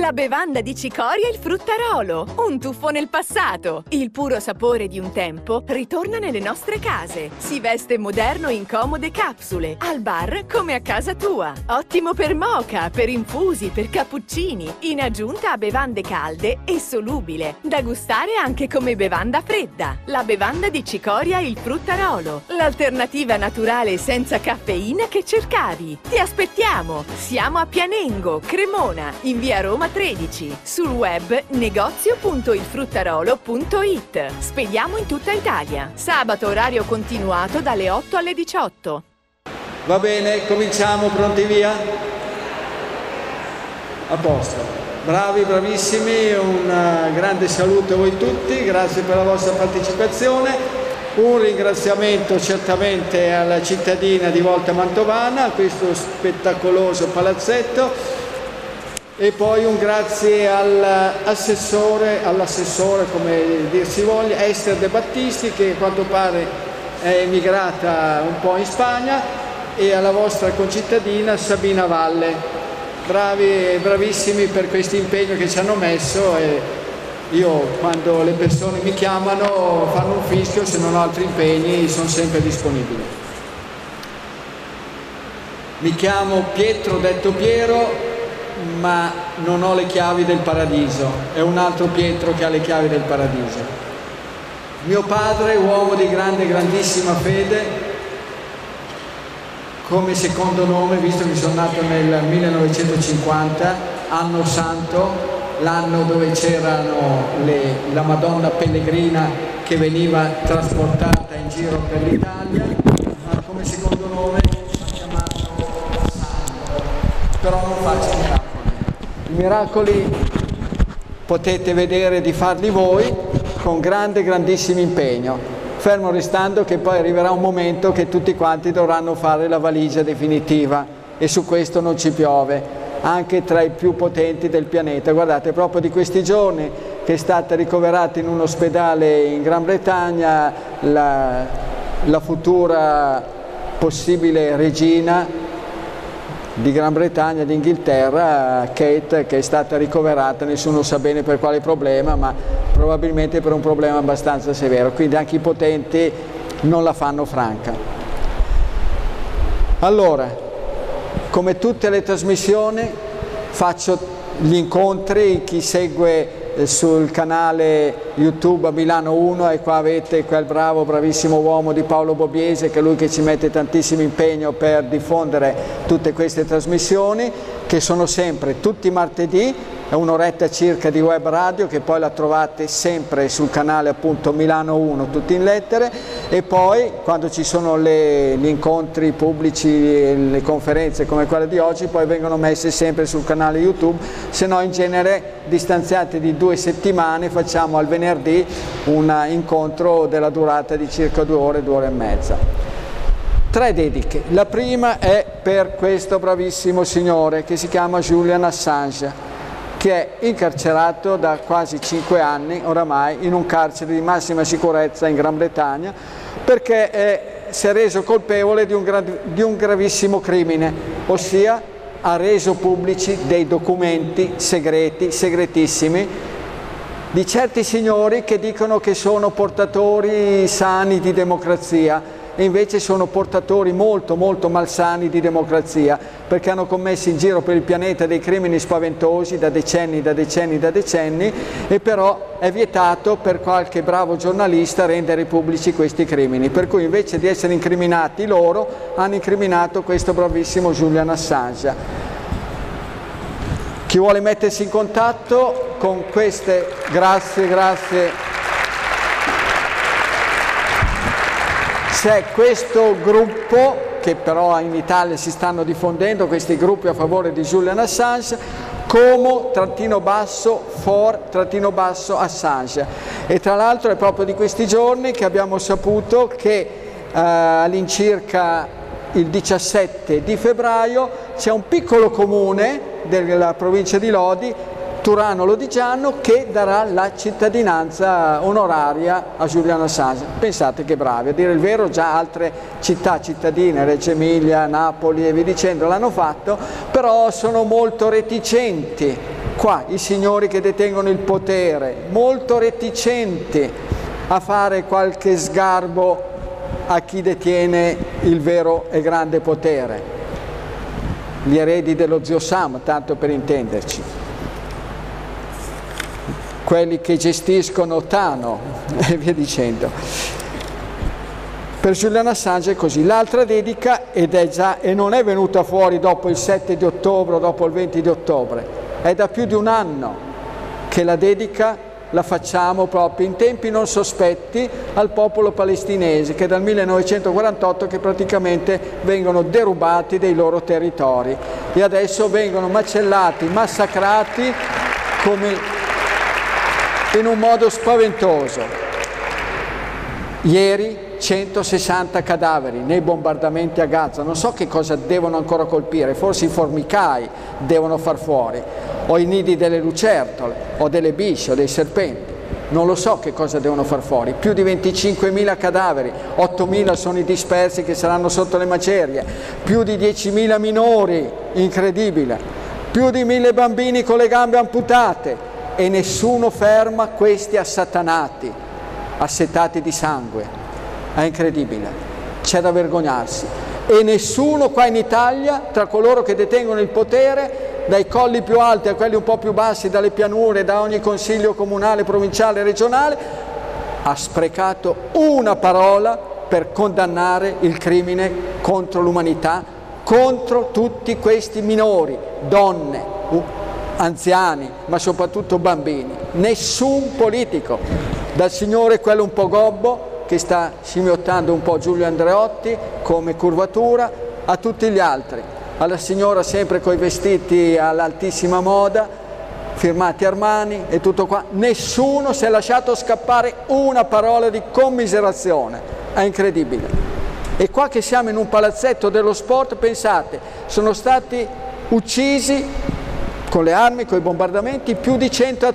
La bevanda di cicoria il fruttarolo, un tuffo nel passato. Il puro sapore di un tempo ritorna nelle nostre case. Si veste moderno in comode capsule, al bar come a casa tua. Ottimo per moka, per infusi, per cappuccini, in aggiunta a bevande calde e solubile, da gustare anche come bevanda fredda. La bevanda di cicoria il fruttarolo, l'alternativa naturale senza caffeina che cercavi. Ti aspettiamo! Siamo a Pianengo, Cremona, in via Roma 13, sul web negozio.ilfruttarolo.it. Spediamo in tutta Italia. Sabato orario continuato dalle 8 alle 18. Va bene, cominciamo, pronti via? A posto. Bravi, bravissimi, un grande saluto a voi tutti, grazie per la vostra partecipazione. Un ringraziamento certamente alla cittadina di Volta Mantovana, a questo spettacoloso palazzetto. E poi un grazie all'assessore come dir si voglia, Esther De Battisti, che a quanto pare è emigrata un po' in Spagna, e alla vostra concittadina Sabina Valle. Bravi e bravissimi per questo impegno che ci hanno messo, e io quando le persone mi chiamano fanno un fischio, se non ho altri impegni sono sempre disponibile. Mi chiamo Pietro, detto Piero, ma non ho le chiavi del paradiso, è un altro Pietro che ha le chiavi del paradiso. Mio padre, uomo di grandissima fede, come secondo nome, visto che sono nato nel 1950, anno santo, l'anno dove c'erano la Madonna Pellegrina che veniva trasportata in giro per l'Italia, ma come secondo nome ha chiamato Santo, però non faccio miracoli. I miracoli potete vedere di farli voi con grandissimo impegno, fermo restando che poi arriverà un momento che tutti quanti dovranno fare la valigia definitiva, e su questo non ci piove, anche tra i più potenti del pianeta. Guardate, proprio di questi giorni che è stata ricoverata in un ospedale in Gran Bretagna la futura possibile regina di Gran Bretagna, d'Inghilterra, Kate, che è stata ricoverata, nessuno sa bene per quale problema, ma probabilmente per un problema abbastanza severo, quindi anche i potenti non la fanno franca. Allora, come tutte le trasmissioni, faccio gli incontri, chi segue sul canale YouTube a Milano 1, e qua avete quel bravissimo uomo di Paolo Bobiese, che è lui che ci mette tantissimo impegno per diffondere tutte queste trasmissioni, che sono sempre tutti i martedì, è un'oretta circa di web radio, che poi la trovate sempre sul canale appunto Milano 1, tutti in lettere, e poi quando ci sono gli incontri pubblici, le conferenze come quella di oggi, poi vengono messe sempre sul canale YouTube, se no in genere distanziati di 2 settimane facciamo al venerdì un incontro della durata di circa 2 ore, 2 ore e mezza. 3 dediche. La prima è per questo bravissimo signore che si chiama Julian Assange, che è incarcerato da quasi 5 anni oramai in un carcere di massima sicurezza in Gran Bretagna, perché si è reso colpevole di un gravissimo crimine, ossia ha reso pubblici dei documenti segreti, segretissimi, di certi signori che dicono che sono portatori sani di democrazia, e invece sono portatori molto malsani di democrazia, perché hanno commesso in giro per il pianeta dei crimini spaventosi da decenni, e però è vietato per qualche bravo giornalista rendere pubblici questi crimini, per cui invece di essere incriminati loro, hanno incriminato questo bravissimo Julian Assange. Chi vuole mettersi in contatto con queste, grazie. C'è questo gruppo, che però in Italia si stanno diffondendo, questi gruppi a favore di Julian Assange, Como-for-Assange. E tra l'altro è proprio di questi giorni che abbiamo saputo che all'incirca il 17 di febbraio c'è un piccolo comune della provincia di Lodi, Turano Lodigiano, che darà la cittadinanza onoraria a Julian Assange. Pensate che bravi, a dire il vero già altre città cittadine, Reggio Emilia, Napoli e via dicendo l'hanno fatto, però sono molto reticenti qua i signori che detengono il potere, molto reticenti a fare qualche sgarbo a chi detiene il vero e grande potere, gli eredi dello zio Sam, tanto per intenderci, quelli che gestiscono Tano e via dicendo. Per Julian Assange è così. L'altra dedica, e non è venuta fuori dopo il 7 di ottobre o dopo il 20 di ottobre, è da più di un anno che la dedica la facciamo proprio in tempi non sospetti al popolo palestinese, che dal 1948 che praticamente vengono derubati dei loro territori e adesso vengono macellati, massacrati come in un modo spaventoso. Ieri 160 cadaveri nei bombardamenti a Gaza, non so che cosa devono ancora colpire, forse i formicai devono far fuori, o i nidi delle lucertole, o delle bisce, o dei serpenti, non lo so che cosa devono far fuori, più di 25.000 cadaveri, 8.000 sono i dispersi che saranno sotto le macerie, più di 10.000 minori, incredibile, più di 1.000 bambini con le gambe amputate e nessuno ferma questi assatanati, assetati di sangue. È incredibile, c'è da vergognarsi. E nessuno qua in Italia, tra coloro che detengono il potere, dai colli più alti a quelli un po' più bassi, dalle pianure, da ogni consiglio comunale, provinciale, regionale, ha sprecato una parola per condannare il crimine contro l'umanità, contro tutti questi minori, donne, anziani, ma soprattutto bambini. Nessun politico, dal signore quello un po' gobbo, che sta scimmiottando un po' Giulio Andreotti come curvatura, a tutti gli altri, alla signora sempre coi vestiti all'altissima moda, firmati Armani e tutto qua, nessuno si è lasciato scappare una parola di commiserazione, è incredibile. E qua che siamo in un palazzetto dello sport, pensate, sono stati uccisi con le armi, con i bombardamenti, più di 100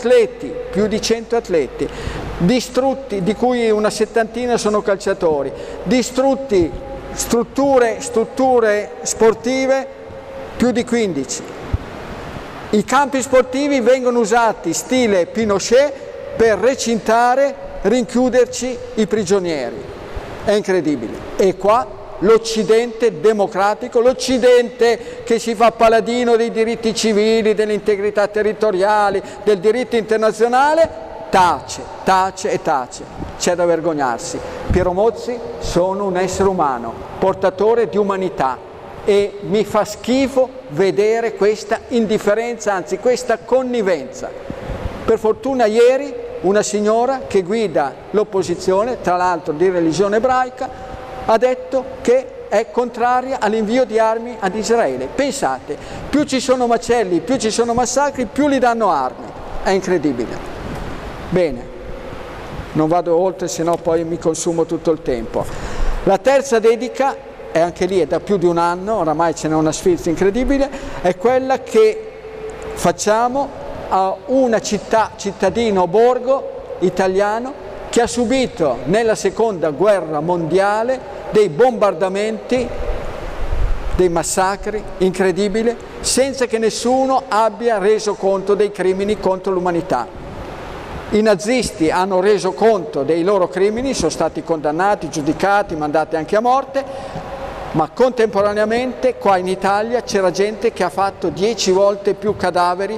atleti, distrutti, di cui una settantina sono calciatori, distrutti strutture sportive più di 15. I campi sportivi vengono usati stile Pinochet per recintare, rinchiuderci i prigionieri. È incredibile. E qua l'Occidente democratico, l'Occidente che si fa paladino dei diritti civili, dell'integrità territoriali, del diritto internazionale, tace. C'è da vergognarsi. Piero Mozzi sono un essere umano, portatore di umanità e mi fa schifo vedere questa indifferenza, anzi questa connivenza. Per fortuna ieri una signora che guida l'opposizione, tra l'altro di religione ebraica, ha detto che è contraria all'invio di armi ad Israele. Pensate, più ci sono macelli, più ci sono massacri, più gli danno armi. È incredibile. Bene, non vado oltre, sennò poi mi consumo tutto il tempo. La terza dedica, e anche lì è da più di un anno, oramai ce n'è una sfilza incredibile, è quella che facciamo a una cittadino borgo italiano che ha subito nella seconda guerra mondiale dei bombardamenti, dei massacri incredibili, senza che nessuno abbia reso conto dei crimini contro l'umanità. I nazisti hanno reso conto dei loro crimini, sono stati condannati, giudicati, mandati anche a morte, ma contemporaneamente qua in Italia c'era gente che ha fatto 10 volte più cadaveri,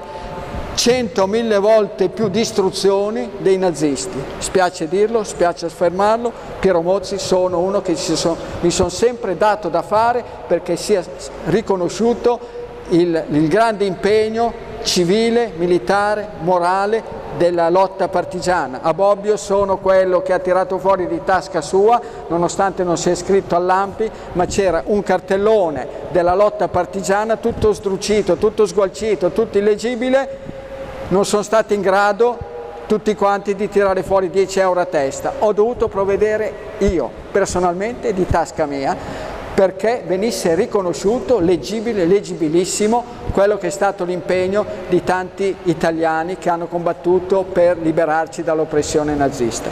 100.000 volte più distruzioni dei nazisti. Spiace dirlo, spiace affermarlo, Piero Mozzi sono uno che mi sono sempre dato da fare perché sia riconosciuto il grande impegno civile, militare, morale della lotta partigiana. A Bobbio sono quello che ha tirato fuori di tasca sua, nonostante non sia iscritto all'ANPI, ma c'era un cartellone della lotta partigiana tutto sdrucito, tutto sgualcito, tutto illegibile. Non sono stati in grado tutti quanti di tirare fuori 10 euro a testa. Ho dovuto provvedere io, personalmente, di tasca mia, perché venisse riconosciuto, leggibile, leggibilissimo, quello che è stato l'impegno di tanti italiani che hanno combattuto per liberarci dall'oppressione nazista.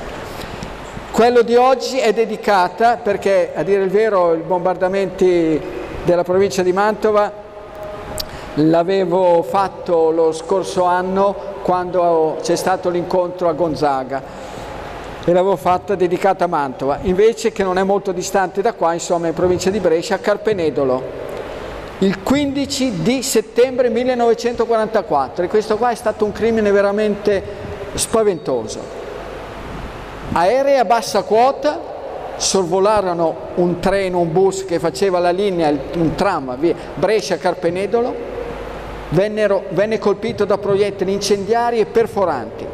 Quello di oggi è dedicata, perché a dire il vero i bombardamenti della provincia di Mantova L'avevo fatto lo scorso anno quando c'è stato l'incontro a Gonzaga e l'avevo fatta dedicata a Mantova, invece che non è molto distante da qua, insomma in provincia di Brescia, a Carpenedolo, il 15 di settembre 1944, e questo qua è stato un crimine veramente spaventoso. Aerei a bassa quota sorvolarono un treno, un bus che faceva la linea, un tram, via Brescia-Carpenedolo, venne colpito da proiettili incendiari e perforanti.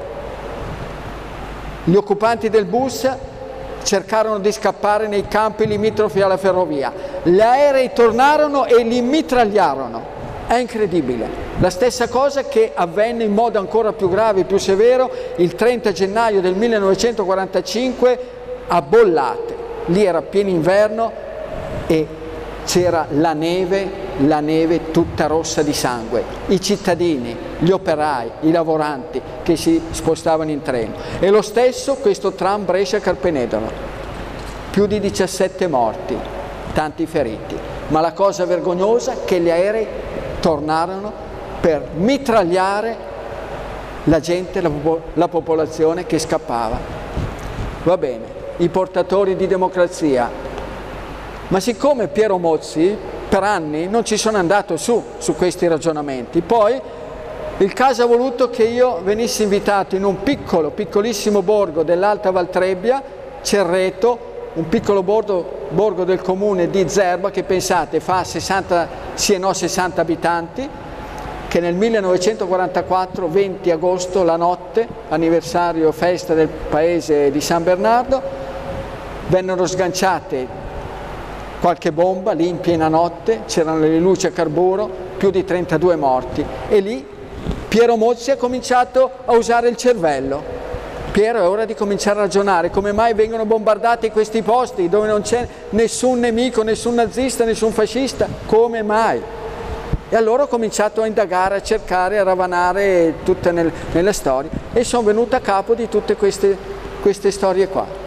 Gli occupanti del bus cercarono di scappare nei campi limitrofi alla ferrovia. Gli aerei tornarono e li mitragliarono. È incredibile. La stessa cosa che avvenne in modo ancora più grave e più severo il 30 gennaio del 1945 a Bollate. Lì era pieno inverno e c'era la neve tutta rossa di sangue, i cittadini, gli operai, i lavoranti che si spostavano in treno. E lo stesso questo tram Brescia-Carpenedolo, più di 17 morti, tanti feriti. Ma la cosa vergognosa è che gli aerei tornarono per mitragliare la gente, la popolazione che scappava. Va bene, i portatori di democrazia. Ma siccome Piero Mozzi per anni non ci sono andato su questi ragionamenti, poi il caso ha voluto che io venissi invitato in un piccolissimo borgo dell'Alta Valtrebbia, Cerreto, un piccolo borgo del comune di Zerba, che pensate fa 60 abitanti, che nel 1944, 20 agosto, la notte, anniversario festa del paese di San Bernardo, vennero sganciate qualche bomba, lì in piena notte, c'erano le luci a carburo, più di 32 morti. E lì Piero Mozzi ha cominciato a usare il cervello. Piero, è ora di cominciare a ragionare, come mai vengono bombardati questi posti dove non c'è nessun nemico, nessun nazista, nessun fascista? Come mai? E allora ho cominciato a indagare, a cercare, a ravanare tutte nelle storie e sono venuto a capo di tutte queste storie qua.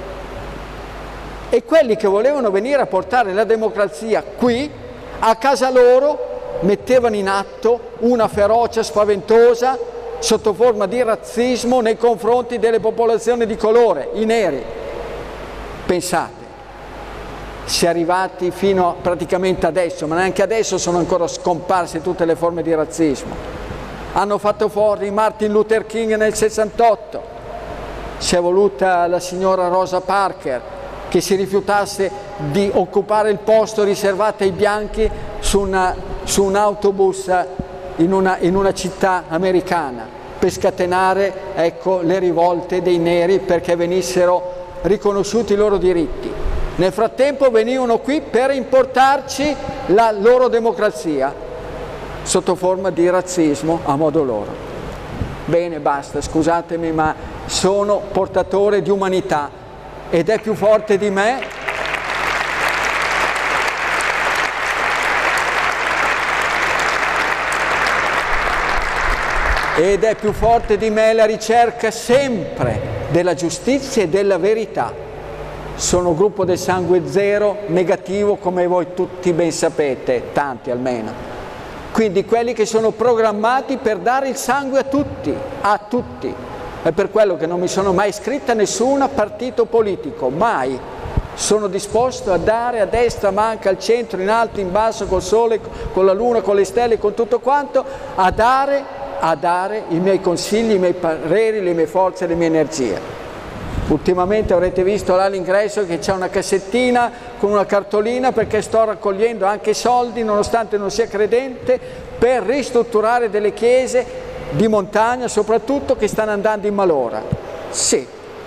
E quelli che volevano venire a portare la democrazia qui, a casa loro, mettevano in atto una ferocia spaventosa sotto forma di razzismo nei confronti delle popolazioni di colore, i neri. Pensate, si è arrivati fino a praticamente adesso, ma neanche adesso sono ancora scomparse tutte le forme di razzismo. Hanno fatto fuori Martin Luther King nel 68, ci è voluta la signora Rosa Parks che si rifiutasse di occupare il posto riservato ai bianchi su un autobus in una città americana per scatenare, ecco, le rivolte dei neri perché venissero riconosciuti i loro diritti. Nel frattempo venivano qui per importarci la loro democrazia sotto forma di razzismo a modo loro. Bene, basta, scusatemi, ma sono portatore di umanità ed è più forte di me. Ed è più forte di me la ricerca sempre della giustizia e della verità. Sono un gruppo del sangue zero, negativo, come voi tutti ben sapete, tanti almeno. Quindi quelli che sono programmati per dare il sangue a tutti, a tutti. È per quello che non mi sono mai iscritto a nessun partito politico, mai. Sono disposto a dare a destra, manca, al centro, in alto, in basso, col sole, con la luna, con le stelle, con tutto quanto, a dare i miei consigli, i miei pareri, le mie forze, le mie energie. Ultimamente avrete visto là all'ingresso che c'è una cassettina con una cartolina perché sto raccogliendo anche soldi, nonostante non sia credente, per ristrutturare delle chiese di montagna soprattutto che stanno andando in malora. Sì,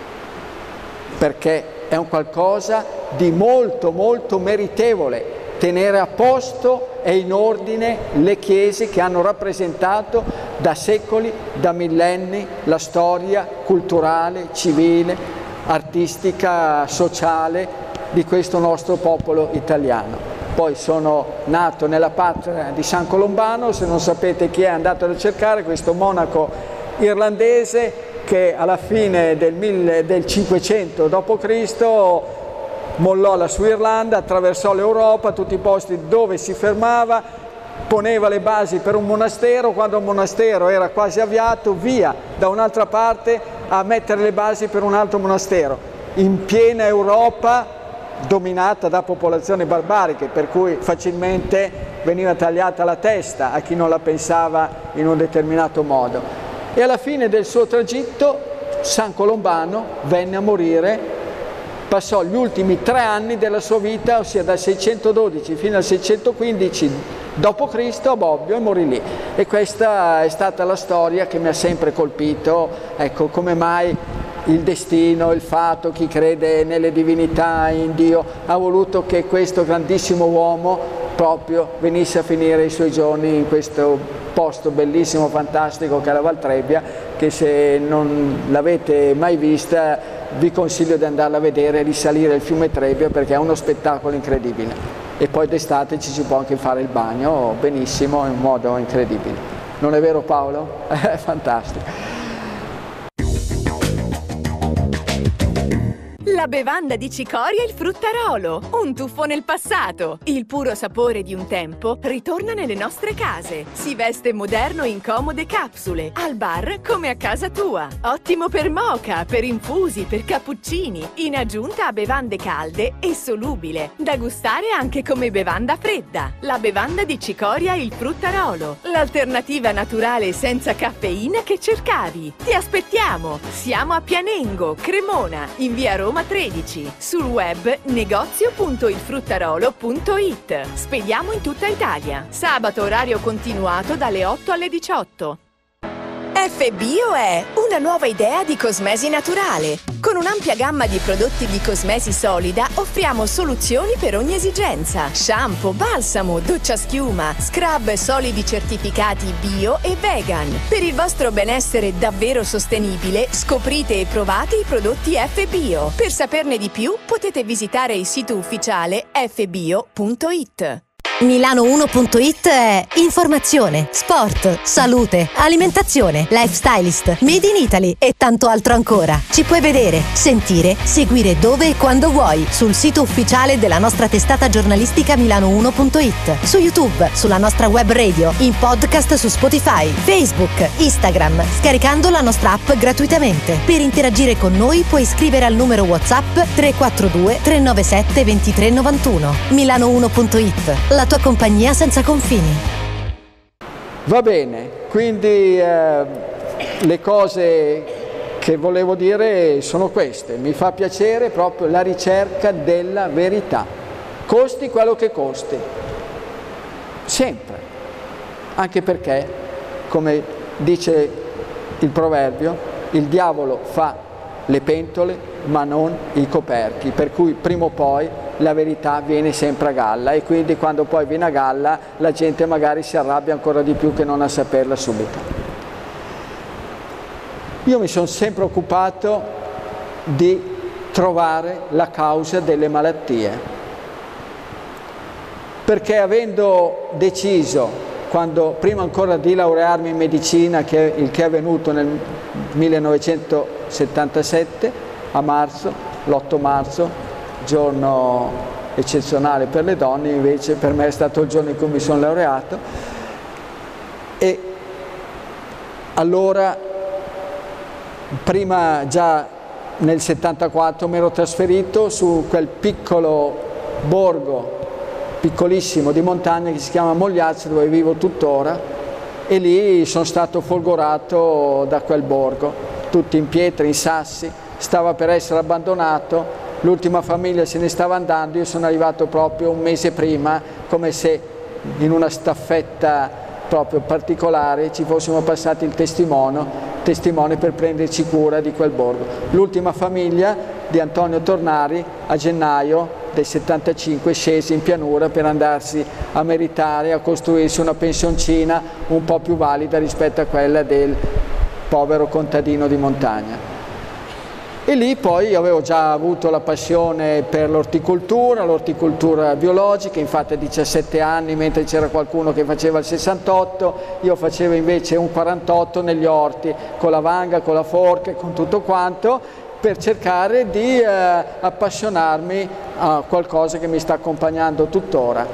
perché è un qualcosa di molto molto meritevole tenere a posto e in ordine le chiese che hanno rappresentato da secoli, da millenni la storia culturale, civile, artistica, sociale di questo nostro popolo italiano. Poi sono nato nella patria di San Colombano, se non sapete chi è andatelo a cercare, questo monaco irlandese che alla fine del 500 d.C. mollò la sua Irlanda, attraversò l'Europa, tutti i posti dove si fermava, poneva le basi per un monastero, quando il monastero era quasi avviato, via da un'altra parte a mettere le basi per un altro monastero, in piena Europa dominata da popolazioni barbariche, per cui facilmente veniva tagliata la testa a chi non la pensava in un determinato modo. E alla fine del suo tragitto San Colombano venne a morire, passò gli ultimi 3 anni della sua vita, ossia dal 612 fino al 615 d.C. a Bobbio, e morì lì. E questa è stata la storia che mi ha sempre colpito, ecco, come mai il destino, il fatto, chi crede nelle divinità, in Dio, ha voluto che questo grandissimo uomo proprio venisse a finire i suoi giorni in questo posto bellissimo, fantastico che è la Val Trebbia, che se non l'avete mai vista vi consiglio di andarla a vedere e risalire il fiume Trebbia, perché è uno spettacolo incredibile. E poi d'estate ci si può anche fare il bagno benissimo, in un modo incredibile. Non è vero, Paolo? È fantastico. La bevanda di cicoria e il fruttarolo, un tuffo nel passato. Il puro sapore di un tempo ritorna nelle nostre case. Si veste moderno in comode capsule, al bar come a casa tua. Ottimo per moka, per infusi, per cappuccini, in aggiunta a bevande calde e solubile, da gustare anche come bevanda fredda. La bevanda di cicoria e il fruttarolo, l'alternativa naturale senza caffeina che cercavi. Ti aspettiamo! Siamo a Pianengo, Cremona, in via Roma 13, sul web negozio.ilfruttarolo.it. Spediamo in tutta Italia. Sabato orario continuato dalle 8 alle 18. FBio è una nuova idea di cosmesi naturale. Con un'ampia gamma di prodotti di cosmesi solida offriamo soluzioni per ogni esigenza. Shampoo, balsamo, doccia schiuma, scrub solidi certificati bio e vegan. Per il vostro benessere davvero sostenibile, scoprite e provate i prodotti FBio. Per saperne di più potete visitare il sito ufficiale fbio.it. Milano1.it è informazione, sport, salute, alimentazione, lifestylist, made in Italy e tanto altro ancora. Ci puoi vedere, sentire, seguire dove e quando vuoi sul sito ufficiale della nostra testata giornalistica Milano1.it, su YouTube, sulla nostra web radio, in podcast su Spotify, Facebook, Instagram, scaricando la nostra app gratuitamente. Per interagire con noi puoi scrivere al numero WhatsApp 342 397 2391. Milano1.it, la tua compagnia senza confini. Va bene, quindi le cose che volevo dire sono queste. Mi fa piacere proprio la ricerca della verità, costi quello che costi, sempre, anche perché, come dice il proverbio, il diavolo fa le pentole ma non i coperchi, per cui prima o poi la verità viene sempre a galla, e quindi quando poi viene a galla la gente magari si arrabbia ancora di più che non a saperla subito. Io mi sono sempre occupato di trovare la causa delle malattie, perché avendo deciso, quando prima ancora di laurearmi in medicina, il che è avvenuto nel 1977 a marzo, l'8 marzo, giorno eccezionale per le donne, invece per me è stato il giorno in cui mi sono laureato, e allora prima già nel 74 mi ero trasferito su quel piccolo borgo, piccolissimo di montagna che si chiama Mogliazzo, dove vivo tuttora, e lì sono stato folgorato da quel borgo, tutti in pietre, in sassi, stava per essere abbandonato. L'ultima famiglia se ne stava andando, io sono arrivato proprio un mese prima, come se in una staffetta proprio particolare ci fossimo passati il testimone per prenderci cura di quel borgo. L'ultima famiglia di Antonio Tornari a gennaio del 75 scese in pianura per andarsi a meritare, a costruirsi una pensioncina un po' più valida rispetto a quella del povero contadino di montagna. E lì poi avevo già avuto la passione per l'orticoltura biologica, infatti a 17 anni, mentre c'era qualcuno che faceva il 68, io facevo invece un 48 negli orti, con la vanga, con la forca e con tutto quanto, per cercare di appassionarmi a qualcosa che mi sta accompagnando tuttora.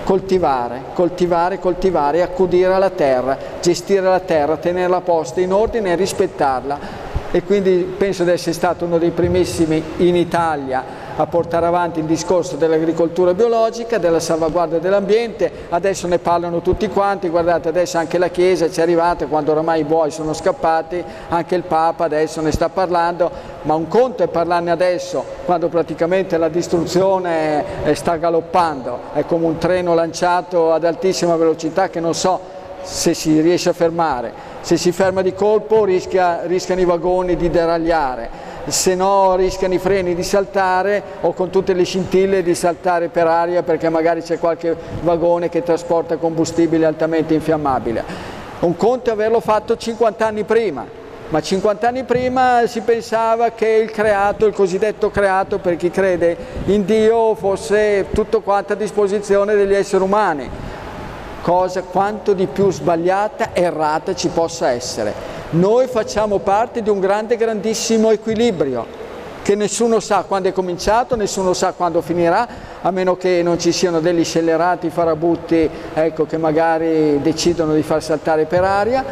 coltivare, coltivare, accudire la terra, gestire la terra, tenerla posta in ordine e rispettarla. E quindi penso di essere stato uno dei primissimi in Italia a portare avanti il discorso dell'agricoltura biologica, della salvaguardia dell'ambiente. Adesso ne parlano tutti quanti, guardate, adesso anche la Chiesa ci è arrivata, quando oramai i buoi sono scappati, anche il Papa adesso ne sta parlando, ma un conto è parlarne adesso, quando praticamente la distruzione sta galoppando, è come un treno lanciato ad altissima velocità che non so se si riesce a fermare. Se si ferma di colpo rischiano i vagoni di deragliare, se no rischiano i freni di saltare o con tutte le scintille di saltare per aria perché magari c'è qualche vagone che trasporta combustibile altamente infiammabile. Un conto è averlo fatto 50 anni prima, ma 50 anni prima si pensava che il creato, il cosiddetto creato per chi crede in Dio, fosse tutto quanto a disposizione degli esseri umani. Cosa quanto di più sbagliata, errata ci possa essere. Noi facciamo parte di un grandissimo equilibrio che nessuno sa quando è cominciato, nessuno sa quando finirà, a meno che non ci siano degli scellerati farabutti, ecco, che magari decidono di far saltare per aria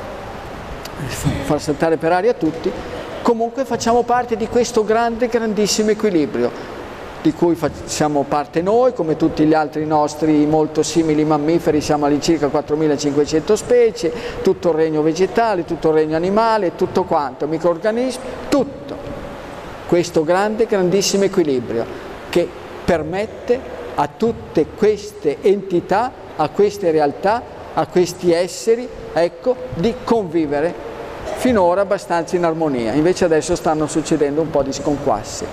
tutti. Comunque facciamo parte di questo grandissimo equilibrio, di cui facciamo parte noi, come tutti gli altri nostri molto simili mammiferi. Siamo all'incirca 4.500 specie, tutto il regno vegetale, tutto il regno animale, tutto quanto, microrganismi, tutto. Questo grandissimo equilibrio che permette a tutte queste entità, a queste realtà, a questi esseri, ecco, di convivere finora abbastanza in armonia. Invece adesso stanno succedendo un po' di sconquassi.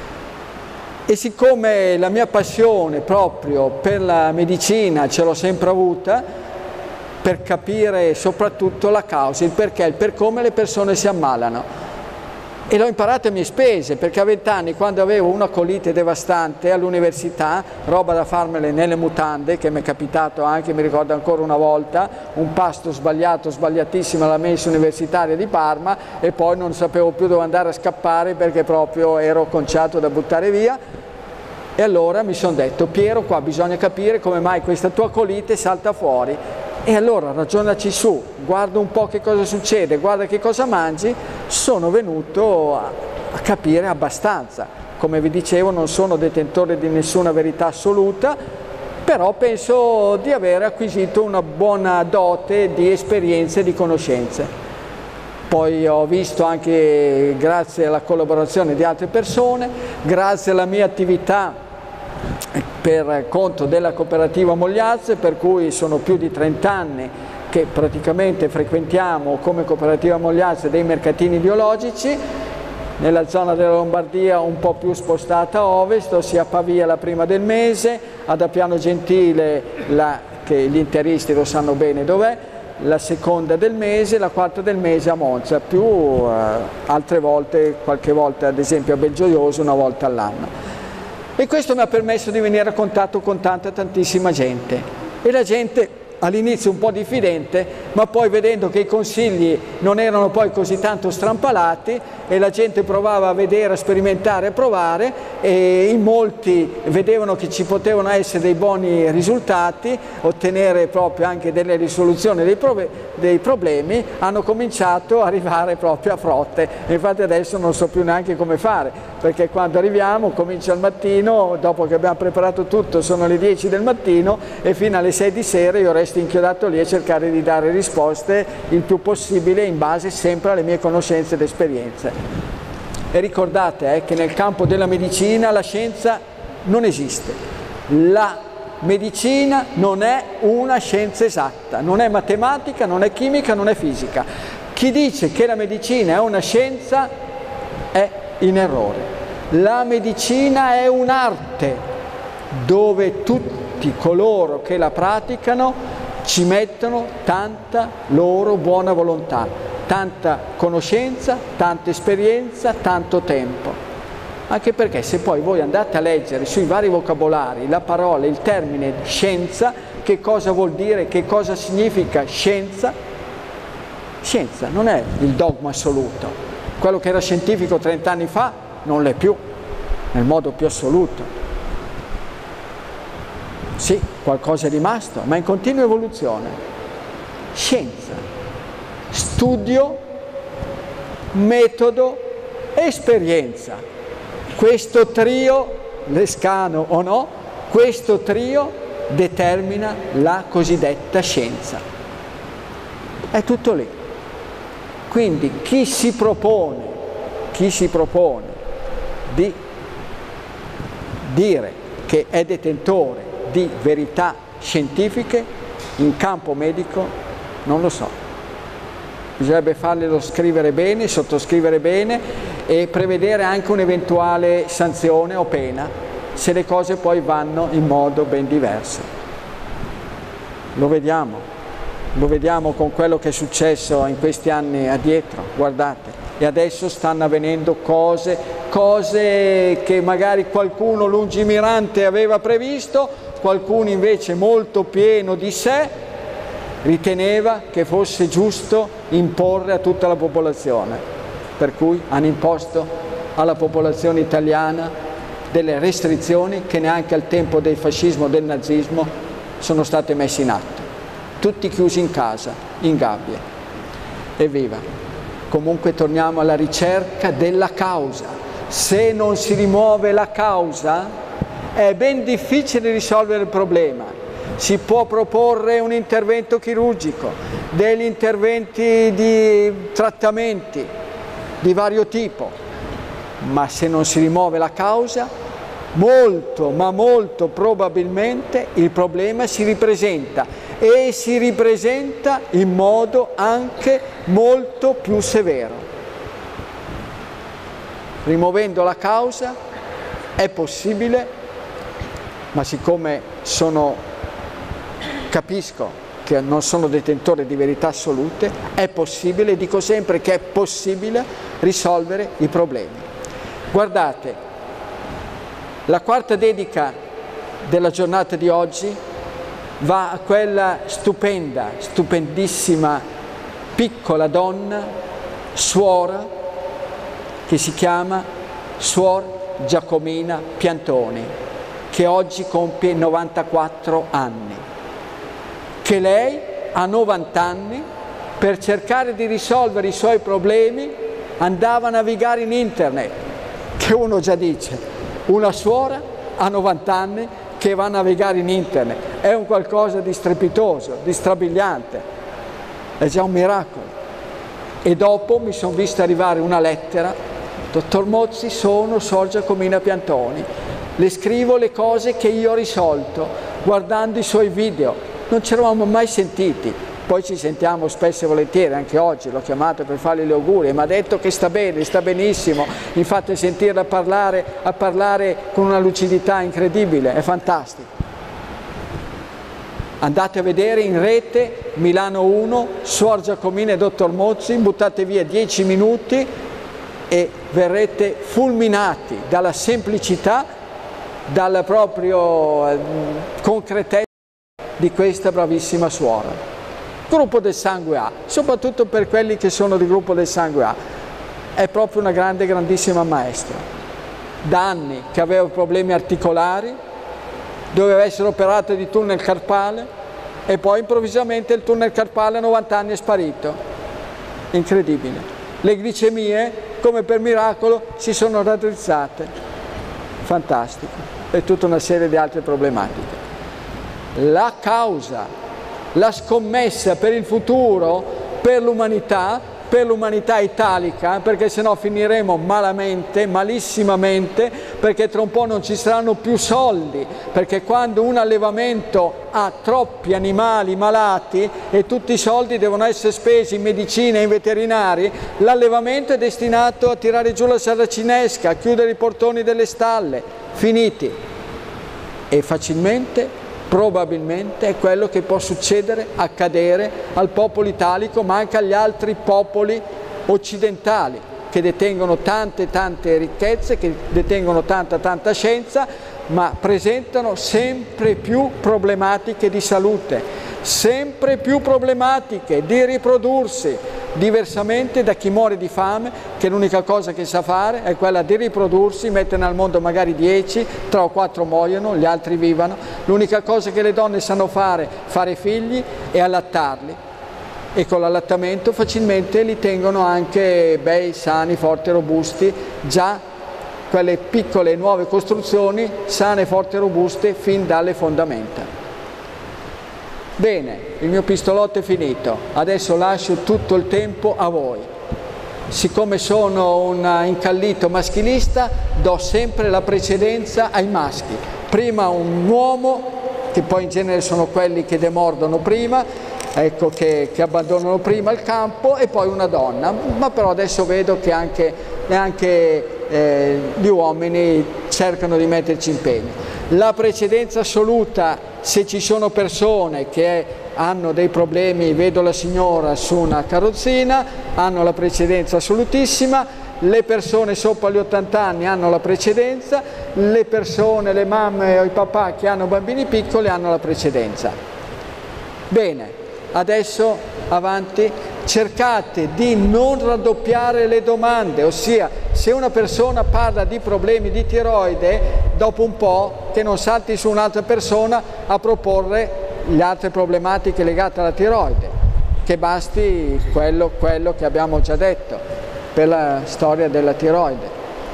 E siccome la mia passione proprio per la medicina ce l'ho sempre avuta, per capire soprattutto la causa, il perché, il per come le persone si ammalano. E l'ho imparato a mie spese, perché a 20 anni, quando avevo una colite devastante all'università, roba da farmele nelle mutande, che mi è capitato anche, mi ricordo ancora una volta, un pasto sbagliatissimo alla mensa universitaria di Parma, e poi non sapevo più dove andare a scappare perché proprio ero conciato da buttare via. E allora mi sono detto: Piero, qua bisogna capire come mai questa tua colite salta fuori. E allora ragionaci su, guarda un po' che cosa succede, guarda che cosa mangi. Sono venuto a capire abbastanza. Come vi dicevo, non sono detentore di nessuna verità assoluta, però penso di aver acquisito una buona dote di esperienze e di conoscenze. Poi ho visto anche, grazie alla collaborazione di altre persone, grazie alla mia attività per conto della cooperativa Mogliazze, per cui sono più di 30 anni che praticamente frequentiamo come cooperativa Mogliazze dei mercatini biologici nella zona della Lombardia un po' più spostata a ovest, ossia a Pavia la prima del mese, ad Appiano Gentile, che gli interisti lo sanno bene dov'è, la seconda del mese, la quarta del mese a Monza, più altre volte, qualche volta ad esempio a Belgioioso, una volta all'anno. E questo mi ha permesso di venire a contatto con tantissima gente, e la gente all'inizio un po' diffidente, ma poi vedendo che i consigli non erano poi così tanto strampalati e la gente provava a vedere, a sperimentare, a provare, e in molti vedevano che ci potevano essere dei buoni risultati, ottenere proprio anche delle risoluzioni dei problemi, hanno cominciato a arrivare proprio a frotte. Infatti adesso non so più neanche come fare, perché quando arriviamo comincia al mattino, dopo che abbiamo preparato tutto sono le 10 del mattino e fino alle 6 di sera io resto inchiodato lì a cercare di dare risposte il più possibile in base sempre alle mie conoscenze ed esperienze. E ricordate che nel campo della medicina la scienza non esiste. La medicina non è una scienza esatta, non è matematica, non è chimica, non è fisica. Chi dice che la medicina è una scienza è in errore. La medicina è un'arte dove tutti coloro che la praticano ci mettono tanta loro buona volontà, tanta conoscenza, tanta esperienza, tanto tempo. Anche perché se poi voi andate a leggere sui vari vocabolari la parola, il termine scienza, che cosa vuol dire, che cosa significa scienza? Scienza non è il dogma assoluto. Quello che era scientifico 30 anni fa non l'è più, nel modo più assoluto. Sì. qualcosa è rimasto, ma in continua evoluzione. Scienza, studio, metodo, esperienza. Questo trio, Lescano o no, questo trio determina la cosiddetta scienza. È tutto lì. Quindi chi si propone di dire che è detentore di verità scientifiche in campo medico, non lo so. Bisognerebbe farglielo scrivere bene, sottoscrivere bene e prevedere anche un'eventuale sanzione o pena se le cose poi vanno in modo ben diverso. Lo vediamo con quello che è successo in questi anni addietro, guardate, e adesso stanno avvenendo cose che magari qualcuno lungimirante aveva previsto, qualcuno invece molto pieno di sé riteneva che fosse giusto imporre a tutta la popolazione, per cui hanno imposto alla popolazione italiana delle restrizioni che neanche al tempo del fascismo o del nazismo sono state messe in atto. Tutti chiusi in casa, in gabbie. Evviva! Comunque torniamo alla ricerca della causa. Se non si rimuove la causa, è ben difficile risolvere il problema. Si può proporre un intervento chirurgico, degli interventi di trattamenti di vario tipo, ma se non si rimuove la causa, molto, ma molto probabilmente il problema si ripresenta e si ripresenta in modo anche molto più severo. Rimuovendo la causa è possibile, ma siccome capisco che non sono detentore di verità assolute, è possibile, dico sempre che è possibile risolvere i problemi. Guardate, la quarta dedica della giornata di oggi va a quella stupenda, stupendissima, piccola donna, suora, che si chiama Suor Giacomina Piantoni, che oggi compie 94 anni. Che lei a 90 anni, per cercare di risolvere i suoi problemi, andava a navigare in internet, che uno già dice, una suora a 90 anni che va a navigare in internet, è un qualcosa di strepitoso, di strabiliante, è già un miracolo. E dopo mi sono vista arrivare una lettera: dottor Mozzi, sono Suor Giacomina Piantoni, le scrivo le cose che io ho risolto guardando i suoi video. Non ci eravamo mai sentiti, poi ci sentiamo spesso e volentieri, anche oggi l'ho chiamato per fargli gli auguri e mi ha detto che sta bene, sta benissimo, infatti sentirla parlare con una lucidità incredibile, è fantastico. Andate a vedere in rete Milano 1, Suor Giacomina e dottor Mozzi, buttate via 10 minuti e verrete fulminati dalla semplicità, dalla proprio concretezza di questa bravissima suora. Gruppo del sangue A, soprattutto per quelli che sono del gruppo del sangue A, è proprio una grande, grandissima maestra. Da anni che aveva problemi articolari, doveva essere operato di tunnel carpale e poi improvvisamente il tunnel carpale a 90 anni è sparito. Incredibile. Le glicemie, come per miracolo, si sono raddrizzate. Fantastico. E tutta una serie di altre problematiche. La causa, la scommessa per il futuro, per l'umanità italica, perché sennò finiremo malamente, malissimamente, perché tra un po' non ci saranno più soldi, perché quando un allevamento ha troppi animali malati e tutti i soldi devono essere spesi in medicina e in veterinari, l'allevamento è destinato a tirare giù la saracinesca, a chiudere i portoni delle stalle, finiti. E facilmente, probabilmente è quello che può succedere, accadere al popolo italico, ma anche agli altri popoli occidentali che detengono tante ricchezze, che detengono tanta scienza, ma presentano sempre più problematiche di salute, sempre più problematiche di riprodursi, diversamente da chi muore di fame, che l'unica cosa che sa fare è quella di riprodursi, metterne al mondo magari 10, 3 o 4 muoiono, gli altri vivono. L'unica cosa che le donne sanno fare figli e allattarli, e con l'allattamento facilmente li tengono anche bei, sani, forti, robusti, già quelle piccole nuove costruzioni sane, forti e robuste fin dalle fondamenta. Bene, il mio pistolotto è finito, adesso lascio tutto il tempo a voi. Siccome sono un incallito maschilista, do sempre la precedenza ai maschi. Prima un uomo, che poi in genere sono quelli che demordono prima, ecco, che abbandonano prima il campo, e poi una donna. Ma però adesso vedo che anche gli uomini cercano di metterci impegno. La precedenza assoluta, se ci sono persone che hanno dei problemi, vedo la signora su una carrozzina, hanno la precedenza assolutissima, le persone sopra gli 80 anni hanno la precedenza, le persone, le mamme o i papà che hanno bambini piccoli hanno la precedenza. Bene, adesso avanti, cercate di non raddoppiare le domande, ossia se una persona parla di problemi di tiroide, dopo un po' che non salti su un'altra persona a proporre le altre problematiche legate alla tiroide, che basti quello che abbiamo già detto per la storia della tiroide.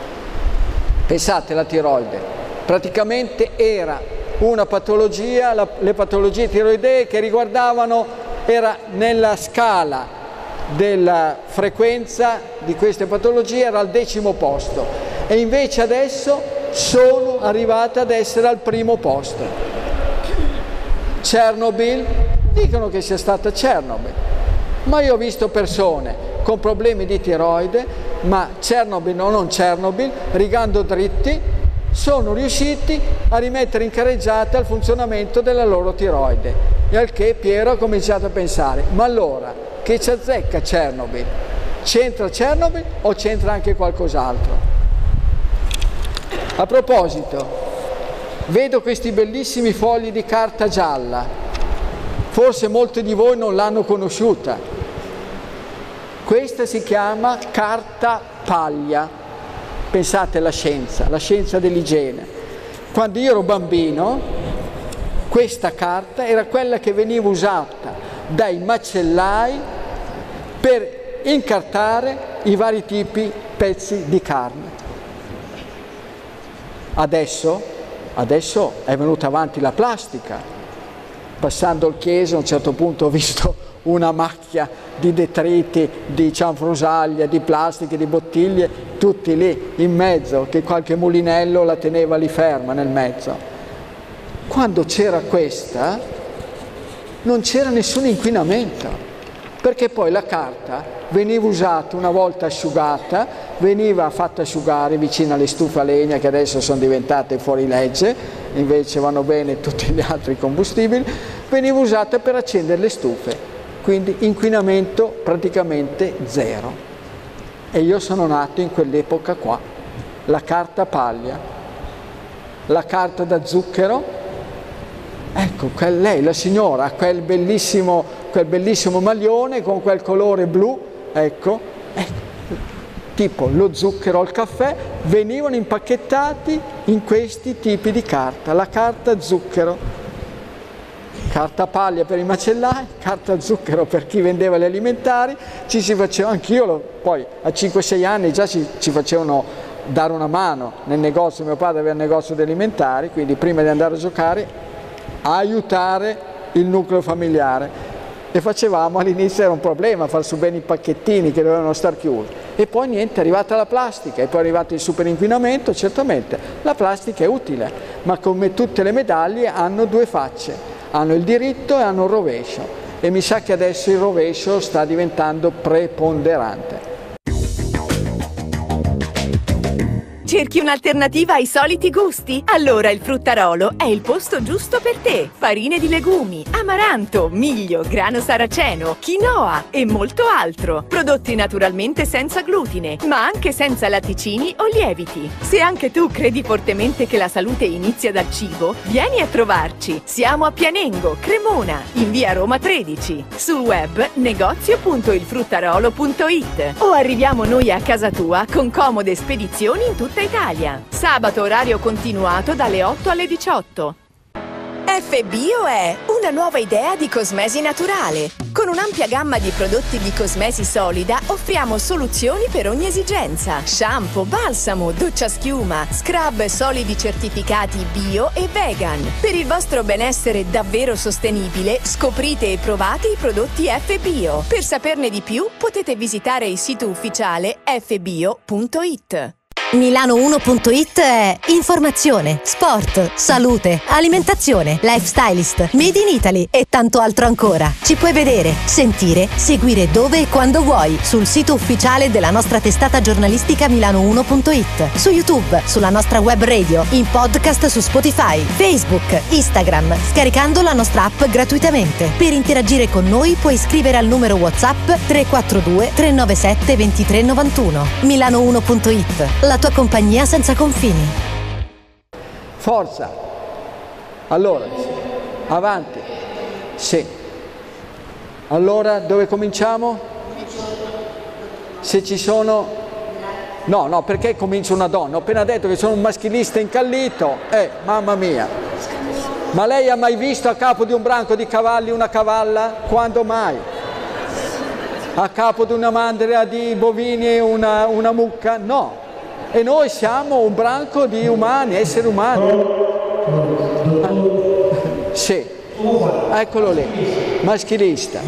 Pensate, la tiroide praticamente era una patologia, le patologie tiroidee che riguardavano, era nella scala della frequenza di queste patologie, era al 10° posto, e invece adesso sono arrivate ad essere al 1° posto. Chernobyl, dicono che sia stata Chernobyl, ma io ho visto persone con problemi di tiroide, ma Chernobyl o non Chernobyl, rigando dritti, sono riusciti a rimettere in carreggiata il funzionamento della loro tiroide. E al che Piero ha cominciato a pensare, ma allora che ci azzecca Chernobyl? C'entra Chernobyl o c'entra anche qualcos'altro? A proposito, vedo questi bellissimi fogli di carta gialla, forse molti di voi non l'hanno conosciuta. Questa si chiama carta paglia. Pensate alla scienza dell'igiene. Quando io ero bambino, questa carta era quella che veniva usata dai macellai per incartare i vari tipi pezzi di carne. Adesso è venuta avanti la plastica. Passando il chiesa a un certo punto ho visto una macchia di detriti, di cianfrusaglia, di plastiche, di bottiglie, tutti lì in mezzo, che qualche mulinello la teneva lì ferma nel mezzo. Quando c'era questa non c'era nessun inquinamento, perché poi la carta veniva usata una volta asciugata, veniva fatta asciugare vicino alle stufe a legna, che adesso sono diventate fuori legge, invece vanno bene tutti gli altri combustibili, veniva usata per accendere le stufe. Quindi inquinamento praticamente zero. E io sono nato in quell'epoca qua. La carta paglia, la carta da zucchero, ecco, lei, la signora, ha quel bellissimo maglione con quel colore blu, ecco, tipo lo zucchero o il caffè, venivano impacchettati in questi tipi di carta, la carta zucchero. Carta paglia per i macellai, carta zucchero per chi vendeva gli alimentari, ci si faceva, anch'io poi a 5-6 anni già ci facevano dare una mano nel negozio, mio padre aveva un negozio di alimentari, quindi prima di andare a giocare a aiutare il nucleo familiare, e facevamo, all'inizio era un problema far su bene i pacchettini che dovevano star chiusi, e poi niente, è arrivata la plastica, e poi è arrivato il super inquinamento. Certamente la plastica è utile, ma come tutte le medaglie hanno due facce, hanno il diritto e hanno il rovescio, e mi sa che adesso il rovescio sta diventando preponderante. Cerchi un'alternativa ai soliti gusti? Allora il Fruttarolo è il posto giusto per te. Farine di legumi, amaranto, miglio, grano saraceno, quinoa e molto altro. Prodotti naturalmente senza glutine, ma anche senza latticini o lieviti. Se anche tu credi fortemente che la salute inizia dal cibo, vieni a trovarci. Siamo a Pianengo, Cremona, in via Roma 13. Sul web negozio.ilfruttarolo.it o arriviamo noi a casa tua con comode spedizioni in tutta Italia. Sabato orario continuato dalle 8 alle 18. FBio è una nuova idea di cosmesi naturale. Con un'ampia gamma di prodotti di cosmesi solida offriamo soluzioni per ogni esigenza. Shampoo, balsamo, doccia schiuma, scrub solidi certificati bio e vegan. Per il vostro benessere davvero sostenibile, scoprite e provate i prodotti FBio. Per saperne di più potete visitare il sito ufficiale fbio.it. Milano1.it è informazione, sport, salute, alimentazione, lifestylist, made in Italy e tanto altro ancora. Ci puoi vedere, sentire, seguire dove e quando vuoi sul sito ufficiale della nostra testata giornalistica Milano1.it, su YouTube, sulla nostra web radio, in podcast su Spotify, Facebook, Instagram, scaricando la nostra app gratuitamente. Per interagire con noi puoi scrivere al numero WhatsApp 342 397 2391. Milano1.it, la tua compagnia senza confini. Forza! Allora, avanti. Sì. Allora, dove cominciamo? Se ci sono... No, perché comincia una donna? Ho appena detto che sono un maschilista incallito. Mamma mia. Ma lei ha mai visto a capo di un branco di cavalli una cavalla? Quando mai? A capo di una mandria di bovini una mucca? No. E noi siamo un branco di umani, esseri umani. Sì, eccolo lì, maschilista.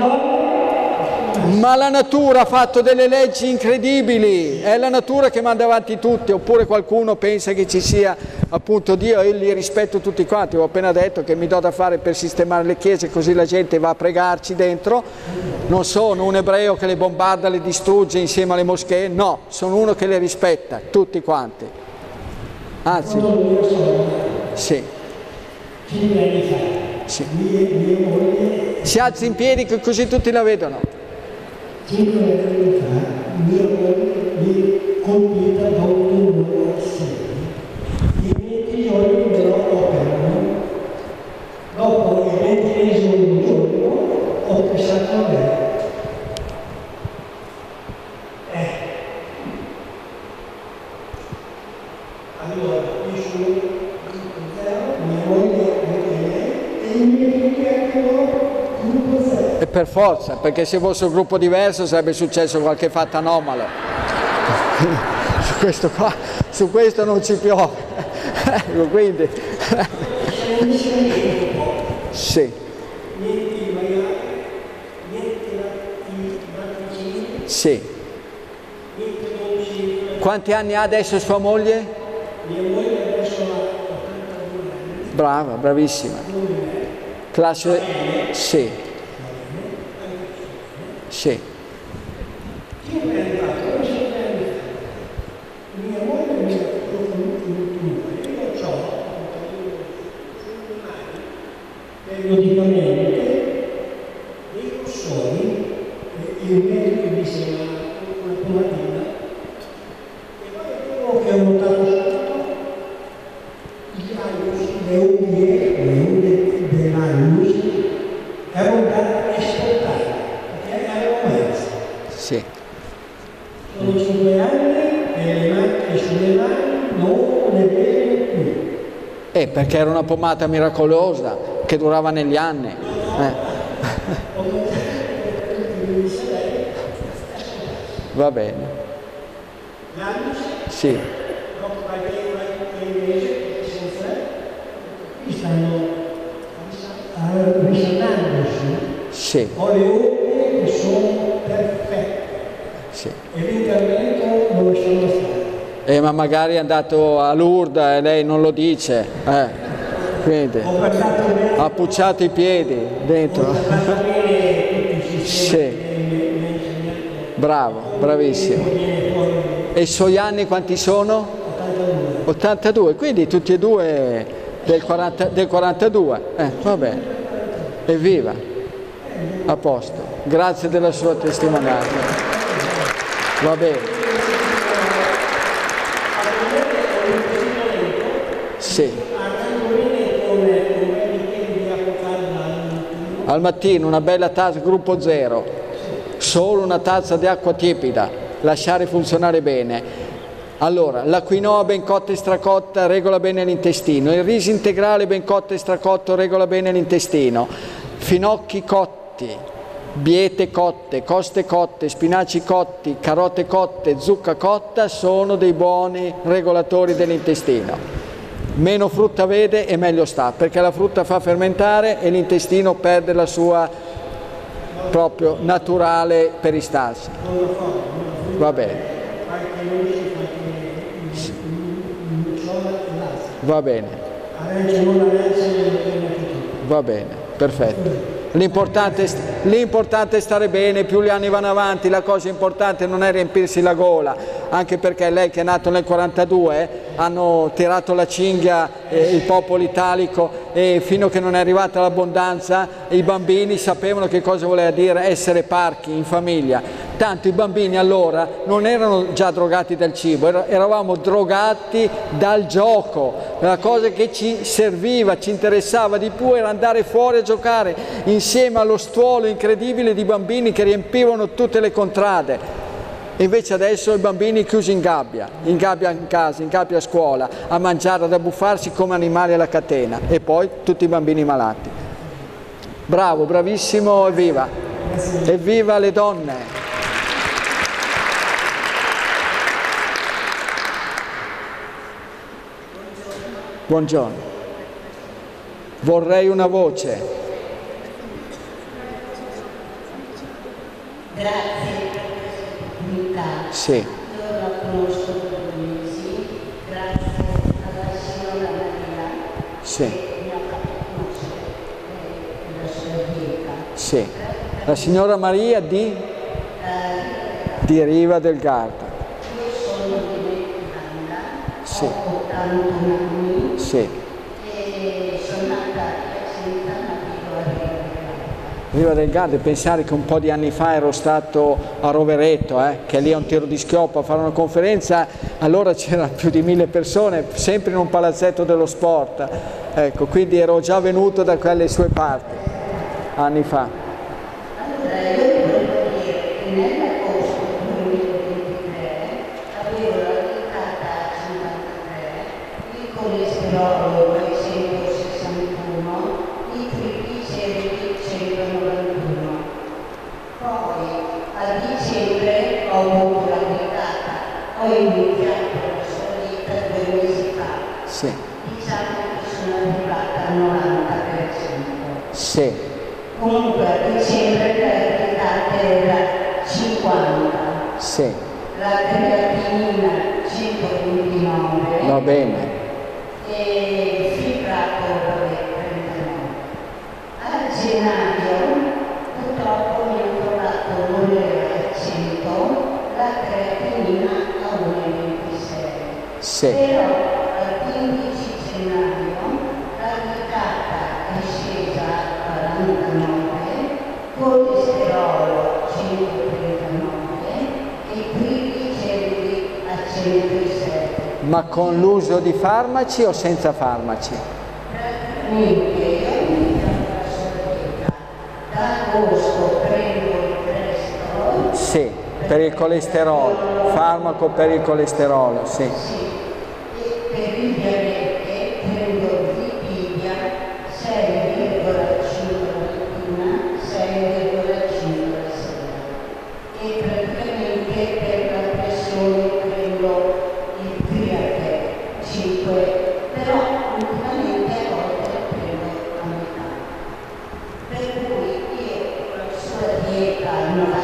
Ma la natura ha fatto delle leggi incredibili, è la natura che manda avanti tutti, oppure qualcuno pensa che ci sia appunto Dio, io li rispetto tutti quanti, ho appena detto che mi do da fare per sistemare le chiese così la gente va a pregarci dentro, non sono un ebreo che le bombarda, le distrugge insieme alle moschee, no, sono uno che le rispetta, tutti quanti. Anzi, sì. Sì. Si alzi in piedi così tutti la vedono. 5 anni fa mia moglie mi compita da un tumore al seno. I miei figlioli me lo operano. Dopo il 20esimo giorno ho pensato a me. Allora, io sono gruppo zero, mia moglie anche lei e i miei figli anche loro gruppo zero. E per forza, perché se fosse un gruppo diverso sarebbe successo qualche fatto anomalo. Su questo non ci piove. Ecco, quindi. Sì. Sì. Quanti anni ha adesso sua moglie? Mia moglie adesso ha 82 anni. Brava, bravissima. Classe. Sì. Sì. Io mi è arrivato, non so bene. Mia moglie mi ha fatto un tumore. Io ho periodicamente dei rossori e il medico mi diceva una pomatina. E poi quello che ho notato subito, i raius, le unghie dei raius erano da esportare. Sì. Sono 5 anni e le macchie sulle mani non le vedo più. Perché era una pomata miracolosa che durava negli anni. Va bene. Sì. Dopo qualche mese, senza, qui stanno risanandosi. Sì. Ho le unghie che sono perfette. Sì. E l'intervento non lo lasciamo fare. Ma magari è andato a Lourdes e lei non lo dice. Quindi ha pucciato i piedi dentro. Sì. Bravo, bravissimo. E i suoi anni quanti sono? 82, quindi tutti e due del 42. Va bene. Evviva. A posto. Grazie della sua testimonianza. Va bene. Sì. Al mattino una bella tazza gruppo 0, solo una tazza di acqua tiepida, lasciare funzionare bene. Allora, la quinoa ben cotta e stracotta regola bene l'intestino, il riso integrale ben cotto e stracotto regola bene l'intestino, finocchi cotti, biete cotte, coste cotte, spinaci cotti, carote cotte, zucca cotta sono dei buoni regolatori dell'intestino. Meno frutta vede e meglio sta, perché la frutta fa fermentare e l'intestino perde la sua proprio naturale peristalsi. Va bene. Va bene. Va bene, perfetto. L'importante è stare bene, più gli anni vanno avanti, la cosa importante non è riempirsi la gola, anche perché lei che è nato nel 42 hanno tirato la cinghia il popolo italico e fino a che non è arrivata l'abbondanza i bambini sapevano che cosa voleva dire essere parchi in famiglia. Tanto i bambini allora non erano già drogati dal cibo, eravamo drogati dal gioco. La cosa che ci serviva, ci interessava di più era andare fuori a giocare insieme allo stuolo incredibile di bambini che riempivano tutte le contrade. E invece adesso i bambini chiusi in gabbia in casa, in gabbia a scuola, a mangiare, ad abbuffarsi come animali alla catena, e poi tutti i bambini malati. Bravo, bravissimo, evviva! Evviva le donne! Buongiorno. Vorrei una voce. Grazie per questa opportunità. Sì. Io la conosco da 2 mesi, grazie alla signora Maria Sì. che mi ha fatto conoscere la sua vita. Sì. La signora Maria di Riva del Garda. Io sono di Mezzana, Sì. ho 81 anni Sì. e sono nata a Piacenza, ma vivo a Riva del Garda. Riva del Garda, pensare che un po' di anni fa ero stato a Rovereto, che lì è un tiro di schioppo a fare una conferenza, allora c'erano più di 1000 persone, sempre in un palazzetto dello sport, ecco, quindi ero già venuto da quelle sue parti, anni fa. Allora, io volevo dire che nell'agosto 2023 avevo la glicata a 53, il colesterolo 261, i trigliceridi 191. Poi a dicembre ho avuto la glicata, ho iniziato la salita 2 mesi fa. Sì. Diciamo che sono arrivata al 90%. Sì. Comunque a dicembre la glicata era 50, Sì. la creatinina 129 Va bene. e il fibrato 39. A gennaio purtroppo mi hanno trovato l'urea a 100, la creatinina a 1,26. Sì. Però al 15 gennaio la glicata è scesa a 49, colesterolo 139 e trigliceridi a 107. Ma con l'uso di farmaci o senza farmaci? Praticamente io ho iniziato la solita. Da agosto prendo il colesterolo. Sì, per il colesterolo, farmaco per il colesterolo, sì. Sì. E per il diabete prendo Zipivia 6,5 mattina, 6,5 la sera. E praticamente per la pressione prendo il Triate 5, però ultimamente a volte prendo a metà. Per cui io con la sua dieta al 90%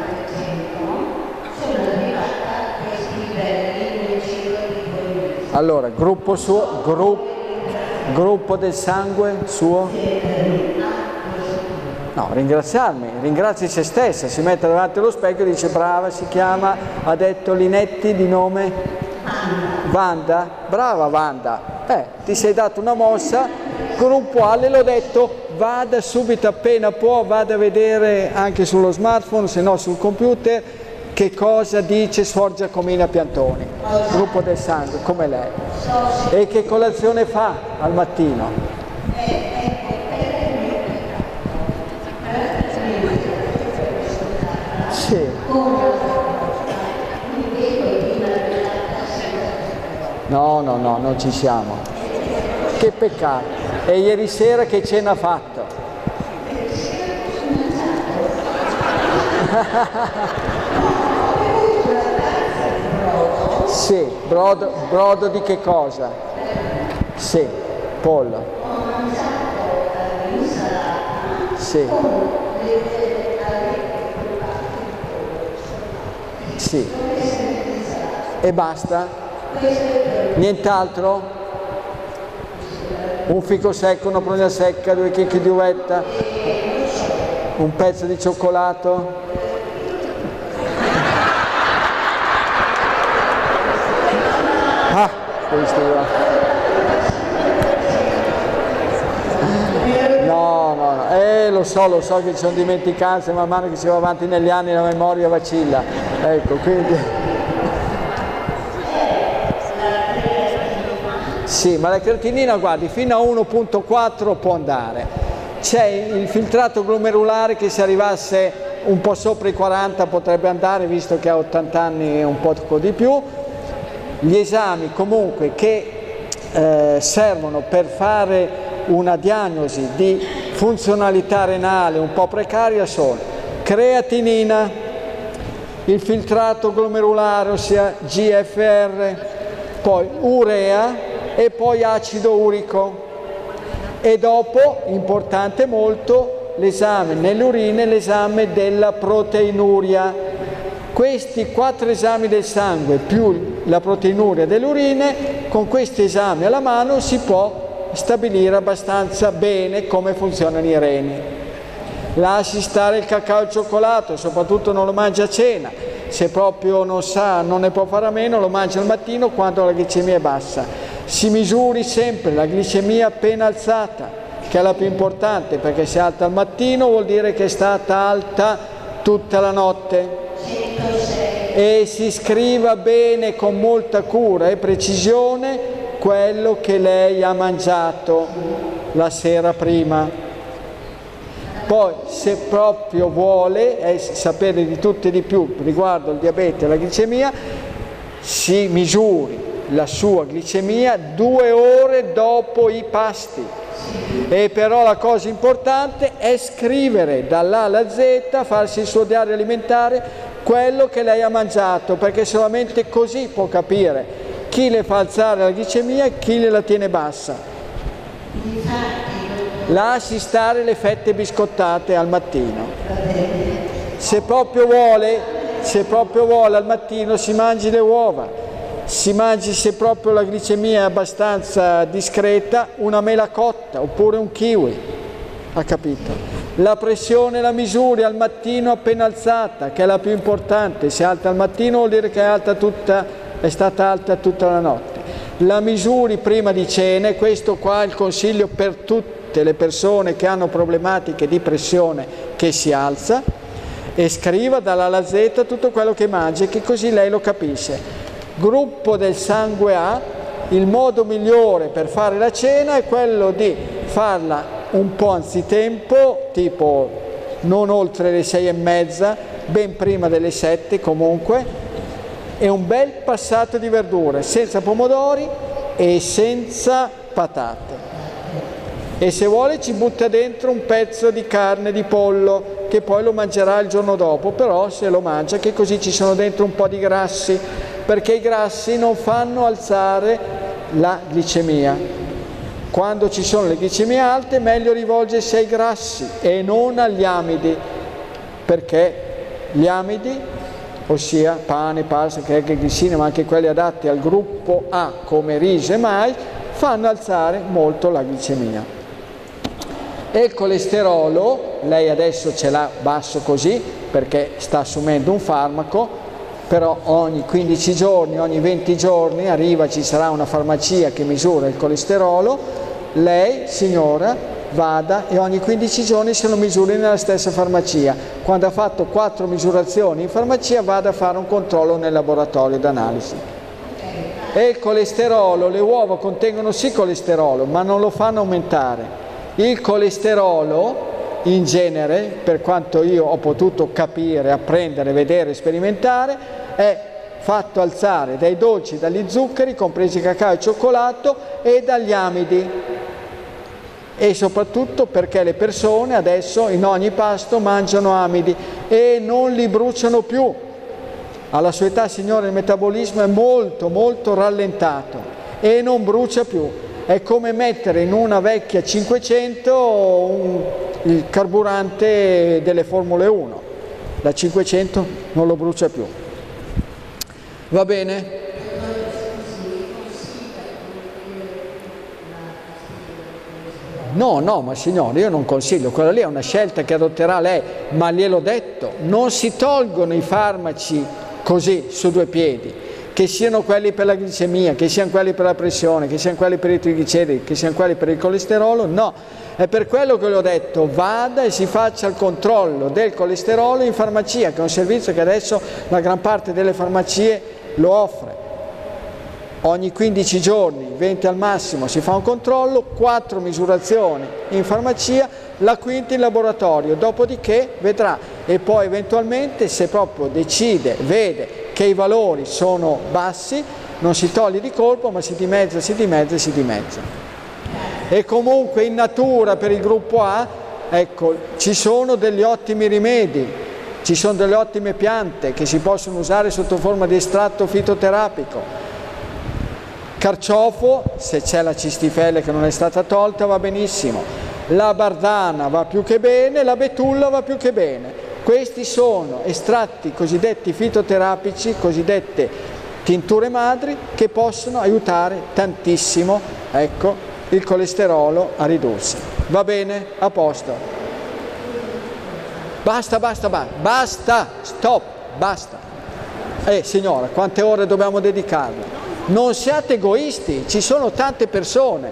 sono arrivata a questi livelli nel giro di 2 mesi. Allora, gruppo suo, gruppo del sangue suo? No, ringraziarmi, ringrazi se stessa, si mette davanti allo specchio e dice brava, si chiama, ha detto Linetti di nome? Wanda? Brava Wanda, ti sei dato una mossa. Gruppo A, le l'ho detto, vada subito appena può, vada a vedere anche sullo smartphone, se no sul computer, che cosa dice Suor Giacomina Piantoni, gruppo del sangue, come lei. E che colazione fa al mattino? Sì. No, non ci siamo. Che peccato. E ieri sera che cena ha fatto? Sì, brodo di che cosa? Sì, pollo. Sì. Sì. E basta? Nient'altro? Un fico secco, una prugna secca, 2 chicchi di uvetta, un pezzo di cioccolato. Ah, questo no, lo so che ci sono dimenticanze, man mano che si va avanti negli anni la memoria vacilla, ecco, quindi... Sì, ma la creatinina, guardi, fino a 1,4 può andare. C'è il filtrato glomerulare che se arrivasse un po' sopra i 40 potrebbe andare, visto che ha 80 anni e un po' di più. Gli esami comunque che servono per fare una diagnosi di funzionalità renale un po' precaria sono creatinina, il filtrato glomerulare, ossia GFR, poi urea e poi acido urico. E dopo, importante molto, l'esame nelle urine, l'esame della proteinuria. Questi 4 esami del sangue più la proteinuria delle urine, con questi esami alla mano si può stabilire abbastanza bene come funzionano i reni. Lasci stare il cacao e il cioccolato, soprattutto non lo mangia a cena. Se proprio non sa, non ne può fare a meno, lo mangia al mattino quando la glicemia è bassa. Si misuri sempre la glicemia appena alzata, che è la più importante, perché se è alta al mattino vuol dire che è stata alta tutta la notte. E si scriva bene, con molta cura e precisione, quello che lei ha mangiato la sera prima. Poi, se proprio vuole sapere di tutto e di più riguardo il diabete e la glicemia, si misuri la sua glicemia 2 ore dopo i pasti. E però la cosa importante è scrivere dall'A alla Z, farsi il suo diario alimentare, quello che lei ha mangiato, perché solamente così può capire chi le fa alzare la glicemia e chi le la tiene bassa. Lasci stare le fette biscottate al mattino. Se proprio vuole al mattino si mangi le uova. Si mangi, se proprio la glicemia è abbastanza discreta, una mela cotta oppure un kiwi. Ha capito? La pressione la misuri al mattino appena alzata, che è la più importante. Se è alta al mattino vuol dire che è stata alta tutta la notte. La misuri prima di cena, e questo qua è il consiglio per tutte le persone che hanno problematiche di pressione che si alza, e scriva dall'A alla Z tutto quello che mangia, che così lei lo capisce. Gruppo del sangue A, il modo migliore per fare la cena è quello di farla un po' anzitempo, tipo non oltre le 6:30, ben prima delle 7 comunque, e un bel passato di verdure, senza pomodori e senza patate. E se vuole ci butta dentro un pezzo di carne di pollo, che poi lo mangerà il giorno dopo, però se lo mangia, che così ci sono dentro un po' di grassi, perché i grassi non fanno alzare la glicemia. Quando ci sono le glicemie alte è meglio rivolgersi ai grassi e non agli amidi, perché gli amidi, ossia pane, pasta, cracker, glicine, ma anche quelli adatti al gruppo A come riso e mais, fanno alzare molto la glicemia. E il colesterolo, lei adesso ce l'ha basso così perché sta assumendo un farmaco, però ogni 15 giorni, ogni 20 giorni arriva, ci sarà una farmacia che misura il colesterolo, lei, signora, vada e ogni 15 giorni se lo misuri nella stessa farmacia. Quando ha fatto 4 misurazioni in farmacia, vada a fare un controllo nel laboratorio d'analisi. E il colesterolo, le uova contengono sì colesterolo, ma non lo fanno aumentare. Il colesterolo, in genere, per quanto io ho potuto capire, apprendere, vedere, sperimentare, è fatto alzare dai dolci, dagli zuccheri, compresi cacao e cioccolato, e dagli amidi. E soprattutto perché le persone adesso in ogni pasto mangiano amidi e non li bruciano più. Alla sua età, signore, il metabolismo è molto molto rallentato e non brucia più. È come mettere in una vecchia 500 il carburante delle Formule 1. Da 500 non lo brucia più. Va bene? No, ma signore, io non consiglio, quella lì è una scelta che adotterà lei, ma gliel'ho detto, non si tolgono i farmaci così, su due piedi, che siano quelli per la glicemia, che siano quelli per la pressione, che siano quelli per i trigliceridi, che siano quelli per il colesterolo, no, è per quello che le ho detto, vada e si faccia il controllo del colesterolo in farmacia, che è un servizio che adesso la gran parte delle farmacie lo offre. Ogni 15 giorni, 20 al massimo, si fa un controllo, 4 misurazioni in farmacia, la quinta in laboratorio, dopodiché vedrà e poi eventualmente se proprio decide, vede che i valori sono bassi, non si toglie di colpo ma si dimezza. E comunque in natura per il gruppo A, ecco, ci sono degli ottimi rimedi, ci sono delle ottime piante che si possono usare sotto forma di estratto fitoterapico. Carciofo, se c'è la cistifelle che non è stata tolta, va benissimo. La bardana va più che bene, la betulla va più che bene. Questi sono estratti cosiddetti fitoterapici, cosiddette tinture madri, che possono aiutare tantissimo, ecco, il colesterolo a ridursi. Va bene? A posto. Basta, stop, basta. Signora, quante ore dobbiamo dedicarle? Non siate egoisti, ci sono tante persone.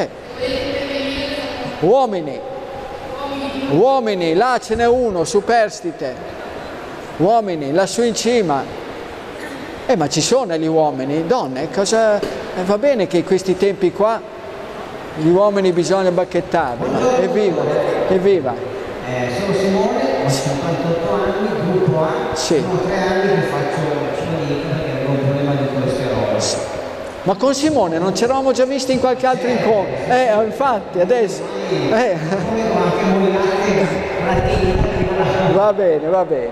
Uomini, là ce n'è uno, superstite. Uomini, lassù in cima. Ma ci sono gli uomini, donne, cosa... va bene che in questi tempi qua gli uomini bisogna bacchettarli. Evviva! Sono Simone, ho 58 anni, gruppo A, sì. Sono 3 anni che faccio perché avevo un problema di colesterolo. Ma con Simone non ci eravamo già visti in qualche altro incontro? Infatti, adesso... Va bene.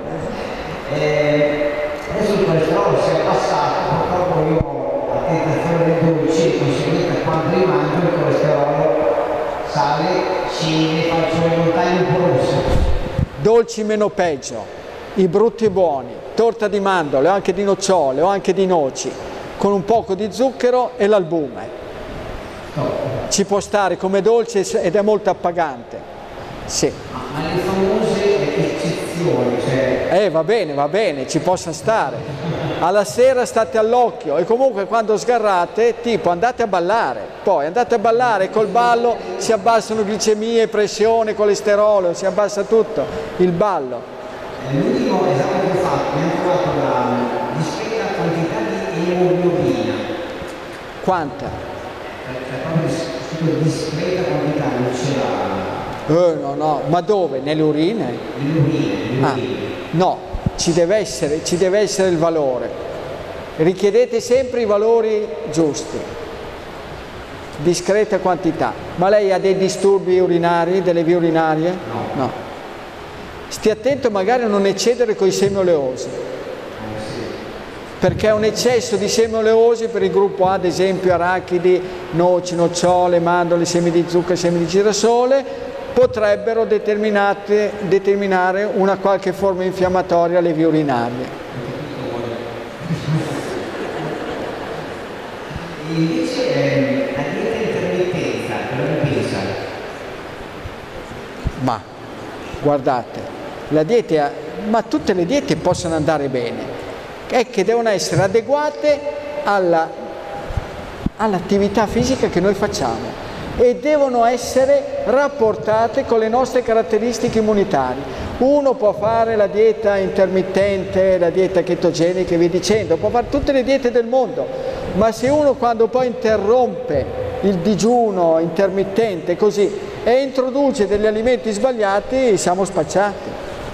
Adesso il colesterolo si è abbassato, purtroppo io ho la tentazione dei dolci, conseguentemente quando li mangio il colesterolo sale, scende, faccio le montagne un po' rosse. Dolci meno peggio, i brutti e buoni, torta di mandorle, o anche di nocciole, o anche di noci, con un poco di zucchero e l'albume. Ci può stare come dolce ed è molto appagante. Sì. Ma le famose eccezioni, cioè... Va bene, ci possa stare. Alla sera state all'occhio e comunque quando sgarrate, tipo andate a ballare, col ballo si abbassano glicemie, pressione, colesterolo, si abbassa tutto, il ballo. L'ultimo esame che ho fatto mi ha trovato la discreta quantità di emoglobina. Quanta? Proprio discreta quantità, non c'era... No, ma dove? Nelle urine? Nelle urine. No, ci deve essere il valore. Richiedete sempre i valori giusti. Discreta quantità. Ma lei ha dei disturbi urinari, delle vie urinarie? No. Stia attento magari a non eccedere con i semi oleosi. Perché un eccesso di semi oleosi per il gruppo A, ad esempio arachidi, noci, nocciole, mandorle, semi di zucchero, semi di girasole, potrebbero determinare una qualche forma infiammatoria alle vie urinarie. Invece la dieta intermittenza, cosa ne pensa? Ma guardate, la dieta, ma tutte le diete possono andare bene. è che devono essere adeguate all'attività fisica che noi facciamo e devono essere rapportate con le nostre caratteristiche immunitarie. Uno può fare la dieta intermittente, la dieta chetogenica e via dicendo, può fare tutte le diete del mondo, ma se uno quando poi interrompe il digiuno intermittente così e introduce degli alimenti sbagliati, siamo spacciati.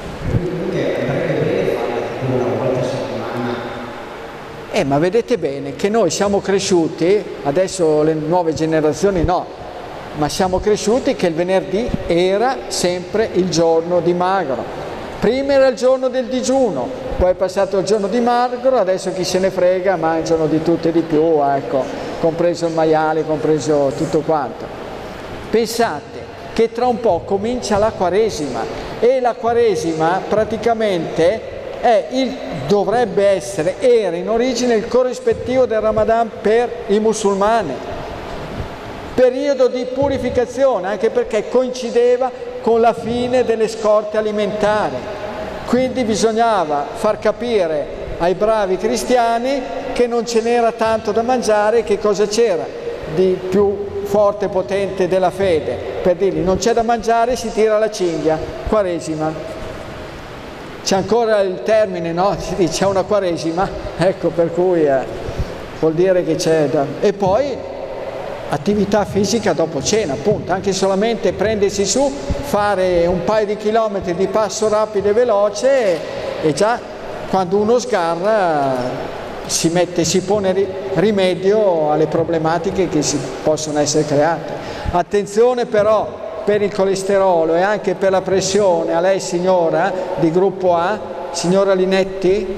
Ma vedete bene che noi siamo cresciuti, adesso le nuove generazioni no, ma siamo cresciuti che il venerdì era sempre il giorno di magro. Prima era il giorno del digiuno, poi è passato il giorno di magro, adesso chi se ne frega, mangiano di tutto e di più, ecco, compreso il maiale, compreso tutto quanto. Pensate che tra un po' comincia la Quaresima e la Quaresima praticamente dovrebbe essere, era in origine il corrispettivo del Ramadan per i musulmani, periodo di purificazione, anche perché coincideva con la fine delle scorte alimentari, quindi bisognava far capire ai bravi cristiani che non ce n'era tanto da mangiare, che cosa c'era di più forte e potente della fede, per dirgli non c'è da mangiare, si tira la cinghia, Quaresima. C'è ancora il termine, no? Si dice c'è una Quaresima, ecco, per cui vuol dire che c'è da... E poi attività fisica dopo cena, appunto, anche solamente prendersi su, fare un paio di chilometri di passo rapido e veloce e già quando uno sgarra si pone rimedio alle problematiche che si possono essere create. Attenzione però per il colesterolo e anche per la pressione, a lei signora di gruppo A, signora Linetti,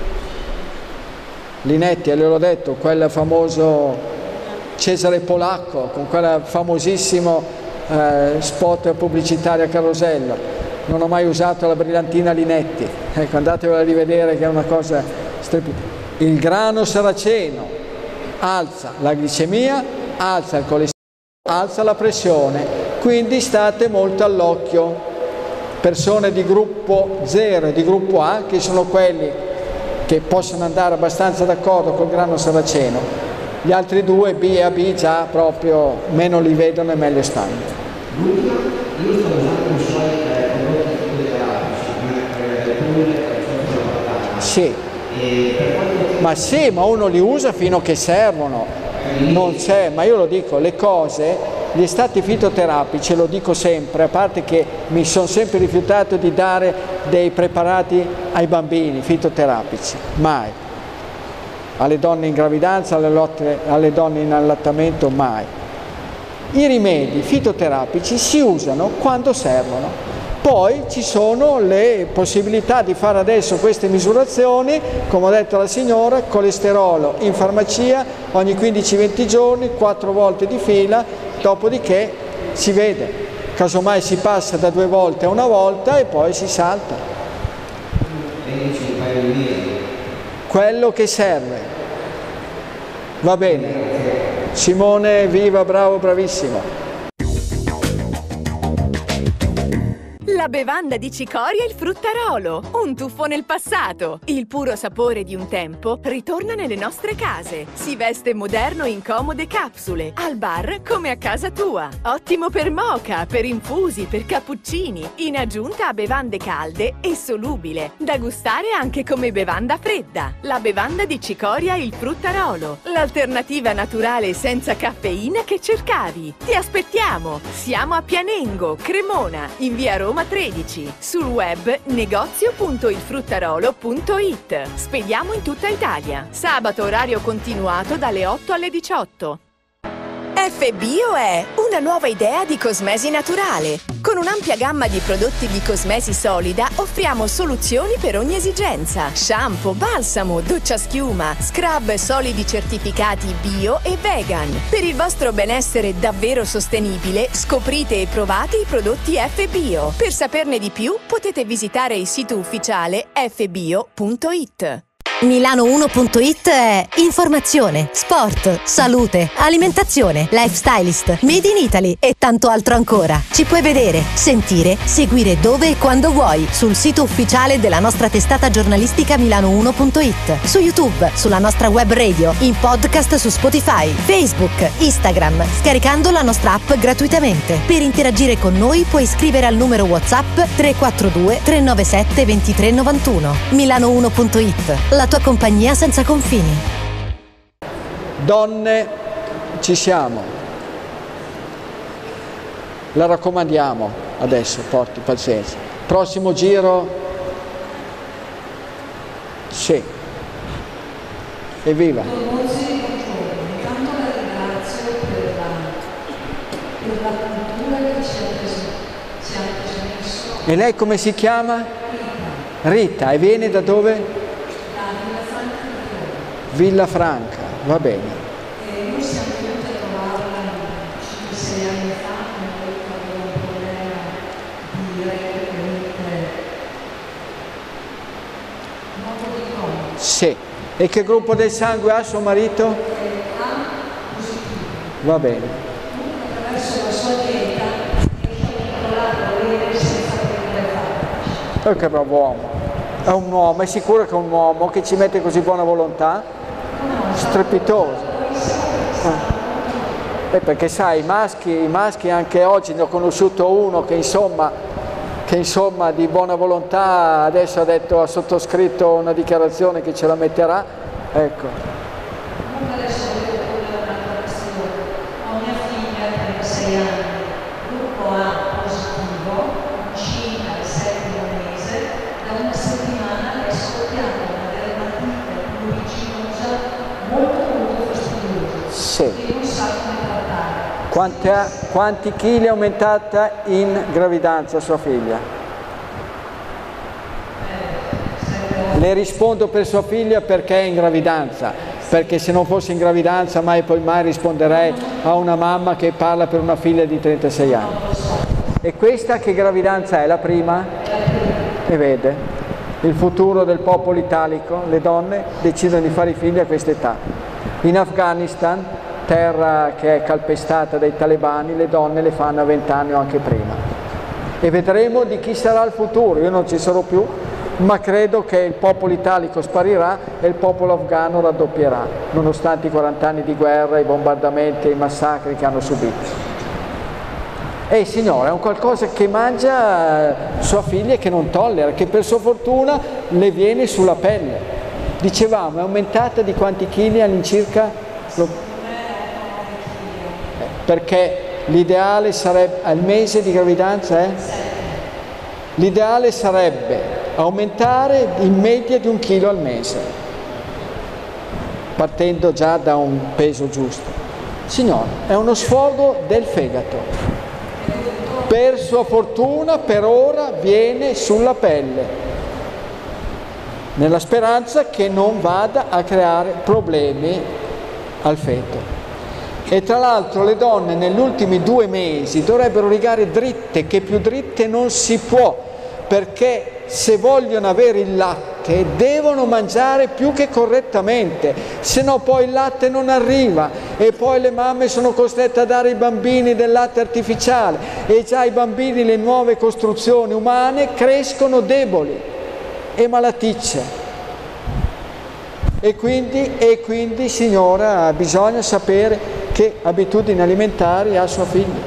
gliel'ho detto, quel famoso Cesare Polacco, con quel famosissimo spot pubblicitario a Carosello, non ho mai usato la brillantina Linetti, ecco, andatevela a rivedere che è una cosa strepitosa. Il grano saraceno alza la glicemia, alza il colesterolo, alza la pressione. Quindi state molto all'occhio, persone di gruppo 0 e di gruppo A, che sono quelli che possono andare abbastanza d'accordo col grano saraceno, gli altri due B e AB già proprio meno li vedono e meglio stanno. Io sto usando i suoi prodotti terapici, sì, ma sì, ma uno li usa fino a che servono, non c'è, ma io lo dico, le cose... Gli stati fitoterapici, lo dico sempre, a parte che mi sono sempre rifiutato di dare dei preparati ai bambini fitoterapici, mai. Alle donne in gravidanza, alle donne in allattamento, mai. I rimedi fitoterapici si usano quando servono. Poi ci sono le possibilità di fare adesso queste misurazioni, come ha detto la signora, colesterolo in farmacia ogni 15-20 giorni, 4 volte di fila, dopodiché si vede, casomai si passa da 2 volte a 1 volta e poi si salta. Quello che serve. Va bene. Simone, viva, bravo, bravissimo. La bevanda di cicoria il fruttarolo, un tuffo nel passato. Il puro sapore di un tempo ritorna nelle nostre case. Si veste moderno in comode capsule, al bar come a casa tua. Ottimo per moka, per infusi, per cappuccini, in aggiunta a bevande calde e solubile, da gustare anche come bevanda fredda. La bevanda di cicoria il fruttarolo, l'alternativa naturale senza caffeina che cercavi. Ti aspettiamo! Siamo a Pianengo, Cremona, in via Roma 13, sul web negozio.ilfruttarolo.it. Spediamo in tutta Italia. Sabato orario continuato dalle 8 alle 18. FBio è una nuova idea di cosmesi naturale. Con un'ampia gamma di prodotti di cosmesi solida offriamo soluzioni per ogni esigenza. Shampoo, balsamo, doccia schiuma, scrub solidi certificati bio e vegan. Per il vostro benessere davvero sostenibile, scoprite e provate i prodotti FBio. Per saperne di più potete visitare il sito ufficiale fbio.it. Milano1.it è informazione, sport, salute, alimentazione, lifestylist, made in Italy e tanto altro ancora. Ci puoi vedere, sentire, seguire dove e quando vuoi sul sito ufficiale della nostra testata giornalistica Milano1.it, su YouTube, sulla nostra web radio, in podcast su Spotify, Facebook, Instagram, scaricando la nostra app gratuitamente. Per interagire con noi puoi scrivere al numero WhatsApp 342 397 2391. Milano1.it, la tua compagnia senza confini. Donne, ci siamo. La raccomandiamo adesso, porti pazienza. Prossimo giro. Sì. Evviva. Intanto la ringrazio per la cultura che ci ha trasmesso. E lei come si chiama? Rita. E viene da dove? Villafranca, va bene. Noi siamo venuti a trovarla 5-6 anni fa, quando aveva un problema di recupero nuovo di Crohn. Sì. E che gruppo del sangue ha suo marito? A positivo. Va bene. Attraverso la sua dieta riesce a controllare a bere senza prendere farmaci. Che bravo uomo. È un uomo, è sicuro che è un uomo che ci mette così buona volontà? Strepitoso. Perché sai, i maschi anche oggi ne ho conosciuto uno che insomma di buona volontà adesso ha sottoscritto una dichiarazione che ce la metterà, ecco. Comunque adesso volevo porre un'altra questione. Ho mia figlia, 36 anni, gruppo A positivo, incinta al 7° mese, da una settimana le è scoppiata una dermatite pruriginosa molto fastidiosa. Sì. E non sa come trattare. Quanti chili è aumentata in gravidanza sua figlia? Le rispondo per sua figlia perché è in gravidanza, perché se non fosse in gravidanza mai risponderei a una mamma che parla per una figlia di 36 anni. E questa che gravidanza è? La prima? E vede, il futuro del popolo italico, le donne decidono di fare i figli a questa età. In Afghanistan, terra che è calpestata dai talebani, le donne le fanno a 20 anni o anche prima. E vedremo di chi sarà il futuro. Io non ci sarò più, ma credo che il popolo italico sparirà e il popolo afghano raddoppierà, nonostante i 40 anni di guerra, i bombardamenti e i massacri che hanno subito. E signora, è un qualcosa che mangia sua figlia e che non tollera, che per sua fortuna le viene sulla pelle. Dicevamo, è aumentata di quanti chili all'incirca? Perché l'ideale sarebbe, al mese di gravidanza l'ideale sarebbe aumentare in media di 1 chilo al mese, partendo già da un peso giusto. Signora, è uno sfogo del fegato. Per sua fortuna, per ora, viene sulla pelle, nella speranza che non vada a creare problemi al feto. E tra l'altro le donne negli ultimi 2 mesi dovrebbero rigare dritte, che più dritte non si può, perché se vogliono avere il latte devono mangiare più che correttamente, se no poi il latte non arriva e poi le mamme sono costrette a dare ai bambini del latte artificiale e già i bambini, le nuove costruzioni umane, crescono deboli e malaticce. E quindi signora, bisogna sapere che abitudini alimentari ha sua figlia,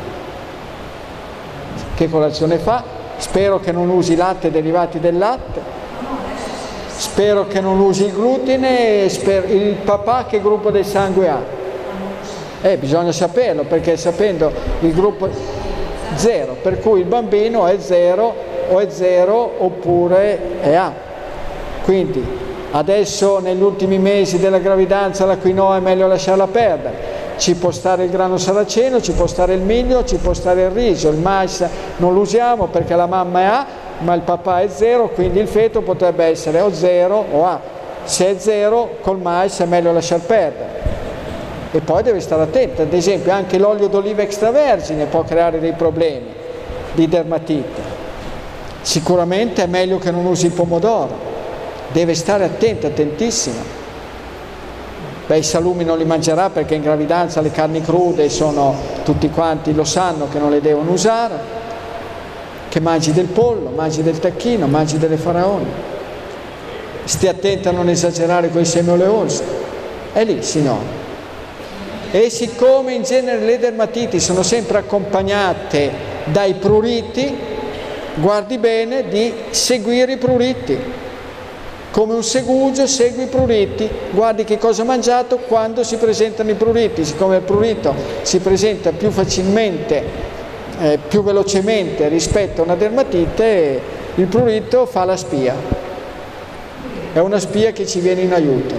che colazione fa. Spero che non usi latte e derivati del latte, spero che non usi il glutine. Il papà che gruppo del sangue ha? Bisogna saperlo, perché sapendo il gruppo 0, per cui il bambino è 0 oppure è A. Quindi adesso negli ultimi mesi della gravidanza la quinoa è meglio lasciarla perdere. Ci può stare il grano saraceno, ci può stare il miglio, ci può stare il riso, il mais non lo usiamo perché la mamma è A, ma il papà è 0, quindi il feto potrebbe essere o 0 o A. Se è 0, col mais è meglio lasciar perdere. E poi deve stare attento, ad esempio anche l'olio d'oliva extravergine può creare dei problemi di dermatite. Sicuramente è meglio che non usi il pomodoro, deve stare attenta, attentissima. Beh, i salumi non li mangerà perché in gravidanza le carni crude tutti quanti lo sanno che non le devono usare, che mangi del pollo, mangi del tacchino, mangi delle faraoni. Stia attenta a non esagerare con i semi oleosi. È lì, signore. E siccome in genere le dermatiti sono sempre accompagnate dai pruriti, guardi bene di seguire i pruriti. Come un segugio segui i pruriti, guardi che cosa ha mangiato quando si presentano i pruriti. Siccome il prurito si presenta più facilmente, più velocemente rispetto a una dermatite, il prurito fa la spia. È una spia che ci viene in aiuto.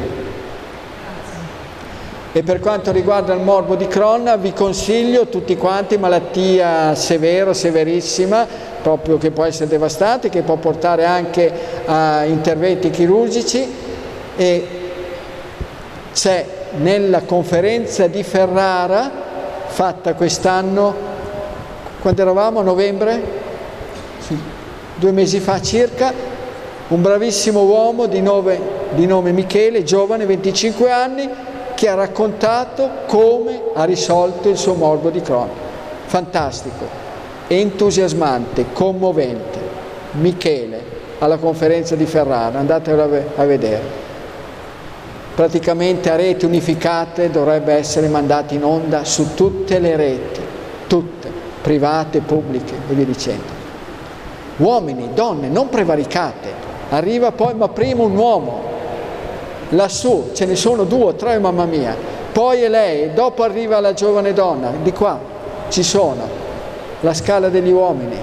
E per quanto riguarda il morbo di Crohn, vi consiglio tutti quanti, malattia severa, severissima, proprio che può essere devastante, che può portare anche a interventi chirurgici, e c'è nella conferenza di Ferrara fatta quest'anno, quando eravamo? A novembre? Sì, 2 mesi fa circa, un bravissimo uomo di nome Michele, giovane, 25 anni, che ha raccontato come ha risolto il suo morbo di Crohn. Fantastico, entusiasmante, commovente. Michele, alla conferenza di Ferrara, andatelo a vedere. Praticamente a reti unificate dovrebbe essere mandato in onda su tutte le reti, tutte, private, pubbliche e via dicendo. Uomini, donne, non prevaricate. Arriva poi, ma prima un uomo. Lassù ce ne sono 2 o 3, mamma mia, poi è lei, dopo arriva la giovane donna, di qua ci sono, la scala degli uomini.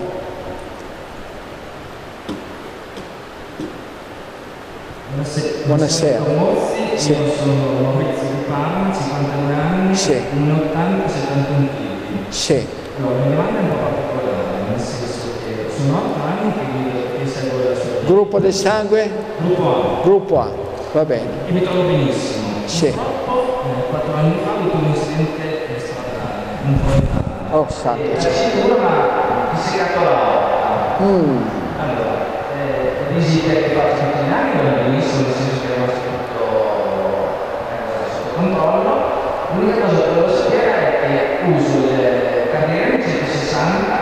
Buonasera. Sì. Io sono Maurizio di Parma, 52 anni, sì. 1,80 71 kg. Sì. Allora, la mia domanda è un po' particolare, nel senso che sono 8 anni che seguo la sua vita. Gruppo del sangue? Gruppo A. Gruppo A, va bene. E mi trovo benissimo. Sì. Purtroppo 4 anni fa ho avuto un incidente stradale, un po' in Italia. Oh, santo. La cintura mi si è catturata. Allora, visite che faccio tutti gli anni, va benissimo, nel senso che è rimasto tutto sotto controllo. L'unica cosa che volevo sapere è che uso le carriere 160,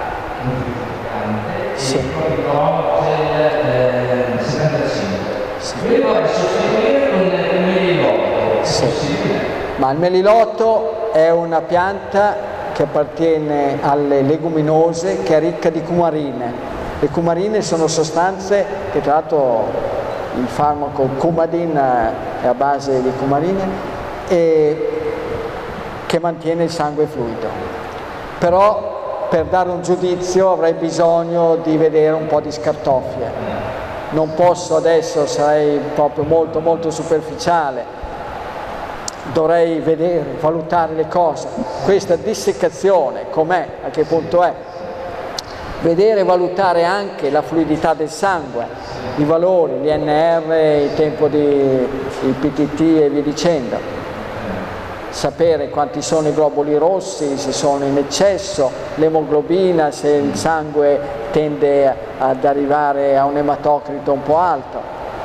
e sì. proprio Gel 75. Sì. Io vorrei sostituire con il melilotto, sì. Possibile? Ma il melilotto è una pianta che appartiene alle leguminose, che è ricca di cumarine. Le cumarine sono sostanze che, tra l'altro, il farmaco Coumadin è a base di cumarine, e che mantiene il sangue fluido. Però per dare un giudizio avrei bisogno di vedere un po' di scartoffie. Non posso adesso, sarei proprio molto molto superficiale, dovrei vedere, valutare le cose. Questa dissecazione com'è, a che punto è? Vedere e valutare anche la fluidità del sangue, i valori, l'INR, il tempo il PTT e via dicendo. Sapere quanti sono i globuli rossi, se sono in eccesso, l'emoglobina, se il sangue tende ad arrivare a un ematocrito un po' alto,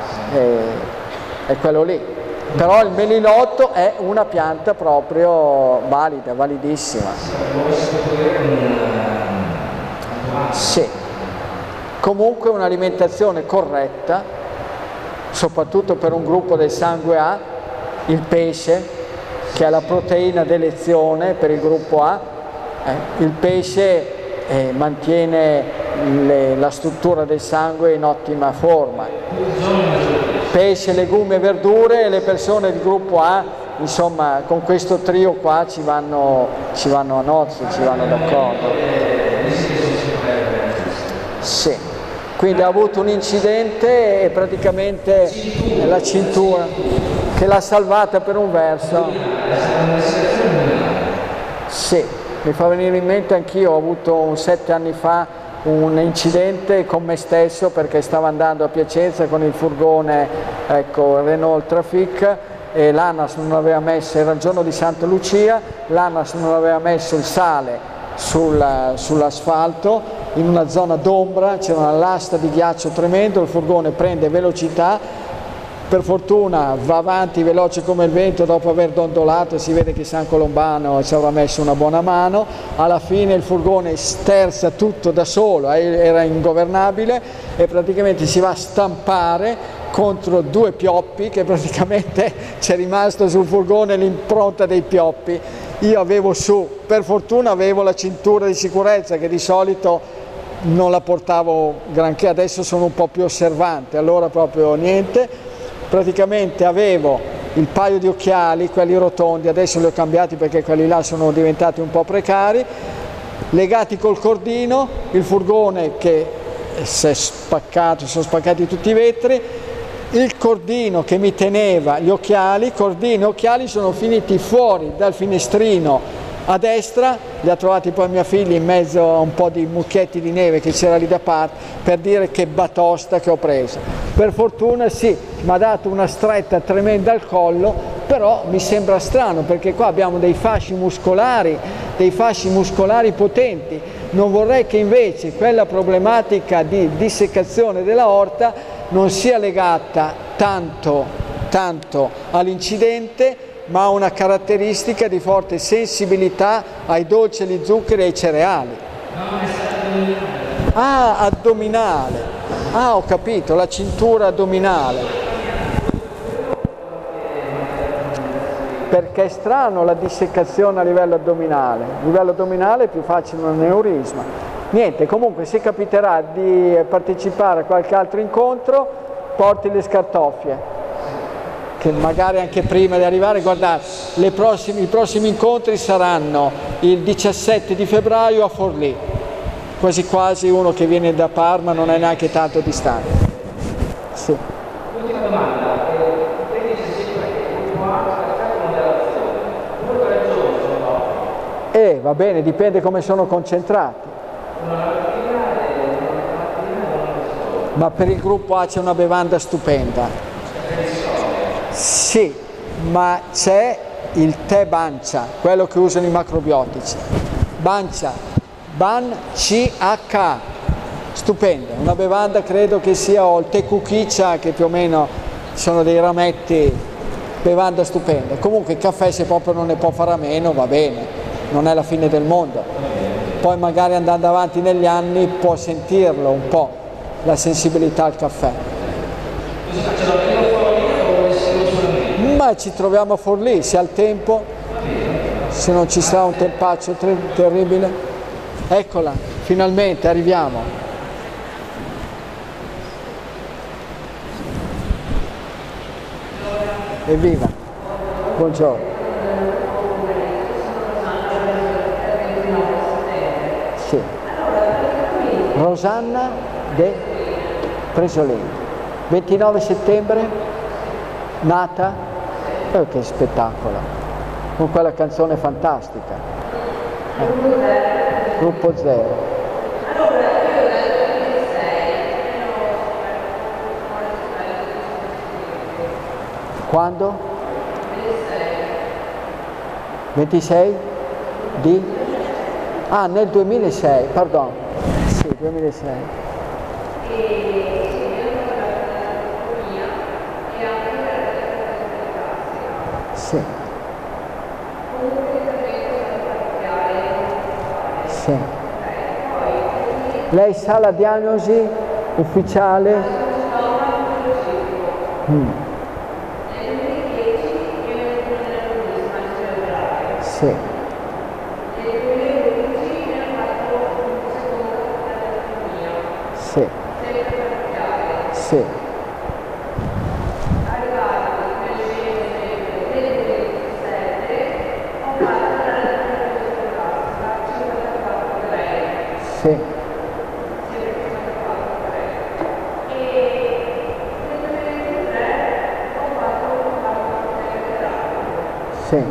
è quello lì. Però il melilotto è una pianta proprio valida, validissima. Sì. Comunque un'alimentazione corretta, soprattutto per un gruppo del sangue A, il pesce, che è la proteina d'elezione per il gruppo A, il pesce mantiene la struttura del sangue in ottima forma. Pesce, legumi e verdure, e le persone del gruppo A, insomma, con questo trio qua ci vanno a nozze, ci vanno d'accordo. Sì. Quindi ha avuto un incidente e praticamente la cintura che l'ha salvata per un verso. Sì, mi fa venire in mente anch'io, ho avuto 7 anni fa un incidente con me stesso perché stavo andando a Piacenza con il furgone, ecco, Renault Trafic, e l'ANAS non aveva messo, era il giorno di Santa Lucia, l'ANAS non aveva messo il sale sull'asfalto, in una zona d'ombra c'era una lastra di ghiaccio tremendo, il furgone prende velocità, per fortuna va avanti veloce come il vento, dopo aver dondolato si vede che San Colombano ci avrà messo una buona mano, alla fine il furgone sterza tutto da solo, era ingovernabile e praticamente si va a stampare contro 2 pioppi che praticamente c'è rimasto sul furgone l'impronta dei pioppi. Io avevo su, per fortuna avevo la cintura di sicurezza che di solito non la portavo granché, adesso sono un po' più osservante, allora proprio niente. Praticamente avevo il paio di occhiali, quelli rotondi, adesso li ho cambiati perché quelli là sono diventati un po' precari, legati col cordino, il furgone che si è spaccato, sono spaccati tutti i vetri, il cordino che mi teneva gli occhiali, cordino e occhiali sono finiti fuori dal finestrino a destra, li ha trovati poi mia figlia in mezzo a un po' di mucchietti di neve che c'era lì da parte, per dire che batosta che ho preso. Per fortuna sì, mi ha dato una stretta tremenda al collo, però mi sembra strano perché qua abbiamo dei fasci muscolari potenti. Non vorrei che invece quella problematica di dissecazione dell'aorta non sia legata tanto all'incidente, ma ha una caratteristica di forte sensibilità ai dolci, agli zuccheri e ai cereali. Ah, addominale. Ah, ho capito, la cintura addominale. Perché è strano la dissecazione a livello addominale. A livello addominale è più facile un aneurisma. Niente, comunque se capiterà di partecipare a qualche altro incontro, porti le scartoffie. Che magari anche prima di arrivare, guardate, i prossimi incontri saranno il 17 di febbraio a Forlì, quasi quasi uno che viene da Parma non è neanche tanto distante. Sì. Ultima domanda, lei dice sempre molto coraggioso, no? Va bene, dipende come sono concentrati. Ma per il gruppo A c'è una bevanda stupenda. Sì, ma c'è il tè Bancia, quello che usano i macrobiotici. Bancia, Ban-C-H, stupenda, una bevanda credo che sia, o il tè Kukicha, che più o meno sono dei rametti, bevanda stupenda. Comunque il caffè, se proprio non ne può fare a meno, va bene, non è la fine del mondo. Poi magari andando avanti negli anni può sentirlo un po', la sensibilità al caffè. Ma ci troviamo a Forlì, se ha il tempo, se non ci sarà un tempaccio terribile. Eccola, finalmente arriviamo. Evviva, buongiorno. Sì. Rosanna De Presolini, 29 settembre, nata. Che spettacolo, con quella canzone fantastica. Gruppo Zero. Quando? 26 di? Ah, nel 2006, pardon. Sì, 2006. Sì. Sì. Lei sa la diagnosi ufficiale? Sì. Sì. Sì. Sì. Sì.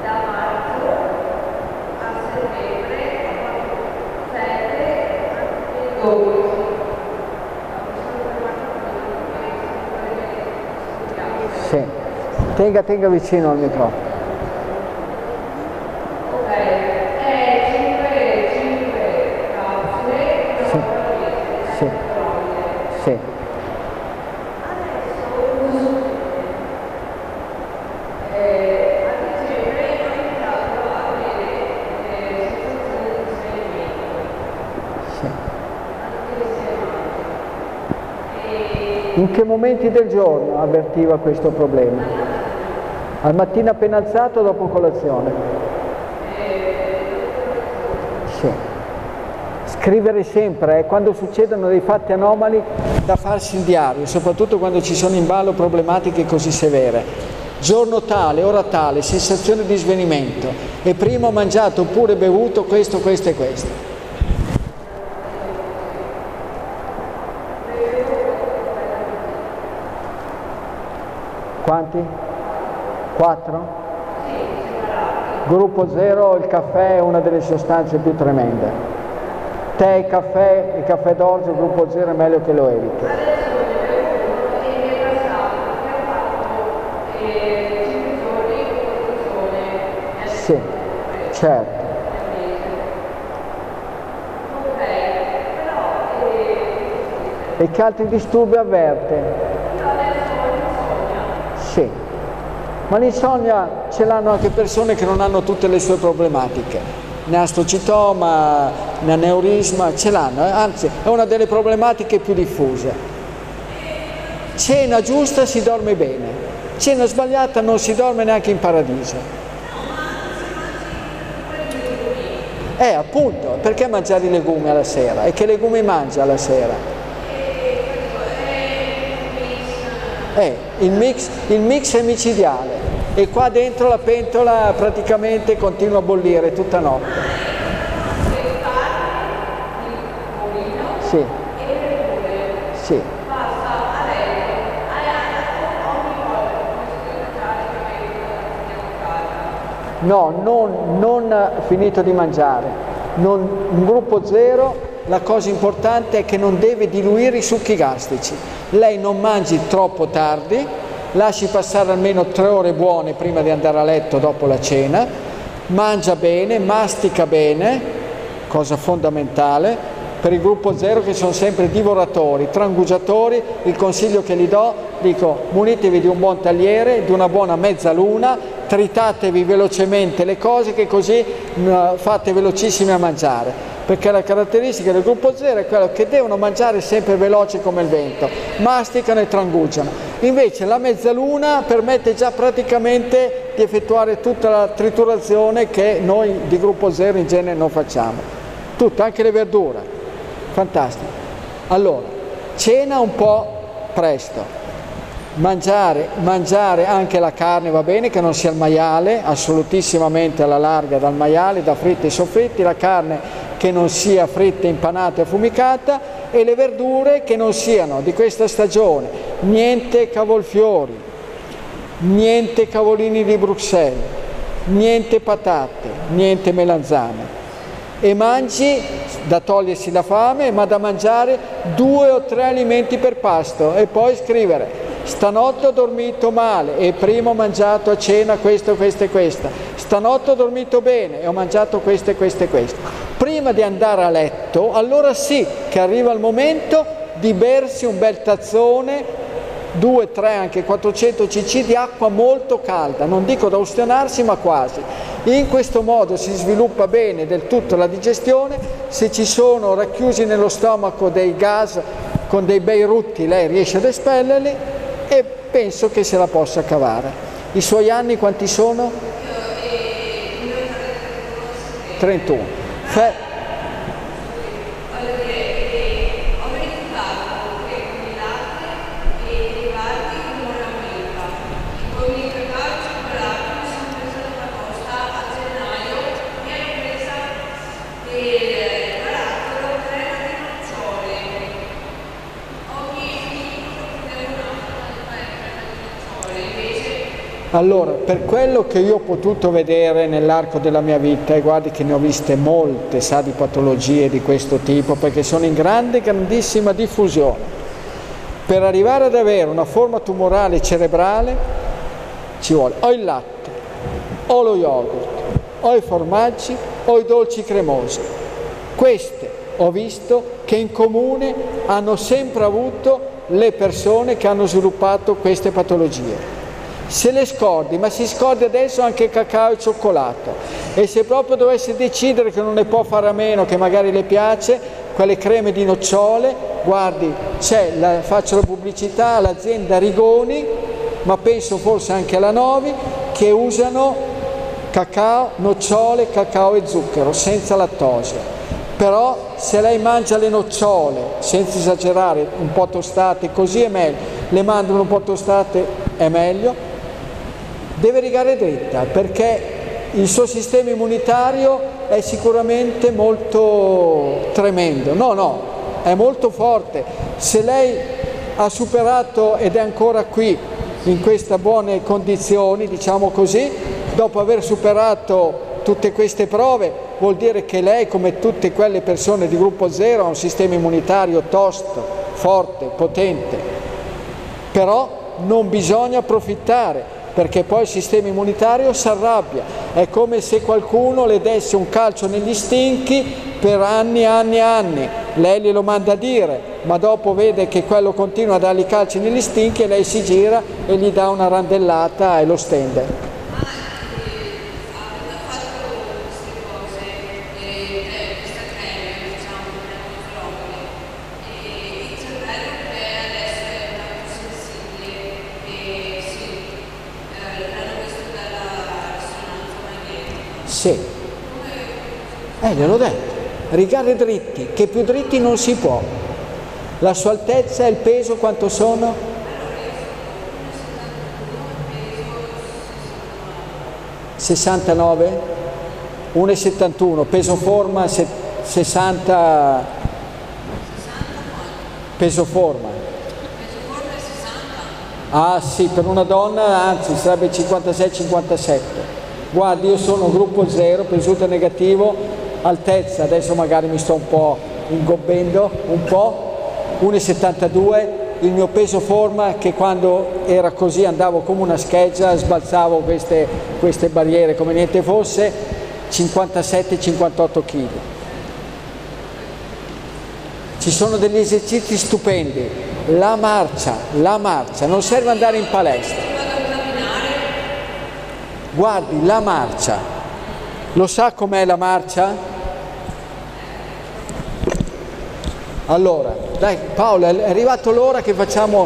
Sì. Tenga vicino al microfono. Sì. In che momenti del giorno avvertiva questo problema? Al mattino appena alzato o dopo colazione? Sì. Scrivere sempre, quando succedono dei fatti anomali, da farsi in diario, soprattutto quando ci sono in ballo problematiche così severe. Giorno tale, ora tale, sensazione di svenimento, e prima ho mangiato oppure bevuto questo, questo e questo. Quanti? 4? Gruppo 0, il caffè è una delle sostanze più tremende. Tè e caffè, il caffè d'orzo, gruppo 0 è meglio che lo eviti. Sì, certo. E che altri disturbi avverte? Sì, ma l'insonnia ce l'hanno anche persone che non hanno tutte le sue problematiche. Neastrocitoma, aneurisma, ce l'hanno, anzi è una delle problematiche più diffuse. Cena giusta si dorme bene, cena sbagliata non si dorme neanche in paradiso. Appunto, perché mangiare i legumi alla sera? E che legumi mangia alla sera? Il mix è micidiale e qua dentro la pentola praticamente continua a bollire tutta notte. Sì. Sì. No, non finito di mangiare. In gruppo 0 la cosa importante è che non deve diluire i succhi gastrici. Lei non mangi troppo tardi, lasci passare almeno 3 ore buone prima di andare a letto dopo la cena, mangia bene, mastica bene, cosa fondamentale. Per il gruppo 0 che sono sempre divoratori, trangugiatori, il consiglio che gli do, dico munitevi di un buon tagliere, di una buona mezzaluna, tritatevi velocemente le cose che così fate velocissime a mangiare. Perché la caratteristica del gruppo 0 è quella che devono mangiare sempre veloce come il vento, masticano e trangugiano. Invece la mezzaluna permette già praticamente di effettuare tutta la triturazione che noi di gruppo 0 in genere non facciamo. Tutto, anche le verdure, fantastico. Allora, cena un po' presto, mangiare anche la carne va bene, che non sia il maiale, assolutissimamente alla larga dal maiale, da fritti e soffritti, la carne che non sia fritta, impanata e affumicata, e le verdure che non siano di questa stagione, niente cavolfiori, niente cavolini di Bruxelles, niente patate, niente melanzane. E mangi da togliersi la fame, ma da mangiare 2 o 3 alimenti per pasto, e poi scrivere: stanotte ho dormito male e prima ho mangiato a cena questo, questo e questo. Stanotte ho dormito bene e ho mangiato questo e questo e questo. Prima di andare a letto, allora sì che arriva il momento di bersi un bel tazzone, 2, 3, anche 400 cc di acqua molto calda, non dico da ustionarsi ma quasi. In questo modo si sviluppa bene del tutto la digestione. Se ci sono racchiusi nello stomaco dei gas con dei bei rutti, lei riesce ad espellerli e penso che se la possa cavare. I suoi anni quanti sono? 31. Allora, per quello che io ho potuto vedere nell'arco della mia vita, e guardi che ne ho viste molte, sa, di patologie di questo tipo, perché sono in grandissima diffusione, per arrivare ad avere una forma tumorale cerebrale ci vuole o il latte, o lo yogurt, o i formaggi, o i dolci cremosi. Queste ho visto che in comune hanno sempre avuto le persone che hanno sviluppato queste patologie. Se le scordi, ma si scordi adesso anche cacao e cioccolato, e se proprio dovesse decidere che non ne può fare a meno, che magari le piace, quelle creme di nocciole, guardi, faccio la pubblicità all'azienda Rigoni, ma penso forse anche alla Novi, che usano cacao, nocciole, cacao e zucchero, senza lattosio. Però se lei mangia le nocciole, senza esagerare, un po' tostate, così è meglio, le mandano un po' tostate è meglio, deve rigare dritta, perché il suo sistema immunitario è sicuramente molto tremendo, no, è molto forte. Se lei ha superato ed è ancora qui in queste buone condizioni, diciamo così, dopo aver superato tutte queste prove, vuol dire che lei, come tutte quelle persone di gruppo 0, ha un sistema immunitario tosto, forte, potente. Però non bisogna approfittare, perché poi il sistema immunitario si arrabbia. È come se qualcuno le desse un calcio negli stinchi per anni. Lei glielo manda a dire, ma dopo vede che quello continua a dargli calci negli stinchi e lei si gira e gli dà una randellata e lo stende. Sì, gliel'ho detto, rigare dritti, che più dritti non si può. La sua altezza e il peso quanto sono? 69? 1,71, peso forma 60, peso forma. Ah sì, per una donna anzi sarebbe 56-57. Guardi, io sono gruppo 0, presunto negativo, altezza, adesso magari mi sto un po' ingobbendo, 1,72, il mio peso forma, che quando era così andavo come una scheggia, sbalzavo queste barriere come niente fosse, 57-58 kg. Ci sono degli esercizi stupendi, la marcia, non serve andare in palestra. Guardi, la marcia, lo sa com'è la marcia? Allora, dai Paolo, è arrivato l'ora che facciamo...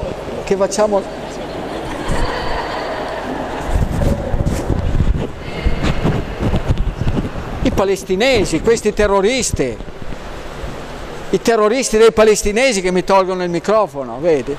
I palestinesi, questi terroristi, i terroristi dei palestinesi che mi tolgono il microfono, vedi?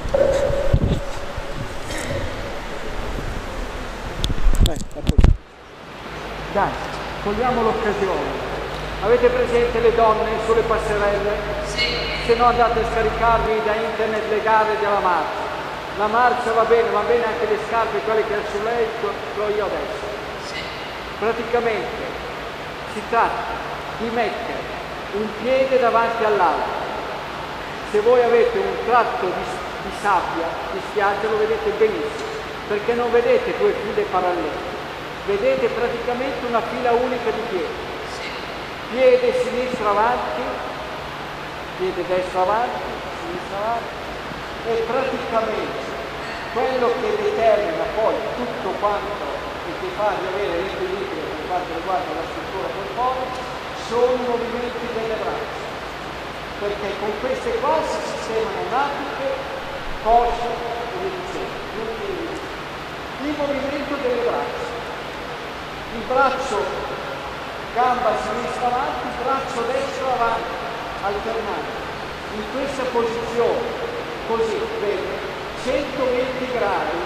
Dai, cogliamo l'occasione. Avete presente le donne sulle passerelle? Sì. Se no andate a scaricarvi da internet le gare della marcia. La marcia va bene anche le scarpe, quelle che ha su lei, l'ho io adesso. Sì. Praticamente si tratta di mettere un piede davanti all'altro. Se voi avete un tratto di sabbia, di spiaggia, lo vedete benissimo, perché non vedete due file parallele. Vedete praticamente una fila unica di piedi. Piede sinistro avanti, piede destro avanti, sinistra avanti, e praticamente quello che determina poi tutto quanto e che fa di avere l'equilibrio per quanto riguarda la struttura corporea sono i movimenti delle braccia, perché con queste qua si sistemano natiche, cosce e via dicendo. Il movimento delle braccia. Il braccio, gamba sinistra avanti, braccio destro avanti, alternando. In questa posizione, così, vedi, 120 gradi,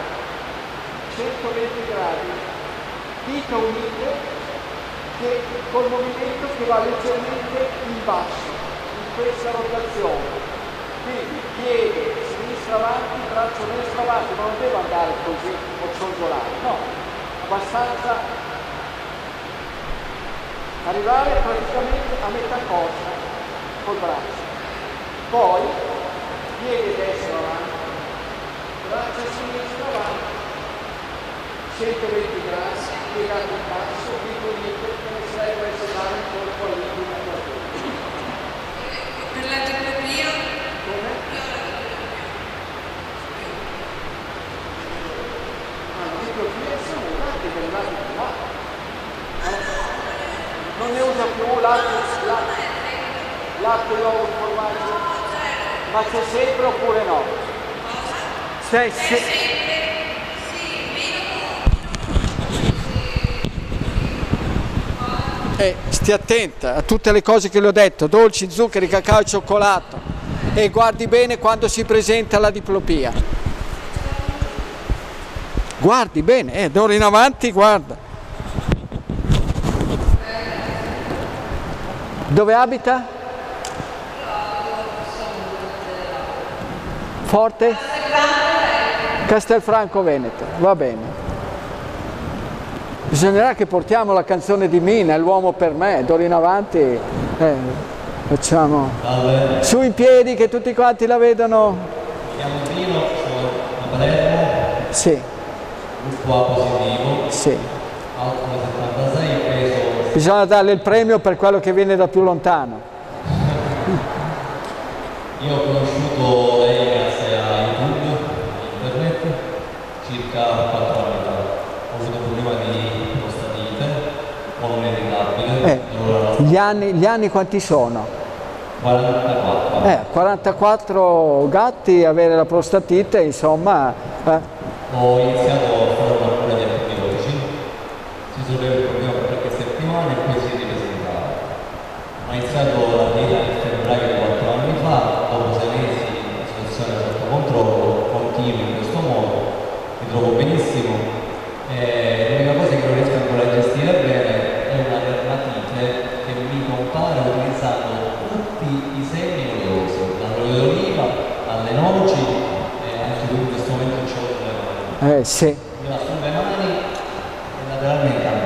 dita unite, che col movimento che va leggermente in basso, in questa rotazione. Quindi piede sinistra avanti, braccio destro avanti, ma non deve andare così o ciondolare, no, abbastanza. Arrivare praticamente a metà corsa col braccio, poi piede destro avanti, braccio sinistro avanti, 120 gradi, piegato in basso, dito unito, come se lei volesse dare un colpo all'interno della tua. Per la terapia? Come? Ma la terapia sono i lati per i lati di là. Non ne usa più latte nuovo formaggio? Ma c'è sempre oppure no? C'è stia attenta a tutte le cose che le ho detto, dolci, zuccheri, cacao e cioccolato, e guardi bene quando si presenta la diplopia. Guardi bene, d'ora in avanti guarda. Dove abita? Forte? Castelfranco Veneto, va bene. Bisognerà che portiamo la canzone di Mina, l'uomo per me, d'ora in avanti facciamo su in piedi che tutti quanti la vedano. Siamo Pino, sono a Palermo, sì. gruppo A positivo, sì. alto 76, peso. Bisogna darle il premio per quello che viene da più lontano. Io ho conosciuto lei grazie a YouTube, internet, circa 4 anni fa. Ho avuto un problema di prostatite, non inevitabile. Gli anni quanti sono? 44. 44 gatti, avere la prostatite, insomma. Ho iniziato a fare una cura di antibiotici, si solleva il problema per qualche settimana e poi si è ripresentato. Ho iniziato la dieta nel febbraio di 4 anni fa, dopo 6 mesi la situazione è sotto controllo, continuo in questo modo, mi trovo benissimo. L'unica cosa che non riesco ancora a gestire bene è una dermatite che mi compare utilizzando tutti i semi oleosi, dall'olio d'oliva alle noci, anche in questo momento c'ho le mani. Sì. Mi va sulle mani e lateralmente al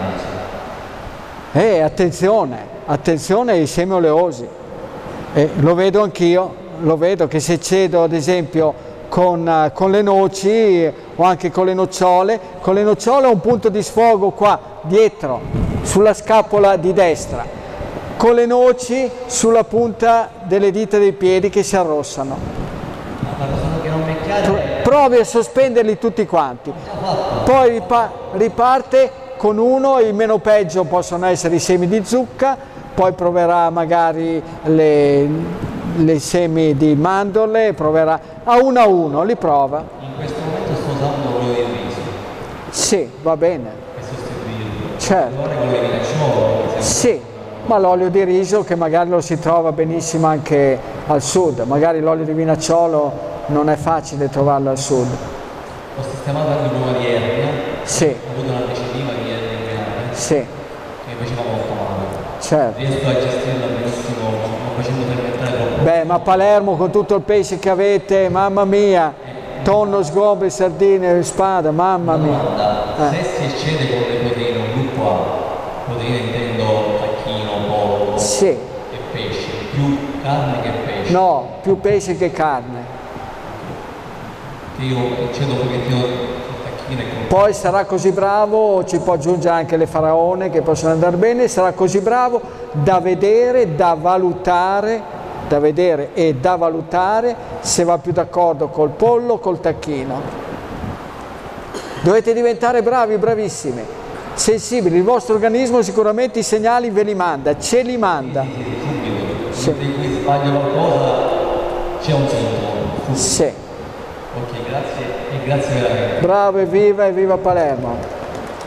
naso. Attenzione ai semi oleosi. Lo vedo anch'io, lo vedo che se cedo ad esempio con le noci o anche con le nocciole ho un punto di sfogo qua dietro sulla scapola di destra, con le noci sulla punta delle dita dei piedi che si arrossano. La cosa che non mi è chiara è... Provi a sospenderli tutti quanti, poi riparte con uno, il meno peggio possono essere i semi di zucca, poi proverà magari le semi di mandorle, proverà a uno, li prova. In questo momento sto usando l'olio di riso. Sì, va bene. Per sostituirlo. Certo. L'olio di vinacciolo. Sì, ma l'olio di riso che magari lo si trova benissimo anche al sud, magari l'olio di vinacciolo non è facile trovarlo al sud. Ho sistemato anche un problema di ernia. Sì. Ho avuto una recidiva di ernia inguinale. Sì. Che mi faceva molto male. Certo. Riesco a gestirla benissimo, non facendo fermentare troppo. Beh, ma Palermo con tutto il pesce che avete, mamma mia, tonno, sgombre, sardine, spada, mamma mia. Se si eccede con le proteine, un gruppo A, proteine intendo tacchino, pollo sì. e pesce, più carne che pesce. No, più pesce che carne. Che io eccedo un pochettino di tacchino e con... Poi sarà così bravo, ci può aggiungere anche le faraone che possono andare bene, sarà così bravo da vedere, da valutare, da vedere e da valutare se va più d'accordo col pollo o col tacchino. Dovete diventare bravi, bravissimi, sensibili, il vostro organismo sicuramente i segnali ve li manda, ce li manda. Sì. Se qui sbaglio qualcosa c'è un sintomo. Sì. Ok, grazie e grazie veramente. Bravo, evviva Palermo.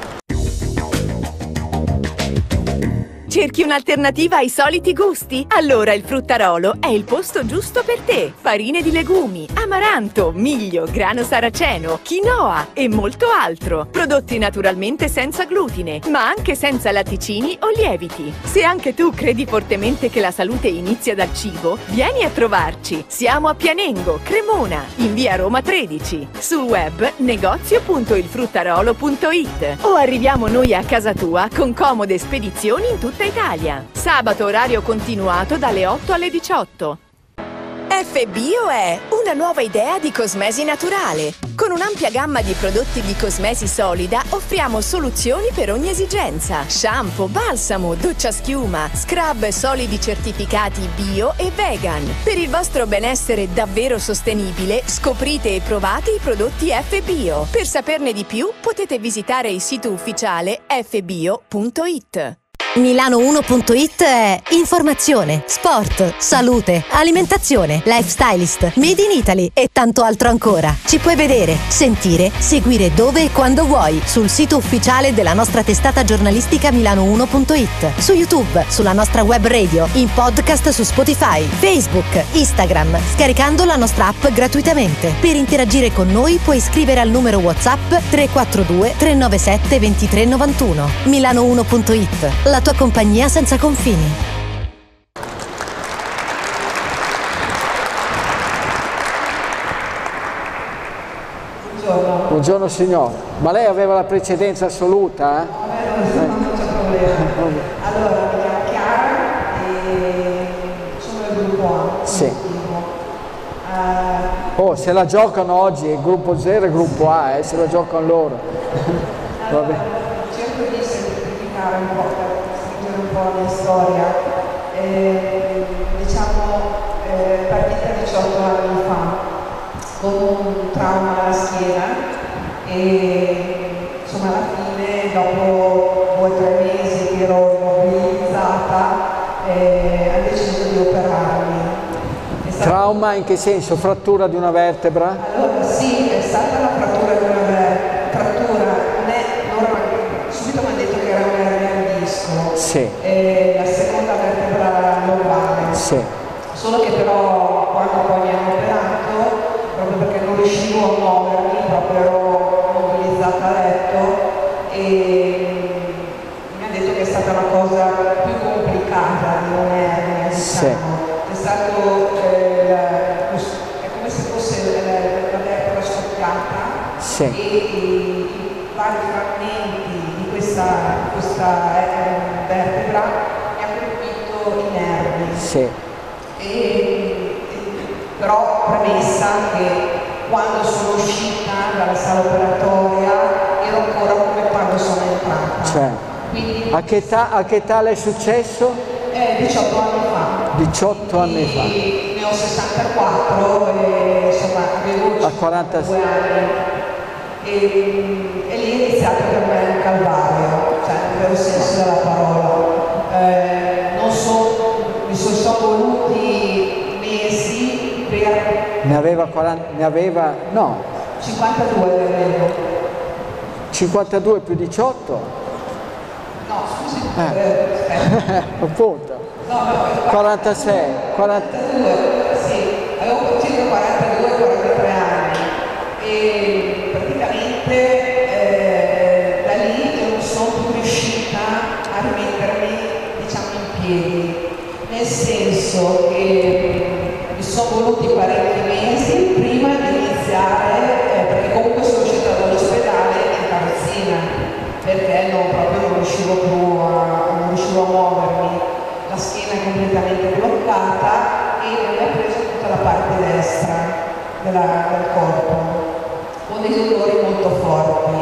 Cerchi un'alternativa ai soliti gusti? Allora il Fruttarolo è il posto giusto per te. Farine di legumi, amaranto, miglio, grano saraceno, quinoa e molto altro. Prodotti naturalmente senza glutine, ma anche senza latticini o lieviti. Se anche tu credi fortemente che la salute inizia dal cibo, vieni a trovarci. Siamo a Pianengo, Cremona, in via Roma 13. Sul web negozio.ilfruttarolo.it o arriviamo noi a casa tua con comode spedizioni in tutta Italia. Sabato orario continuato dalle 8 alle 18. FBio è una nuova idea di cosmesi naturale. Con un'ampia gamma di prodotti di cosmesi solida offriamo soluzioni per ogni esigenza. Shampoo, balsamo, doccia schiuma, scrub solidi certificati bio e vegan. Per il vostro benessere davvero sostenibile, scoprite e provate i prodotti FBio. Per saperne di più potete visitare il sito ufficiale fbio.it. Milano1.it è informazione, sport, salute, alimentazione, lifestylist, made in Italy e tanto altro ancora. Ci puoi vedere, sentire, seguire dove e quando vuoi sul sito ufficiale della nostra testata giornalistica Milano1.it, su YouTube, sulla nostra web radio, in podcast su Spotify, Facebook, Instagram, scaricando la nostra app gratuitamente. Per interagire con noi puoi scrivere al numero WhatsApp 342 397 2391. Milano1.it, la tua compagnia senza confini. Buongiorno. Buongiorno signor. Ma lei aveva la precedenza assoluta? Non c'è problema. Allora, mi chiamo Chiara e sono del gruppo A. Sì. Oh, se la giocano oggi il gruppo 0 e il gruppo A, se la giocano loro. Allora, cerco di semplificare un po', per stringere un po' la mia storia. Partita 18 anni fa con un trauma alla schiena e insomma alla fine dopo 2 o 3 mesi che ero immobilizzata ha deciso di operarmi. Trauma in che senso? Frattura di una vertebra? Allora sì, è stata la frattura di una frattura, subito mi hanno detto che era un'ernia al disco, sì. La seconda vertebra lombare, sì. Solo che però quando poi mi hanno operato, proprio perché non riuscivo a muovermi, proprio ero mobilizzata a letto e mi ha detto che è stata una cosa più complicata di un'ernia, diciamo. Sì. È stato è come se fosse la vertebra scoppiata, sì. E i vari frammenti di questa vertebra mi ha colpito i nervi, sì. Però premessa che quando sono uscita dalla sala operatoria ero ancora come quando sono entrata. Cioè, quindi, a che età le è successo? 18 anni fa. 18 anni fa. Ne ho 64 e insomma avevo 52 anni. E lì è iniziato per me un calvario, cioè nel vero senso della parola. Mi sono voluti mesi per... Ne aveva, no. 52 ne avevo. 52 più 18? No, scusi, appunto. No, 46, 42, sì, avevo circa 42-43 anni e praticamente da lì io non sono più riuscita a rimettermi, diciamo, in piedi, nel senso che mi sono voluti parecchi mesi prima di iniziare, perché comunque sono uscita dall'ospedale in carrozzina, perché proprio non riuscivo a muovermi, la schiena è completamente bloccata e mi ha preso tutta la parte destra del corpo, con dei dolori molto forti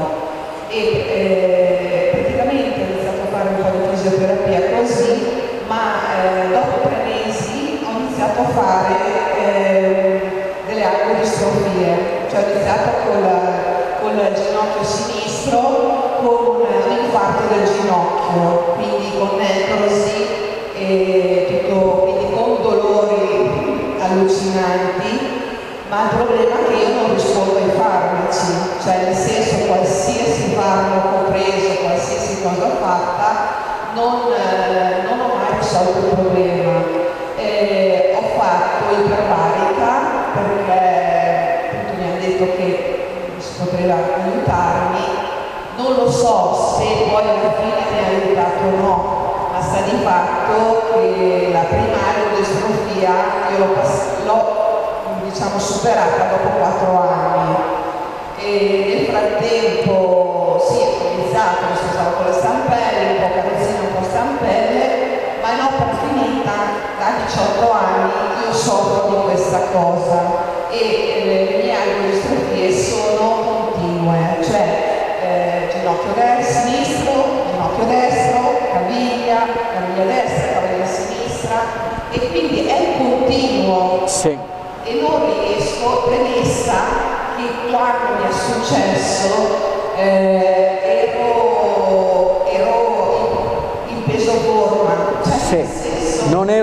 e praticamente ho iniziato a fare un po' di fisioterapia così, ma dopo 3 mesi ho iniziato a fare delle argodistrofie, cioè ho iniziato con il ginocchio sinistro con un infarto del ginocchio, quindi con necrosi e tutto, quindi con dolori allucinanti, ma il problema è che io non rispondo ai farmaci, cioè nel senso qualsiasi farmaco ho preso, qualsiasi cosa ho fatta, non ho mai risolto il problema. Ho fatto iperbarica perché appunto mi hanno detto che si poteva aiutarmi, non lo so se poi alla fine mi ha aiutato o no, ma sta di fatto che la prima argodistrofia io l'ho diciamo superata dopo 4 anni e nel frattempo sì, ho iniziato, mi sono stata con le stampelle, un po' carrozzina, un po' stampelle, ma in opera finita da 18 anni io soffro di questa cosa e le mie argodistrofie sono continue, cioè ginocchio sinistro, ginocchio destro, caviglia destra, caviglia sinistra e quindi è continuo. Sì. E non riesco, premessa che quando mi è successo ero in peso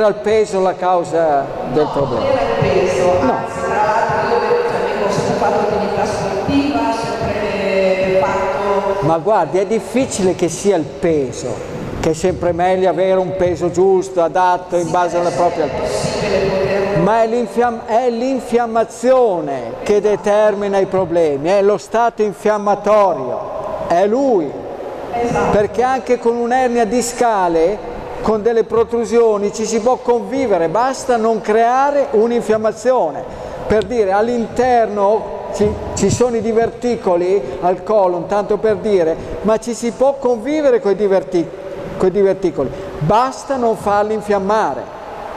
era il peso la causa del problema. Non era il peso, anzi, tra l'altro io avevo sempre fatto attività sportiva, sempre fatto... Ma guardi, è difficile che sia il peso, che è sempre meglio avere un peso giusto, adatto, in base alla propria altura. Ma è l'infiammazione che determina i problemi, è lo stato infiammatorio, è lui. Perché anche con un'ernia discale, con delle protrusioni, ci si può convivere, basta non creare un'infiammazione. Per dire, all'interno ci sono i diverticoli al colon, tanto per dire, ma ci si può convivere con i diverticoli, basta non farli infiammare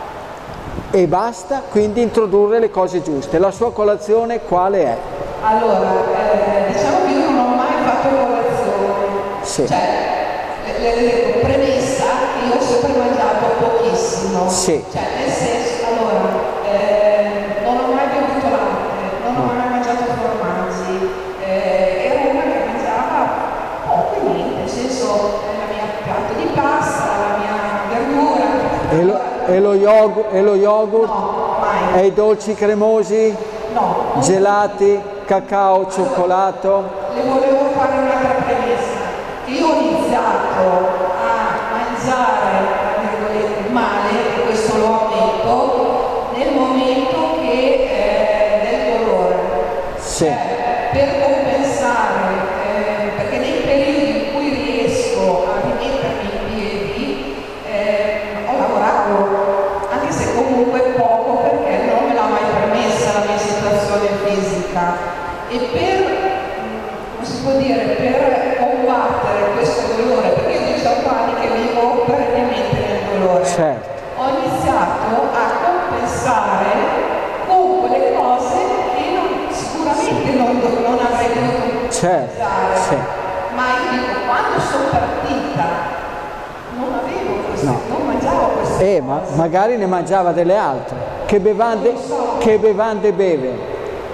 e basta quindi introdurre le cose giuste. La sua colazione quale è? Allora, diciamo che io non ho mai fatto colazione, sì. Cioè, premessa che io ho sempre mangiato pochissimo, sì. Cioè nel senso, allora, non ho mai bevuto latte, non ho mai mangiato formaggi, ero una che mangiava poco e niente, nel senso la mia piatto di pasta, la mia verdura. E lo yogurt? No, mai. E i dolci cremosi? No. Gelati, cacao, cioccolato? Le volevo fare un'altra premessa. Io ho iniziato a mangiare, tra virgolette, male, e questo lo ammetto, nel momento che del dolore. Sì. Per compensare, perché nei periodi in cui riesco a rimettermi in piedi, ho lavorato, anche se comunque poco, perché non me l'ha mai permessa la mia situazione fisica. E per, come si può dire, per combattere questo dolore, perché io 18 anni che vivo perennemente nel dolore, certo. Ho iniziato a compensare con quelle cose che sicuramente non avrei dovuto certo. Sì. Ma io dico, quando sono partita non avevo queste, non mangiavo queste ma cose. magari ne mangiava delle altre. Che bevande beve?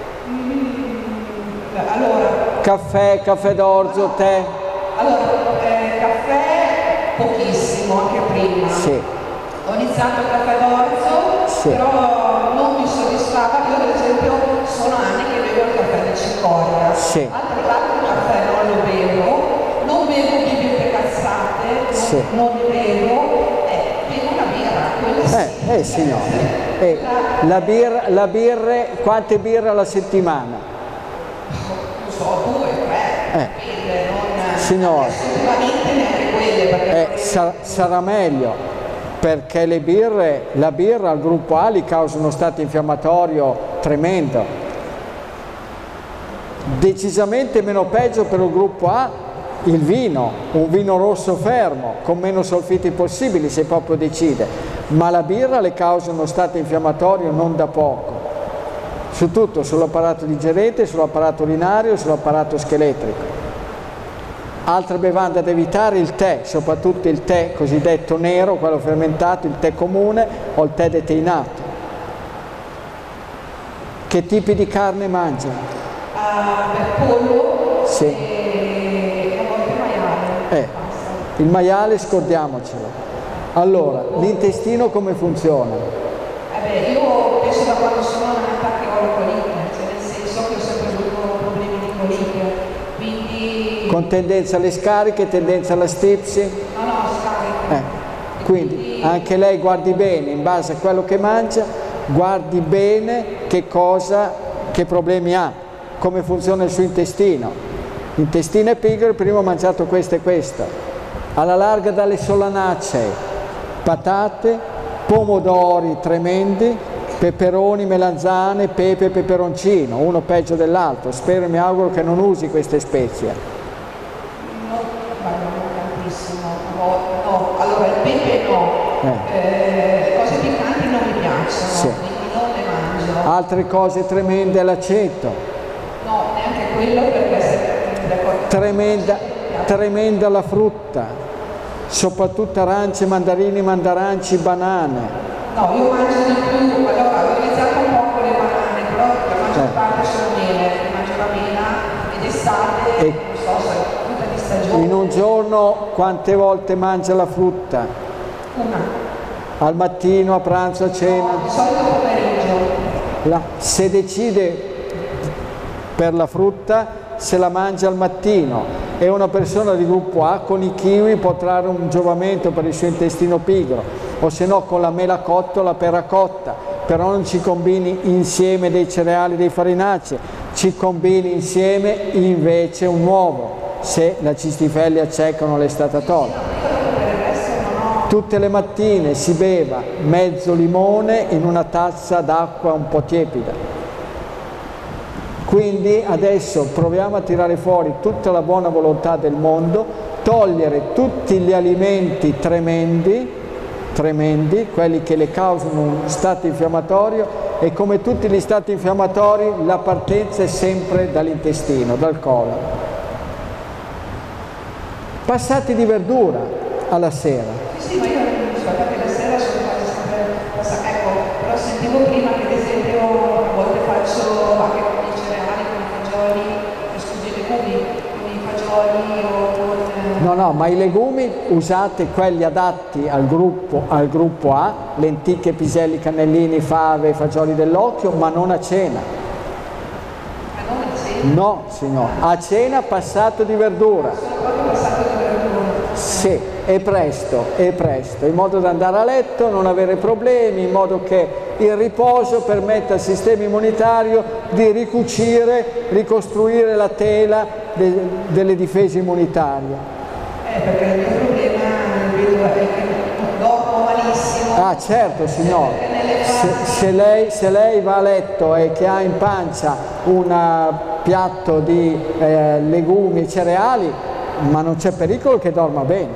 Allora, caffè d'orzo, tè? Allora, caffè pochissimo, anche prima. Sì. Ho iniziato il caffè d'orzo, sì. Però non mi soddisfava. Io ad esempio sono anni che bevo il caffè di cicoria. Sì. Altro caffè non lo bevo, non bevo bibite cazzate, sì. non ne bevo la birra, quella sì. Signore. La birra, quante birre alla settimana? Non so, 2, 3, signore, assolutamente neanche quelle, perché sarà meglio, perché la birra al gruppo A gli causa uno stato infiammatorio tremendo. Decisamente meno peggio per il gruppo A il vino, un vino rosso fermo, con meno solfiti possibili se proprio decide, ma la birra le causa uno stato infiammatorio non da poco. Su tutto, sull'apparato digerente, sull'apparato urinario, sull'apparato scheletrico. Altra bevanda da evitare, il tè, soprattutto il tè cosiddetto nero, quello fermentato, il tè comune o il tè deteinato. Che tipi di carne mangiano? Pollo sì. E a volte maiale. Il maiale scordiamocelo. Allora, l'intestino come funziona? Io penso da quando sono nata che ho la colite, cioè nel senso che ho sempre avuto problemi di colite, quindi... Con tendenza alle scariche, tendenza alla stipsi? No, scariche. Quindi anche lei guardi bene, in base a quello che mangia, guardi bene che problemi ha, come funziona il suo intestino. L'intestino è piccolo, prima ho mangiato questo e questo. Alla larga dalle solanacee, patate, pomodori tremendi, peperoni, melanzane, pepe, peperoncino, uno peggio dell'altro. Spero e mi auguro che non usi queste spezie. No, tantissimo. No, allora il pepe no. Le cose piccanti non mi piacciono, sì. Quindi non le mangio. Altre cose tremende, l'aceto. No, neanche quello perché tremenda la frutta. Soprattutto arance, mandarini, mandaranci, banane. No, io mangio di più, allora ho iniziato un po' con le banane, però la maggior parte sono mele, mangio la mela ed estate, non so se è frutta di stagione. In un giorno quante volte mangia la frutta? Una. Al mattino, a pranzo, a cena? Di solito pomeriggio. Se decide per la frutta, se la mangia al mattino, e una persona di gruppo A con i kiwi può trarre un giovamento per il suo intestino pigro, o se no con la mela cotta o la pera cotta, però non ci combini insieme dei cereali, dei farinacei, ci combini insieme invece un uovo, se la cistifellea cieca non le è stata tolta. Tutte le mattine si beva mezzo limone in una tazza d'acqua un po' tiepida. Quindi adesso proviamo a tirare fuori tutta la buona volontà del mondo, togliere tutti gli alimenti tremendi, quelli che le causano un stato infiammatorio, e come tutti gli stati infiammatori la partenza è sempre dall'intestino, dal colon. Passati di verdura alla sera. Sì, ma io non so, perché la sera sono quasi sempre passata, ecco, però sentivo prima che ad esempio a volte faccio anche con i cereali, con i fagioli, scusi, i legumi, con i fagioli o con... No, ma i legumi usate quelli adatti al gruppo A, lenticchie, piselli, cannellini, fave, fagioli dell'occhio, ma non a cena. Ma non a cena? No, signore, a cena passato di verdura. Sono proprio passato di verdura. Sì, e presto, in modo da andare a letto, non avere problemi, in modo che il riposo permetta al sistema immunitario di ricucire, ricostruire la tela delle difese immunitarie. Perché il mio problema è che dormo malissimo. Ah, certo, signore. Se lei va a letto e che ha in pancia un piatto di legumi e cereali, ma non c'è pericolo che dorma bene.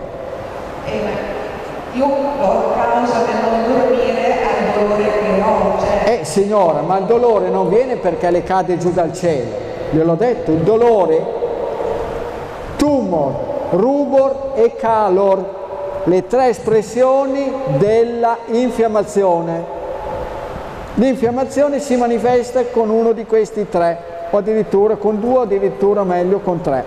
Io ho causa del non dormire al dolore che ho. Cioè... Signora, ma il dolore non viene perché le cade giù dal cielo. Gliel'ho detto, il dolore, tumor, rubor e calor, le tre espressioni della infiammazione. L'infiammazione si manifesta con uno di questi tre, o addirittura con due, o addirittura meglio con tre.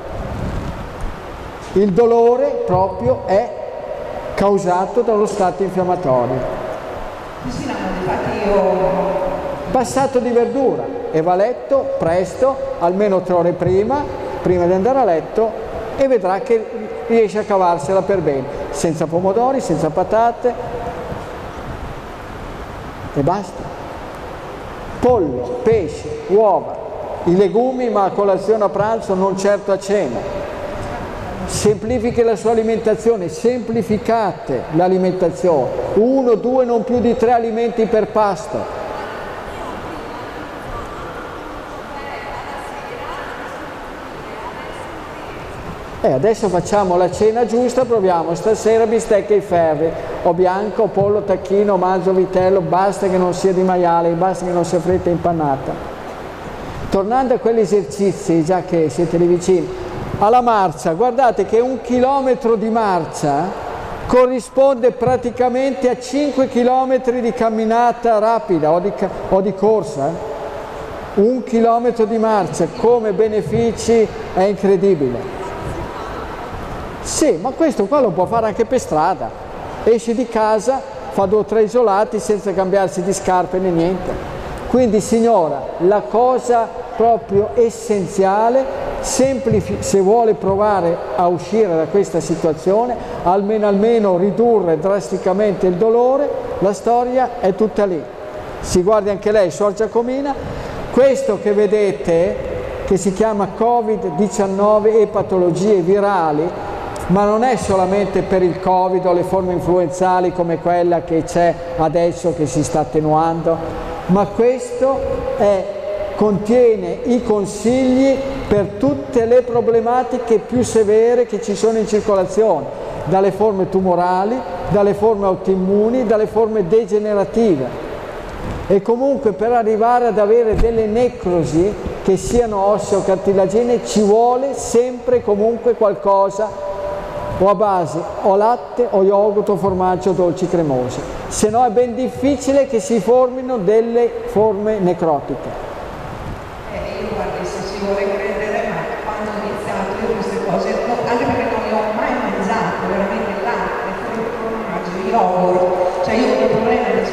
Il dolore proprio è causato dallo stato infiammatorio. Sì, no, infatti io... Passato di verdura, e va a letto presto, almeno 3 ore prima di andare a letto, e vedrà che riesce a cavarsela per bene, senza pomodori, senza patate, e basta. Pollo, pesce, uova, i legumi, ma a colazione, a pranzo, non certo a cena. Semplifichi la sua alimentazione, semplificate l'alimentazione, 1, 2, non più di 3 alimenti per pasto. Adesso facciamo la cena giusta, proviamo stasera bistecche ai ferri, o bianco, o pollo, tacchino, manzo, vitello, basta che non sia di maiale, basta che non sia fritta e impannata. Tornando a quegli esercizi, già che siete lì vicini, alla marcia, guardate che 1 chilometro di marcia corrisponde praticamente a 5 chilometri di camminata rapida o di corsa. 1 chilometro di marcia come benefici è incredibile. Sì, ma questo qua lo può fare anche per strada. Esce di casa, fa 2 o 3 isolati senza cambiarsi di scarpe né niente. Quindi signora, la cosa proprio essenziale, se vuole provare a uscire da questa situazione, almeno ridurre drasticamente il dolore, la storia è tutta lì. Si guardi anche lei, Suor Giacomina, questo che vedete, che si chiama Covid-19 e patologie virali, ma non è solamente per il Covid o le forme influenzali come quella che c'è adesso che si sta attenuando, ma questo contiene i consigli per tutte le problematiche più severe che ci sono in circolazione, dalle forme tumorali, dalle forme autoimmuni, dalle forme degenerative. E comunque per arrivare ad avere delle necrosi che siano osseo-cartilaginee ci vuole sempre e comunque qualcosa o a base o latte o yogurt o formaggio dolci cremosi, se no è ben difficile che si formino delle forme necrotiche. Io guardo, se ci vuole credere, ma quando ho iniziato io queste cose, anche perché non le ho mai mangiate, veramente latte, formaggio, yogurt, cioè io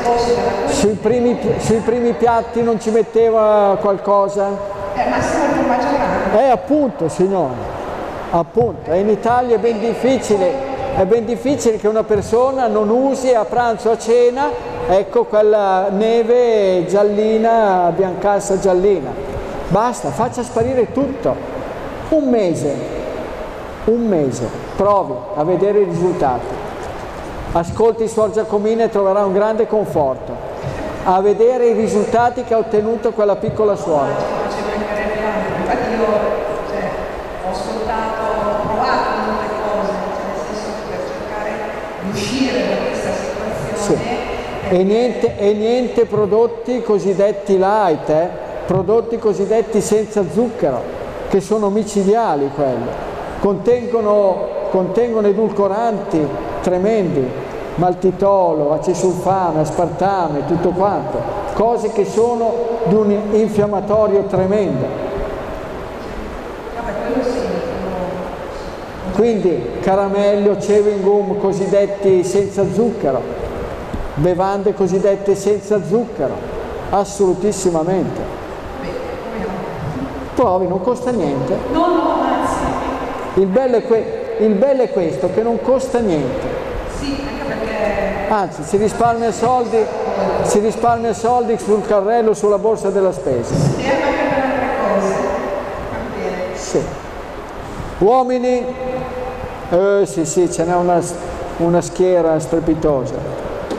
discorso della sui primi piatti non ci metteva qualcosa? Massimo il formaggio grande. Appunto, signore, appunto. E in Italia è ben difficile che una persona non usi a pranzo o a cena, ecco, quella neve giallina, biancassa giallina. Basta, faccia sparire tutto. Un mese, provi a vedere i risultati. Ascolti Suor Giacomina e troverà un grande conforto a vedere i risultati che ha ottenuto quella piccola suora. Infatti io ho ascoltato, ho provato molte cose, nel senso per cercare di uscire da questa situazione. Sì. E niente prodotti cosiddetti light, prodotti cosiddetti senza zucchero, che sono micidiali quelli. Contengono edulcoranti tremendi, maltitolo, acesulfame, aspartame, tutto quanto, cose che sono di un infiammatorio tremendo. Quindi caramelli o chewing gum cosiddetti senza zucchero, bevande cosiddette senza zucchero, assolutissimamente. Provi, non costa niente. Il bello è questo, che non costa niente. Sì, anche perché... Anzi, si risparmia soldi sul carrello, sulla borsa della spesa. E anche per altre cose. Sì. Uomini? Sì, ce n'è una schiera strepitosa.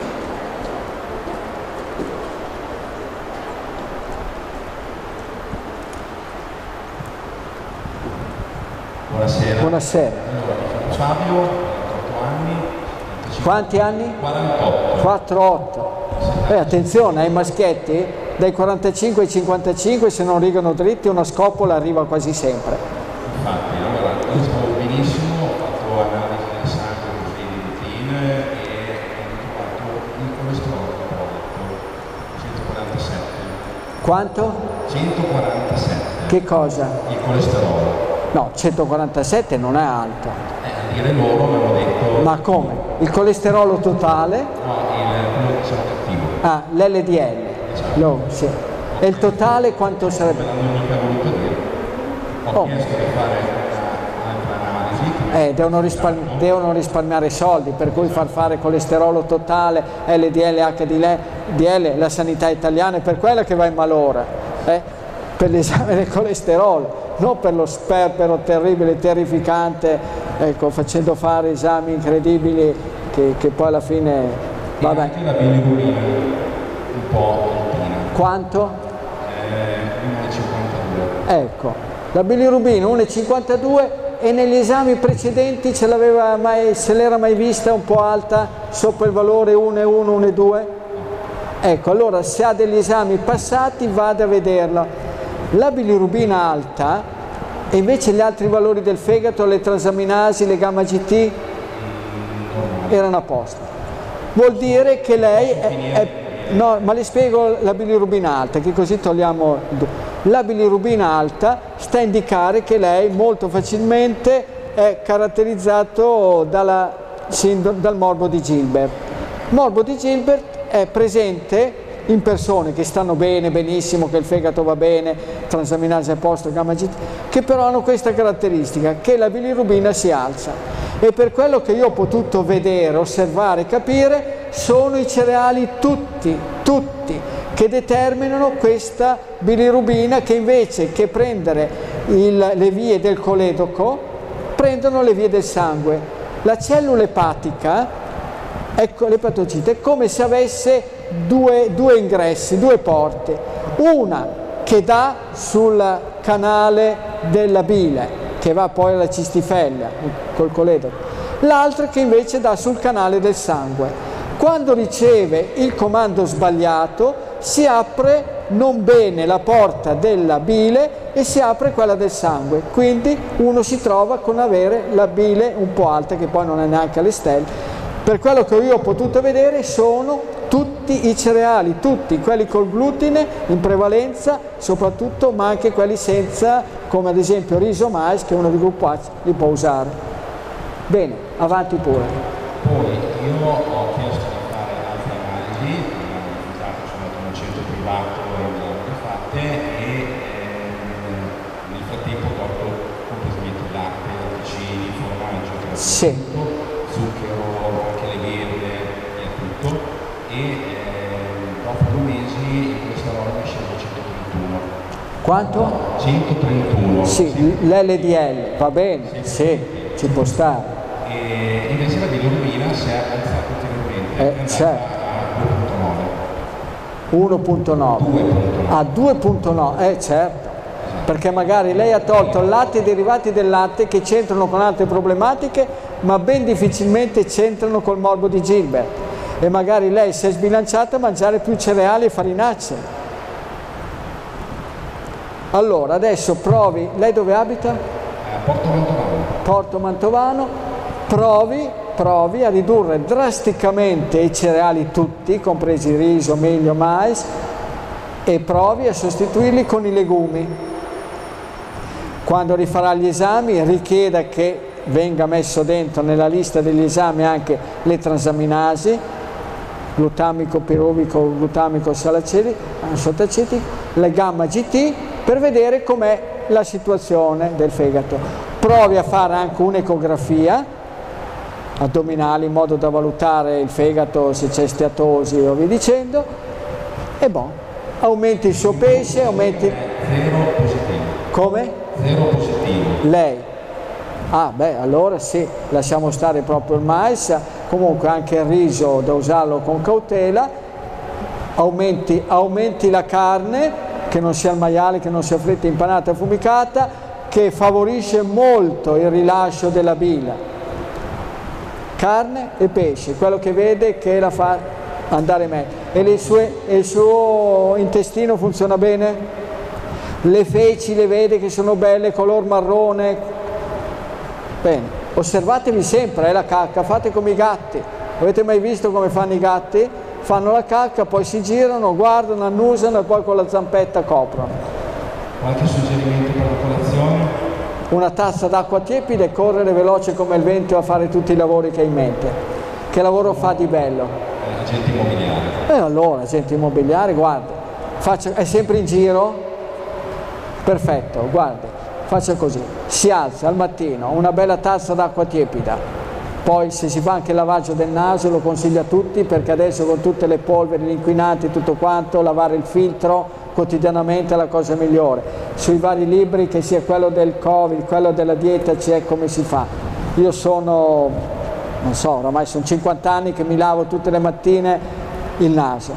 Buonasera. Buonasera. Allora, Fabio, 48 anni. Quanti anni? 48. 4-8. Attenzione, ai maschietti, dai 45 ai 55, se non rigano dritti, una scopola arriva quasi sempre. Infatti, allora, io stavo benissimo, ho fatto analisi del sangue così di routine e ho trovato il colesterolo prodotto 147. Quanto? 147. Che cosa? Il colesterolo. No, 147 non è alto. A dire loro mi hanno detto... Ma come? Il colesterolo totale? No, quello che sono cattivo. Ah, l'LDL. No, sì. E il totale quanto sarebbe? Me l'hanno mica voluto dire. Ho chiesto di fare un'altra analisi. Devono risparmiare soldi, per cui far fare colesterolo totale, LDL, HDL, la sanità italiana è per quella che va in malora, per l'esame del colesterolo, non per lo sperpero terribile, terrificante, ecco, facendo fare esami incredibili che poi alla fine... Vabbè. Anche la bilirubina un po' altina. Quanto? 1,52. Ecco, la bilirubina 1,52 e negli esami precedenti se l'era mai vista un po' alta, sopra il valore 1,1, 1,2? Ecco, allora se ha degli esami passati vada a vederla. La bilirubina alta e invece gli altri valori del fegato, le transaminasi, le gamma GT erano a posto. Vuol dire che lei no, ma le spiego la bilirubina alta, che così togliamo... La bilirubina alta sta a indicare che lei molto facilmente è caratterizzato dal morbo di Gilbert. Il morbo di Gilbert è presente in persone che stanno bene, benissimo, che il fegato va bene, transaminasi a posto, gamma GT, che però hanno questa caratteristica, che la bilirubina si alza. E per quello che io ho potuto vedere, osservare, capire, sono i cereali tutti, che determinano questa bilirubina, che invece che prendere le vie del coledoco, prendono le vie del sangue. La cellula epatica, ecco, l'epatocite, è come se avesse due ingressi, due porte, una che dà sul canale della bile, che va poi alla cistifellea col coledoco, l'altra che invece dà sul canale del sangue. Quando riceve il comando sbagliato si apre non bene la porta della bile e si apre quella del sangue, quindi uno si trova con avere la bile un po' alta, che poi non è neanche alle stelle. Per quello che io ho potuto vedere sono tutti i cereali, tutti, quelli col glutine in prevalenza soprattutto, ma anche quelli senza, come ad esempio riso, mais, che uno di gruppo A li può usare. Bene, avanti pure. Poi io ho chiesto di fare altre analisi, Sì. zucchero, anche le lievite e tutto, e dopo 2 mesi il colesterolo è sceso a 131. Quanto? 131. Sì, l'LDL, va bene, sì, ci può stare. E invece la bilirubina si è alzata ulteriormente, è andata certo. a 2.9. 1.9 a 2.9, certo, perché magari lei ha tolto il latte e i derivati del latte che c'entrano con altre problematiche, ma ben difficilmente c'entrano col morbo di Gilbert, e magari lei si è sbilanciata a mangiare più cereali e farinacee. Allora, adesso provi, lei dove abita? Porto Mantovano. Porto Mantovano, provi a ridurre drasticamente i cereali tutti, compresi riso, meglio, mais, e provi a sostituirli con i legumi. Quando rifarà gli esami richieda che venga messo dentro nella lista degli esami anche le transaminasi, glutamico, piruvico, glutamico, sottacetico, le gamma GT, per vedere com'è la situazione del fegato. Provi a fare anche un'ecografia addominale in modo da valutare il fegato, se c'è steatosi o via dicendo, e aumenti il suo pesce, aumenti... 0 positivo. Come? 0 positivo. Lei? Ah beh, allora sì, lasciamo stare proprio il mais, comunque anche il riso da usarlo con cautela, aumenti la carne, che non sia il maiale, che non sia fritta, impanata, affumicata, che favorisce molto il rilascio della bile. Carne e pesce, quello che vede che la fa andare meglio. E il suo intestino funziona bene? Le feci le vede che sono belle, color marrone? Bene, osservatevi sempre, la cacca, fate come i gatti. Avete mai visto come fanno i gatti? Fanno la cacca, poi si girano, guardano, annusano e poi con la zampetta coprono. Qualche suggerimento per la colazione? Una tazza d'acqua tiepida e correre veloce come il vento a fare tutti i lavori che hai in mente. Che lavoro fa di bello? Agente immobiliare. Allora, agente immobiliare, guarda, è sempre in giro? Perfetto, guardi, faccia così, si alza al mattino, una bella tazza d'acqua tiepida. Poi se si fa anche il lavaggio del naso lo consiglio a tutti, perché adesso con tutte le polveri, gli inquinanti, tutto quanto, lavare il filtro quotidianamente è la cosa migliore. Sui vari libri, che sia quello del Covid, quello della dieta, c'è come si fa. Io sono, non so, oramai sono 50 anni che mi lavo tutte le mattine il naso.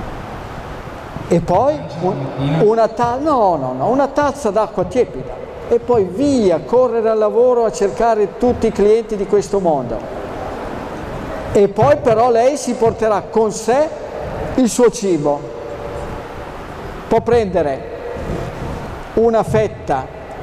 E poi una tazza d'acqua tiepida. E poi via, correre al lavoro a cercare tutti i clienti di questo mondo. E poi però lei si porterà con sé il suo cibo. Può prendere una fetta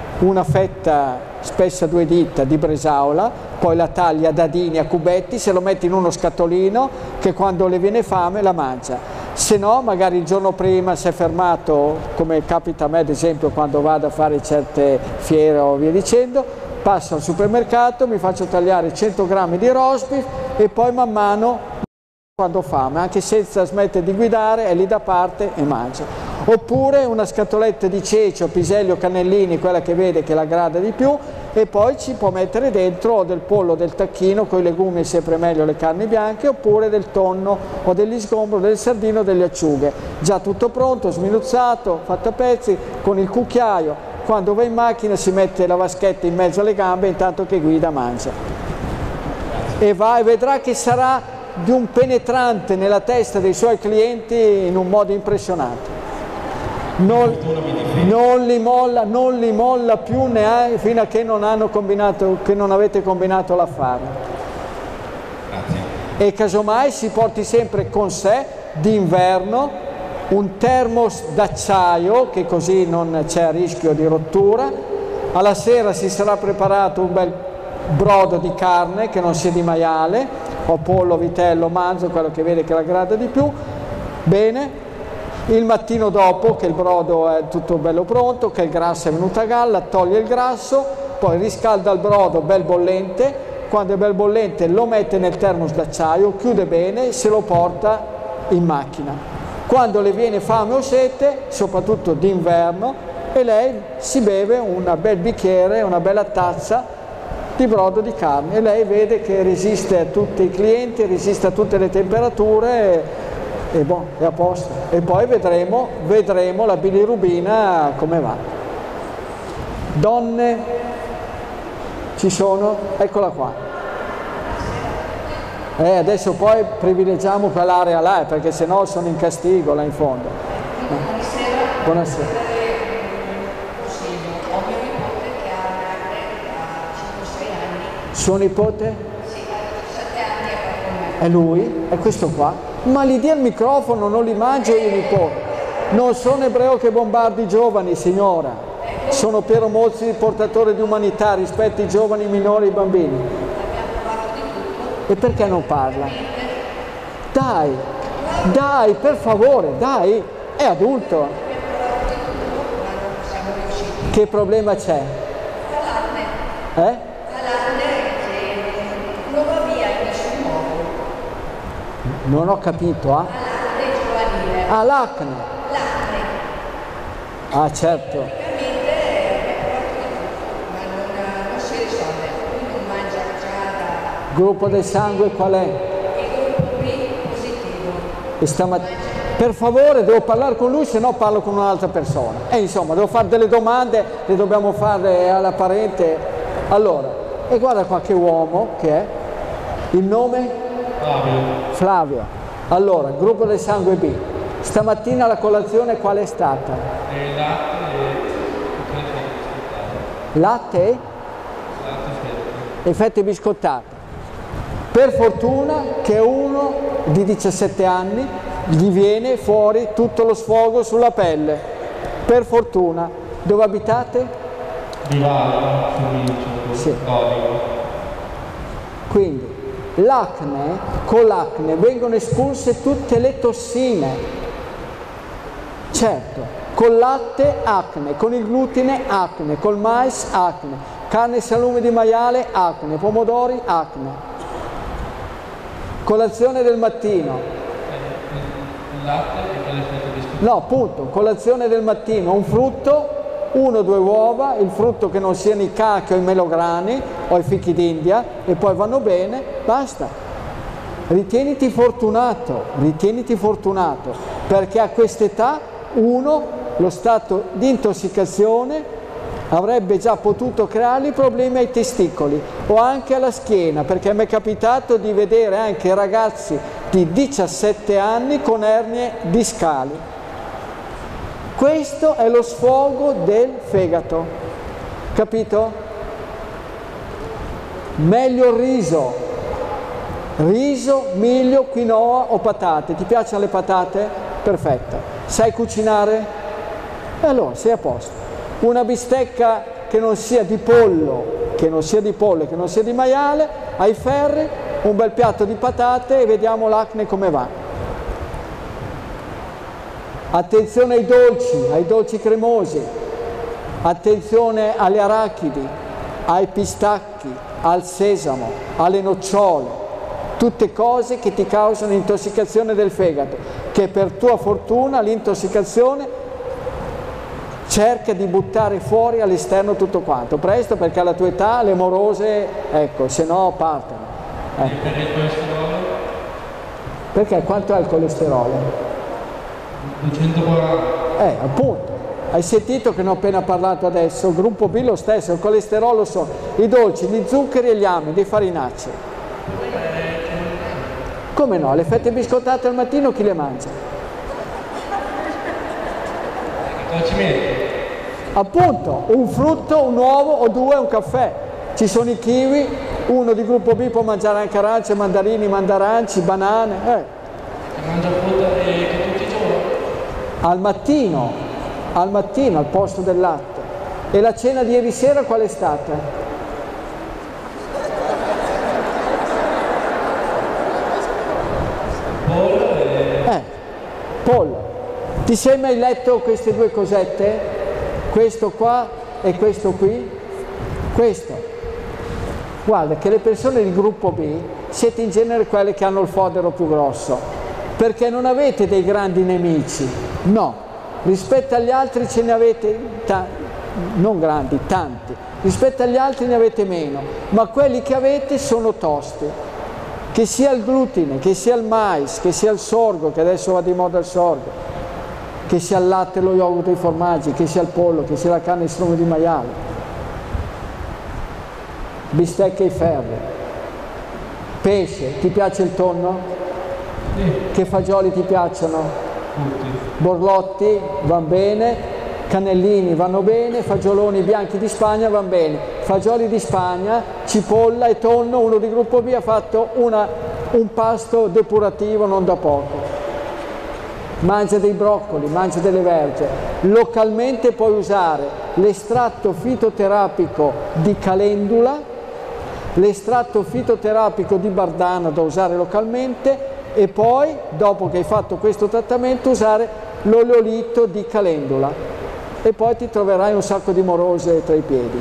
spessa 2 dita di bresaola, poi la taglia a dadini, a cubetti, se lo mette in uno scatolino che quando le viene fame la mangia. Se no, magari il giorno prima si è fermato, come capita a me ad esempio quando vado a fare certe fiere o via dicendo, passo al supermercato, mi faccio tagliare 100 grammi di roast beef e poi man mano, quando ho fame, anche senza smettere di guidare, è lì da parte e mangia. Oppure una scatoletta di ceci, piselli o cannellini, quella che vede che la grada di più, e poi ci può mettere dentro del pollo, del tacchino, con i legumi è sempre meglio, le carni bianche, oppure del tonno o degli sgombro, del sardino o delle acciughe. Già tutto pronto, sminuzzato, fatto a pezzi, con il cucchiaio. Quando va in macchina si mette la vaschetta in mezzo alle gambe, intanto che guida mangia. E va e vedrà che sarà di un penetrante nella testa dei suoi clienti in un modo impressionante. Non li molla più neanche fino a che non avete combinato l'affare. E casomai si porti sempre con sé d'inverno un termos d'acciaio, che così non c'è rischio di rottura. Alla sera si sarà preparato un bel brodo di carne che non sia di maiale, o pollo, vitello, manzo, quello che vede che la grada di più. Bene. Il mattino dopo che il brodo è tutto bello pronto, che il grasso è venuto a galla, toglie il grasso, poi riscalda il brodo bel bollente, quando è bel bollente lo mette nel termos d'acciaio, chiude bene e se lo porta in macchina. Quando le viene fame o sete, soprattutto d'inverno, e lei si beve un bel bicchiere, una bella tazza di brodo di carne, e lei vede che resiste a tutti i clienti, resiste a tutte le temperature e boh, è a posto. E poi vedremo la bilirubina come va. Donne ci sono? Eccola qua. Adesso poi privilegiamo quell'area là, perché sennò sono in castigo là in fondo. Buonasera. Suo nipote? Sì, ha 17 anni e È lui? È questo qua? Ma gli dia il microfono, non li mangio io i nipoti. Non sono ebreo che bombardi i giovani, signora. Sono Piero Mozzi, portatore di umanità rispetto ai giovani, minori e bambini. E perché non parla? Dai, per favore, dai, è adulto. Che problema c'è? Non ho capito, ah? L'acne. Ah, certo. non si risolve, lui non mangia già da... Gruppo del sangue qual è? Il gruppo B positivo. Per favore, devo parlare con lui, se no parlo con un'altra persona. E insomma, devo fare delle domande, le dobbiamo fare alla parente. Allora, e guarda qua che uomo che è. Il nome? Flavio. Allora, gruppo del sangue B. Stamattina la colazione qual è stata? Latte e fette biscottate. Per fortuna che uno di 17 anni gli viene fuori tutto lo sfogo sulla pelle. Per fortuna. Dove abitate? Vivara, sì. Quindi l'acne, con l'acne vengono espulse tutte le tossine. Certo, col latte acne, con il glutine acne, col mais acne, carne e salume di maiale acne, pomodori acne. Colazione del mattino. Il latte e quelle fette biscottate? No, appunto, colazione del mattino, un frutto, 1 o 2 uova, il frutto che non siano i cachi o i melograni o i fichi d'India, e poi vanno bene, basta. Ritieniti fortunato, perché a quest'età lo stato di intossicazione avrebbe già potuto creargli problemi ai testicoli o anche alla schiena, perché mi è capitato di vedere anche ragazzi di 17 anni con ernie discali. Questo è lo sfogo del fegato, capito? Meglio il riso, miglio, quinoa o patate. Ti piacciono le patate? Perfetto. Sai cucinare? E allora sei a posto. Una bistecca che non sia di pollo, che non sia di maiale, ai ferri, un bel piatto di patate e vediamo l'acne come va. Attenzione ai dolci cremosi, attenzione alle arachidi, ai pistacchi, al sesamo, alle nocciole, tutte cose che ti causano intossicazione del fegato, che per tua fortuna l'intossicazione cerca di buttare fuori all'esterno tutto quanto. Presto, perché alla tua età le morose, ecco, se no partono. E per il colesterolo? Perché quanto è il colesterolo? 240. Appunto, hai sentito che ne ho appena parlato adesso? Il gruppo B lo stesso, il colesterolo sono i dolci, gli zuccheri e gli amidi, i farinacei. Come no? Le fette biscottate al mattino chi le mangia? Cosa ci metti? Appunto, un frutto, un uovo o 2, un caffè. Ci sono i kiwi, uno di gruppo B può mangiare anche arance, mandarini, mandaranci, banane. Mangia frutta tutti i giorni? Al mattino, al posto del latte. E la cena di ieri sera qual è stata? Pollo. Ti sei mai letto queste due cosette? Questo qua e questo qui? Questo. Guarda che le persone del gruppo B siete in genere quelle che hanno il fodero più grosso, perché non avete dei grandi nemici. No, rispetto agli altri ce ne avete non grandi, tanti. Rispetto agli altri ne avete meno, ma quelli che avete sono tosti. Che sia il glutine, che sia il mais, che sia il sorgo, che adesso va di moda il sorgo, che sia il latte, lo yogurt e i formaggi, che sia il pollo, che sia la carne di stromo di maiale, bistecche e i ferri, pesce. Ti piace il tonno? Che fagioli ti piacciono? Borlotti van bene, cannellini vanno bene, fagioloni bianchi di Spagna van bene, fagioli di Spagna, cipolla e tonno. Uno di gruppo B ha fatto un pasto depurativo non da poco. Mangia dei broccoli, mangia delle verge. Localmente puoi usare l'estratto fitoterapico di calendula, l'estratto fitoterapico di bardana da usare localmente, e poi, dopo che hai fatto questo trattamento, usare l'oleolito di calendula, e poi ti troverai un sacco di morose tra i piedi.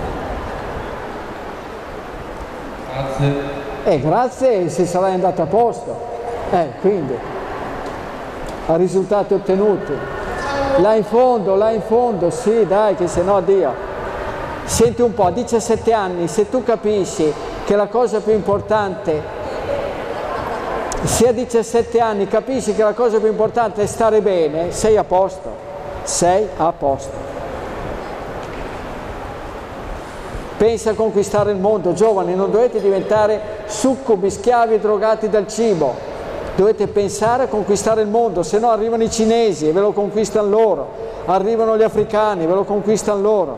Grazie. Grazie se sarai andato a posto. Quindi, a risultati ottenuti. Là in fondo, sì, dai, che se no addio. Senti un po', a 17 anni, se tu capisci che la cosa più importante, se a 17 anni capisci che la cosa più importante è stare bene, sei a posto. Sei a posto. Pensa a conquistare il mondo, giovani, non dovete diventare succubi, schiavi, drogati dal cibo. Dovete pensare a conquistare il mondo, se no arrivano i cinesi e ve lo conquistano loro, arrivano gli africani, ve lo conquistano loro.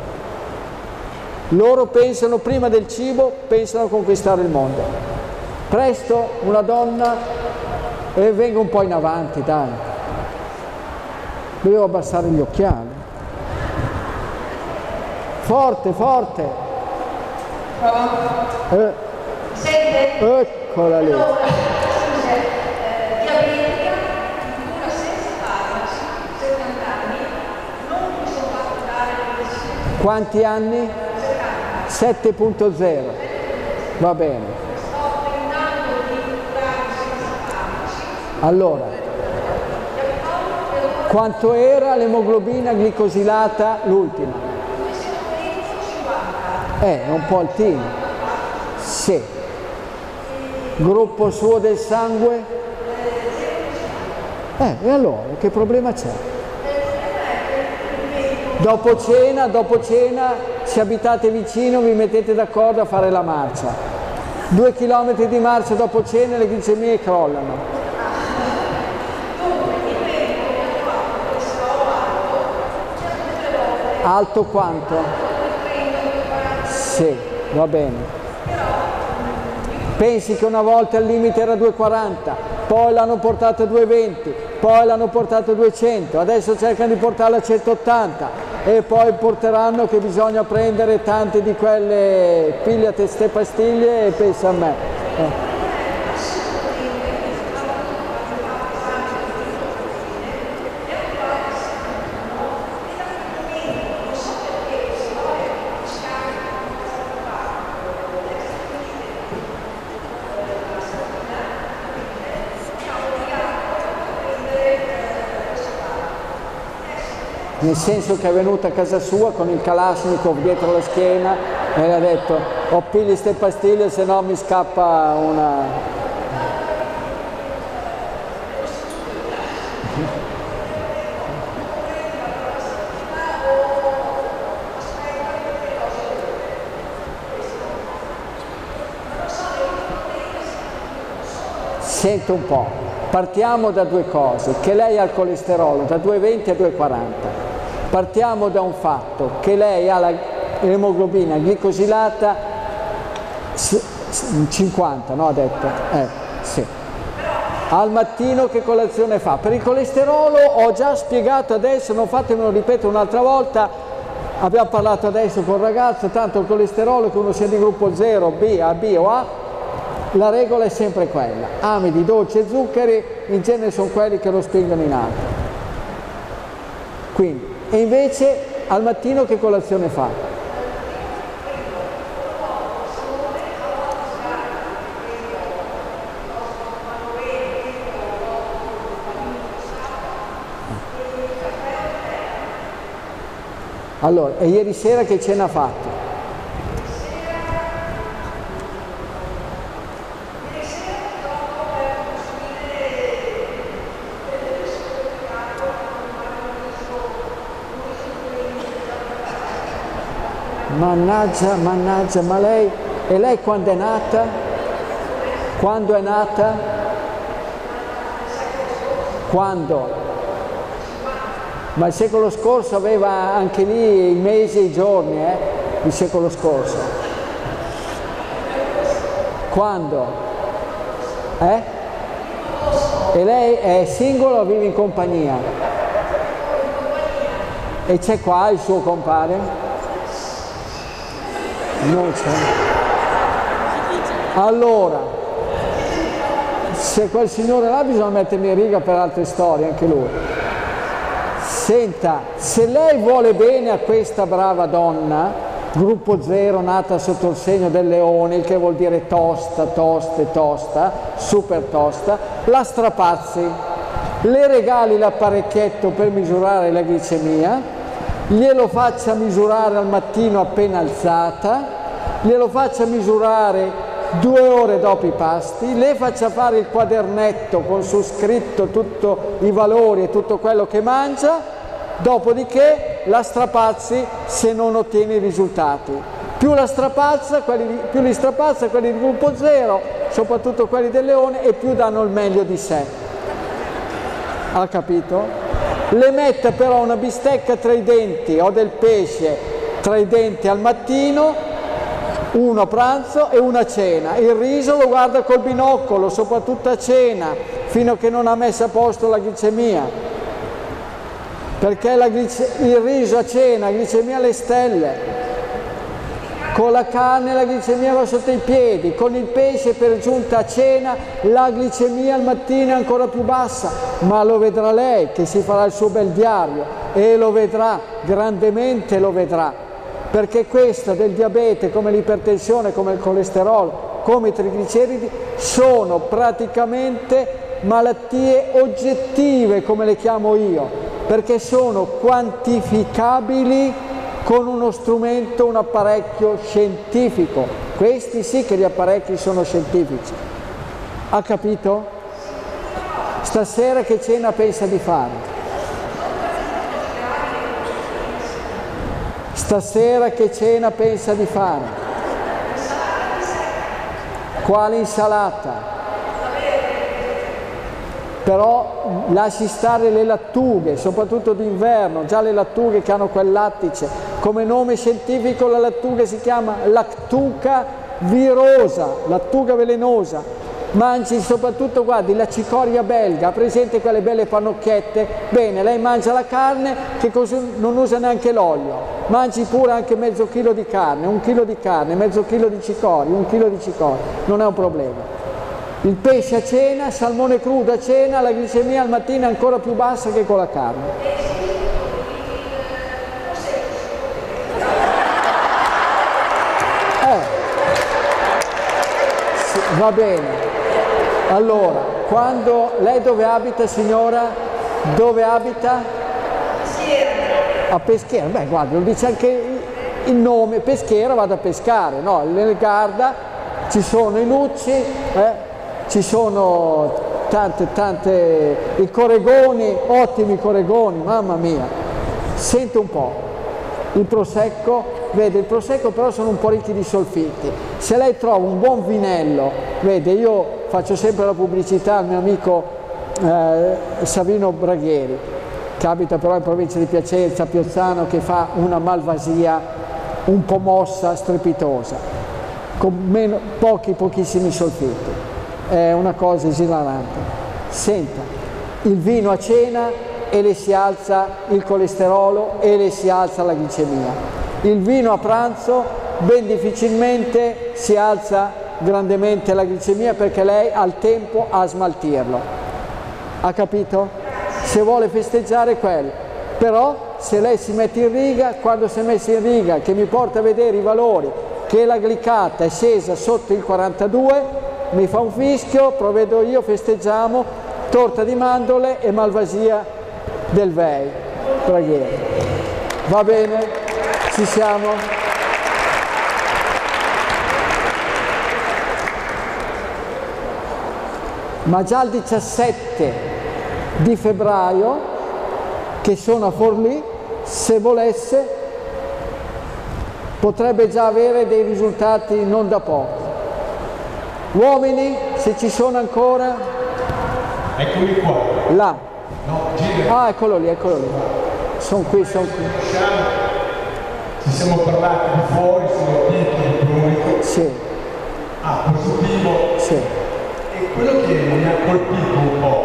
Loro pensano prima del cibo, pensano a conquistare il mondo. Presto, una donna, e vengo un po' in avanti, dai. Dovevo abbassare gli occhiali. Forte, forte. Eccola lì. Diabetica, cura senza farmaci, 70 anni, non mi sono fatto dare medicine. Quanti anni? 70. 7.0. Va bene. Allora, quanto era l'emoglobina glicosilata l'ultima? È un po' altino. Sì. Gruppo suo del sangue? E allora, che problema c'è? Dopo cena, se abitate vicino, vi mettete d'accordo a fare la marcia. 2 chilometri di marcia dopo cena, le glicemie crollano. Alto quanto? Sì, va bene. Pensi che una volta il limite era 2,40, poi l'hanno portato a 2,20, poi l'hanno portato a 200, adesso cercano di portarla a 180 e poi porteranno che bisogna prendere tante di quelle, pigliate ste pastiglie e pensa a me. Nel senso che è venuta a casa sua con il Kalashnikov dietro la schiena e le ha detto: o pigli ste pastiglie se no mi scappa una... Sento un po', partiamo da due cose, che lei ha il colesterolo da 2,20 a 2,40. Partiamo da un fatto, che lei ha l'emoglobina glicosilata 50, no? Ha detto? Sì. Al mattino che colazione fa? Per il colesterolo ho già spiegato adesso, non fatemelo ripetere un'altra volta, abbiamo parlato adesso col ragazzo, tanto il colesterolo che uno sia di gruppo 0, B, AB o A, la regola è sempre quella, amidi, dolci e zuccheri in genere sono quelli che lo spingono in alto. Quindi, e invece al mattino che colazione fa? Allora, e ieri sera che cena ha fatto? Mannaggia, ma lei, e lei quando è nata? Quando è nata? Quando? Ma il secolo scorso aveva anche lì i mesi e i giorni, il secolo scorso. Quando? E lei è singola o vive in compagnia? E c'è qua il suo compare? Non c'è. Allora, se quel signore là bisogna mettermi in riga per altre storie, anche lui. Senta, se lei vuole bene a questa brava donna, gruppo 0 nata sotto il segno del leone, il che vuol dire tosta, super tosta, la strapazzi, le regali l'apparecchietto per misurare la glicemia, glielo faccia misurare al mattino appena alzata, glielo faccia misurare 2 ore dopo i pasti, le faccia fare il quadernetto con su scritto tutti i valori e tutto quello che mangia, dopodiché la strapazzi se non ottiene i risultati. Più li strapazza quelli di gruppo 0, soprattutto quelli del leone, e più danno il meglio di sé. Ha capito? Le metta però una bistecca tra i denti o del pesce tra i denti al mattino, uno a pranzo e uno a cena. Il riso lo guarda col binocolo, soprattutto a cena, fino a che non ha messo a posto la glicemia. Perché il riso a cena, glicemia alle stelle. Con la carne la glicemia va sotto i piedi, con il pesce per giunta a cena la glicemia al mattino è ancora più bassa, ma lo vedrà lei che si farà il suo bel diario e lo vedrà, grandemente lo vedrà, perché questa del diabete, come l'ipertensione, come il colesterolo, come i trigliceridi, sono praticamente malattie oggettive, come le chiamo io, perché sono quantificabili con uno strumento, un apparecchio scientifico. Questi sì che gli apparecchi sono scientifici. Ha capito? Stasera che cena pensa di fare? Stasera che cena pensa di fare? Quale insalata? Però lasci stare le lattughe, soprattutto d'inverno, già le lattughe che hanno quel lattice. Come nome scientifico la lattuga si chiama Lactuca virosa, lattuga velenosa. Mangi soprattutto, guardi, la cicoria belga, ha presente quelle belle pannocchiette? Bene, lei mangia la carne che così non usa neanche l'olio. Mangi pure anche mezzo chilo di carne, 1 chilo di carne, mezzo chilo di cicoria, 1 chilo di cicoria, non è un problema. Il pesce a cena, salmone crudo a cena, la glicemia al mattino è ancora più bassa che con la carne. Va bene. Allora, quando lei dove abita, signora? Dove abita? A Peschiera. Beh, guarda, lo dice anche il nome, Peschiera, vado a pescare, no? Nel Garda ci sono i lucci, ci sono tante, i coregoni, ottimi coregoni, mamma mia. Sente un po', il prosecco, vede, il prosecco però sono un po' ricchi di solfiti. Se lei trova un buon vinello, vede, io faccio sempre la pubblicità al mio amico Savino Braghieri, che abita però in provincia di Piacenza, Piozzano, che fa una malvasia un po' mossa, strepitosa, con pochissimi solfiti. È una cosa esilarante. Senta, il vino a cena e le si alza il colesterolo e le si alza la glicemia. Il vino a pranzo ben difficilmente si alza grandemente la glicemia perché lei ha il tempo a smaltirlo. Ha capito? Se vuole festeggiare quello. Però se lei si mette in riga, quando si è messa in riga, che mi porta a vedere i valori, che la glicata è scesa sotto il 42, mi fa un fischio, provvedo io, festeggiamo, torta di mandorle e malvasia del Vei. Preghiera. Va bene? Ci siamo? Ma già il 17 di febbraio, che sono a Forlì, se volesse, potrebbe già avere dei risultati non da poco. Uomini, se ci sono ancora? Eccoli qua. Là. No, gira. Ah, eccolo lì. Sono qui. Ci siamo parlati di fuori, sono piccoli, Brunico. Sì. Positivo. Sì. E quello che mi ha colpito un po'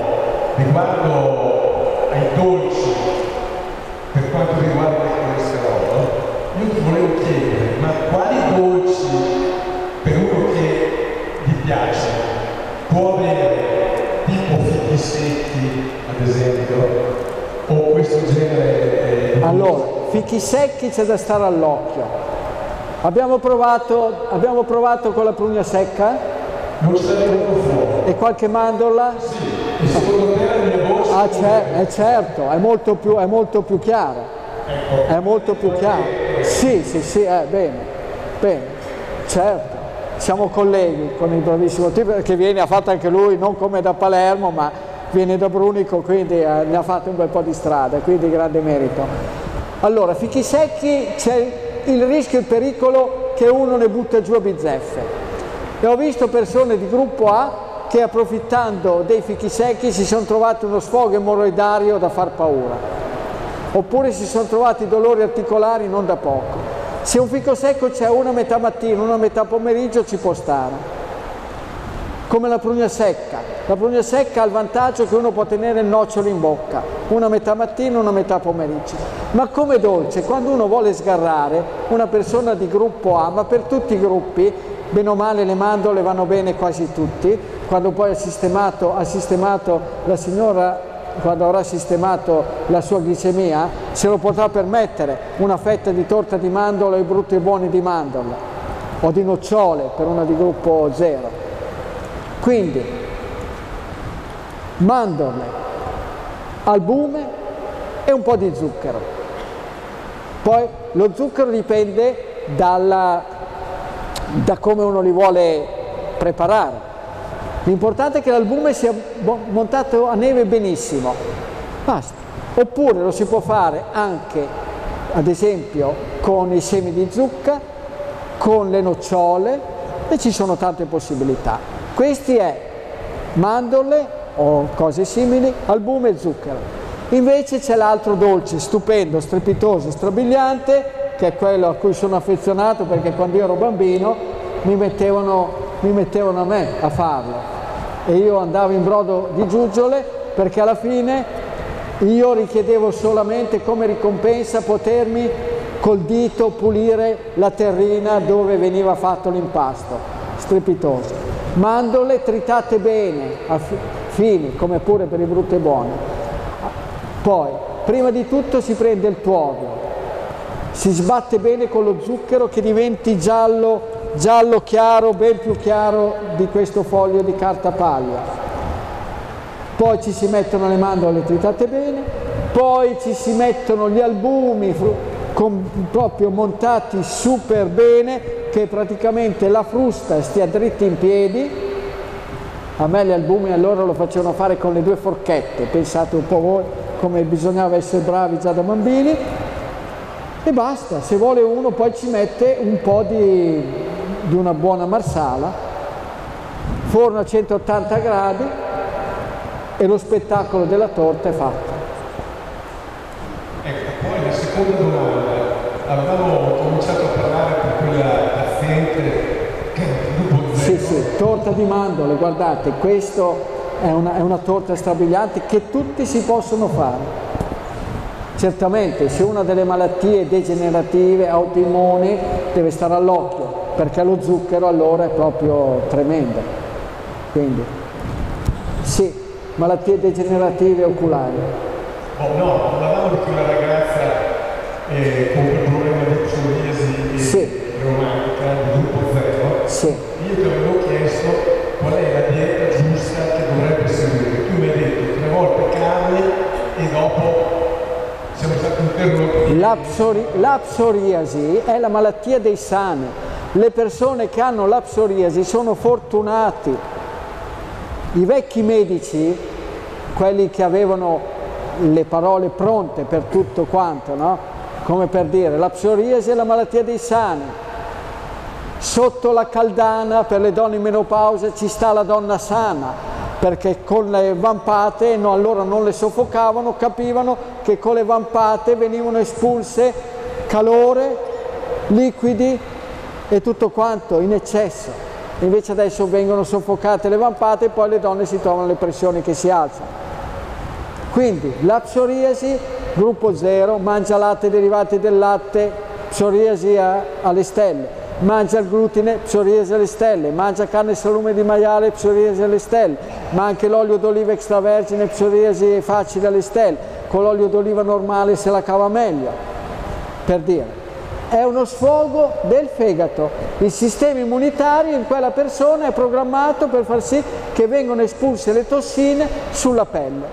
riguardo ai dolci, per quanto riguarda il colesterolo, io ti volevo chiedere, ma quali dolci per uno che gli piace può avere, tipo fichi secchi ad esempio, o questo genere? Allora, fichi secchi c'è da stare all'occhio. Abbiamo provato con la prugna secca? Non ce l'abbiamo fuori. E qualche mandorla? Sì, e secondo me la mia voce... certo, è molto più chiaro. Ecco. È molto più chiaro. Sì, bene, certo. Siamo colleghi con il bravissimo tipo che ha fatto anche lui, non come da Palermo, ma viene da Brunico, quindi ne ha fatto un bel po' di strada, quindi grande merito. Allora, fichi secchi c'è il rischio e il pericolo che uno ne butta giù a bizzeffe. E ho visto persone di gruppo A che approfittando dei fichi secchi si sono trovati uno sfogo emorroidario da far paura, oppure si sono trovati dolori articolari non da poco. Se un fico secco c'è una metà mattina, una metà pomeriggio ci può stare, come la prugna secca. La prugna secca ha il vantaggio che uno può tenere il nocciolo in bocca, una metà mattina, una metà pomeriggio. Ma come dolce, quando uno vuole sgarrare, una persona di gruppo A, ma per tutti i gruppi, bene o male le mandorle vanno bene quasi tutti, quando poi ha sistemato la signora, quando avrà sistemato la sua glicemia, se lo potrà permettere una fetta di torta di mandorle, brutti e buoni di mandorle, o di nocciole per una di gruppo 0. Quindi, mandorle, albume e un po' di zucchero. Poi lo zucchero dipende da come uno li vuole preparare. L'importante è che l'albume sia montato a neve benissimo, basta. Oppure lo si può fare anche, ad esempio, con i semi di zucca, con le nocciole, e ci sono tante possibilità. Questi è mandorle o cose simili, albume e zucchero. Invece c'è l'altro dolce, stupendo, strepitoso, strabiliante, che è quello a cui sono affezionato, perché quando io ero bambino mi mettevano a me a farlo e io andavo in brodo di giuggiole, perché alla fine io richiedevo solamente come ricompensa potermi col dito pulire la terrina dove veniva fatto l'impasto. Strepitoso. Mandorle tritate bene a fini, come pure per i brutti e buoni. Poi prima di tutto si prende il tuorlo, si sbatte bene con lo zucchero che diventi giallo chiaro, ben più chiaro di questo foglio di carta paglia. Poi ci si mettono le mandorle tritate bene, poi ci si mettono gli albumi proprio montati super bene, che praticamente la frusta stia dritta in piedi. A me gli albumi allora lo facevano fare con le 2 forchette, pensate un po' voi come bisognava essere bravi già da bambini. E basta, se vuole uno poi ci mette un po' di una buona marsala, forno a 180 gradi e lo spettacolo della torta è fatto. Ecco, poi la seconda domanda, avevamo cominciato a parlare per quella paziente Sì, torta di mandorle, guardate, questo è una torta strabiliante che tutti si possono fare. Certamente, se uno ha delle malattie degenerative, autoimmuni, deve stare all'occhio, perché lo zucchero allora è proprio tremendo. Quindi, sì, malattie degenerative oculari. Oh no, parlavamo di quella ragazza con quel problema di psoriasi reumatica di gruppo 0. Sì. Io ti avevo chiesto qual è la dieta giusta che dovrebbe seguire. Tu mi hai detto 3 volte carne e dopo siamo stati interrotti. la psoriasi è la malattia dei sani. Le persone che hanno la psoriasi sono fortunati. I vecchi medici, quelli che avevano le parole pronte per tutto quanto, no? Come per dire, la psoriasi è la malattia dei sani. Sotto la caldana per le donne in menopausa ci sta la donna sana, perché con le vampate allora non le soffocavano, capivano che con le vampate venivano espulse calore, liquidi e tutto quanto in eccesso. Invece adesso vengono soffocate le vampate e poi le donne si trovano le pressioni che si alzano. Quindi la psoriasi, gruppo 0, mangia latte e derivati del latte, psoriasi alle stelle. Mangia il glutine, psoriasi alle stelle, mangia carne e salume di maiale, psoriasi alle stelle, ma anche l'olio d'oliva extravergine, psoriasi facile alle stelle, con l'olio d'oliva normale se la cava meglio, per dire. È uno sfogo del fegato. Il sistema immunitario in quella persona è programmato per far sì che vengano espulse le tossine sulla pelle.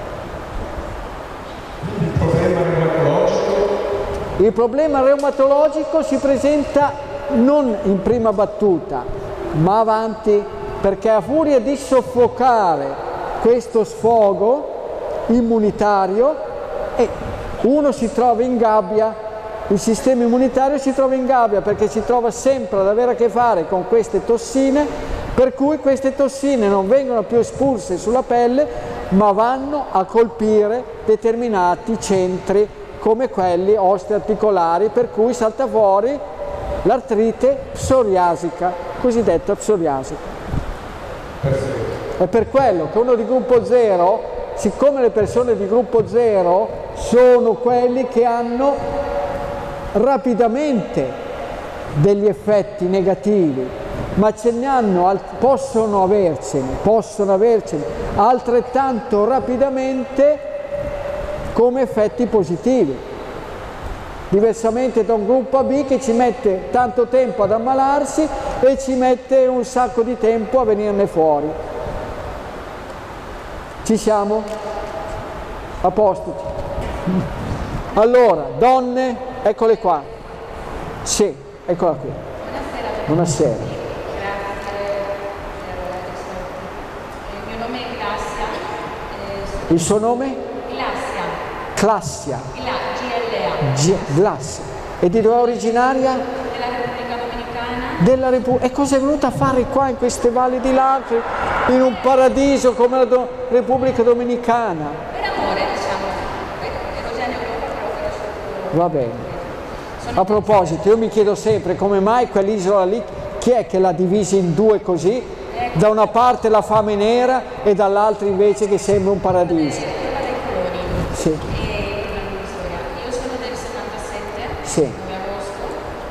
Il problema reumatologico? Il problema reumatologico si presenta non in prima battuta, ma avanti, perché a furia di soffocare questo sfogo immunitario uno si trova in gabbia, il sistema immunitario si trova in gabbia perché si trova sempre ad avere a che fare con queste tossine, per cui queste tossine non vengono più espulse sulla pelle, ma vanno a colpire determinati centri come quelli osteoarticolari, per cui salta fuori l'artrite psoriasica, cosiddetta psoriasi. È per quello che uno di gruppo 0, siccome le persone di gruppo 0 sono quelli che hanno rapidamente degli effetti negativi, ma possono avercene altrettanto rapidamente come effetti positivi. Diversamente da un gruppo AB che ci mette tanto tempo ad ammalarsi e ci mette un sacco di tempo a venirne fuori. Ci siamo? A posto. Allora, donne, eccole qua. Sì, eccola qui. Buonasera. Grazie. Il mio nome è Glassia. Il suo nome? Glassia. Classia. GLA. Glassia. E di dove è originaria? Della Repubblica Dominicana. Della Repubblica. E cosa è venuta a fare qua in queste valli di Lacri, in un paradiso come la Repubblica Dominicana? Per amore, diciamo. Ero già in Europa, però ho conosciuto. Va bene. A proposito, io mi chiedo sempre come mai quell'isola lì, chi è che l'ha divisa in due così? Da una parte la fame nera e dall'altra invece che sembra un paradiso. Sì. Io sono del 77, sì. 9 agosto,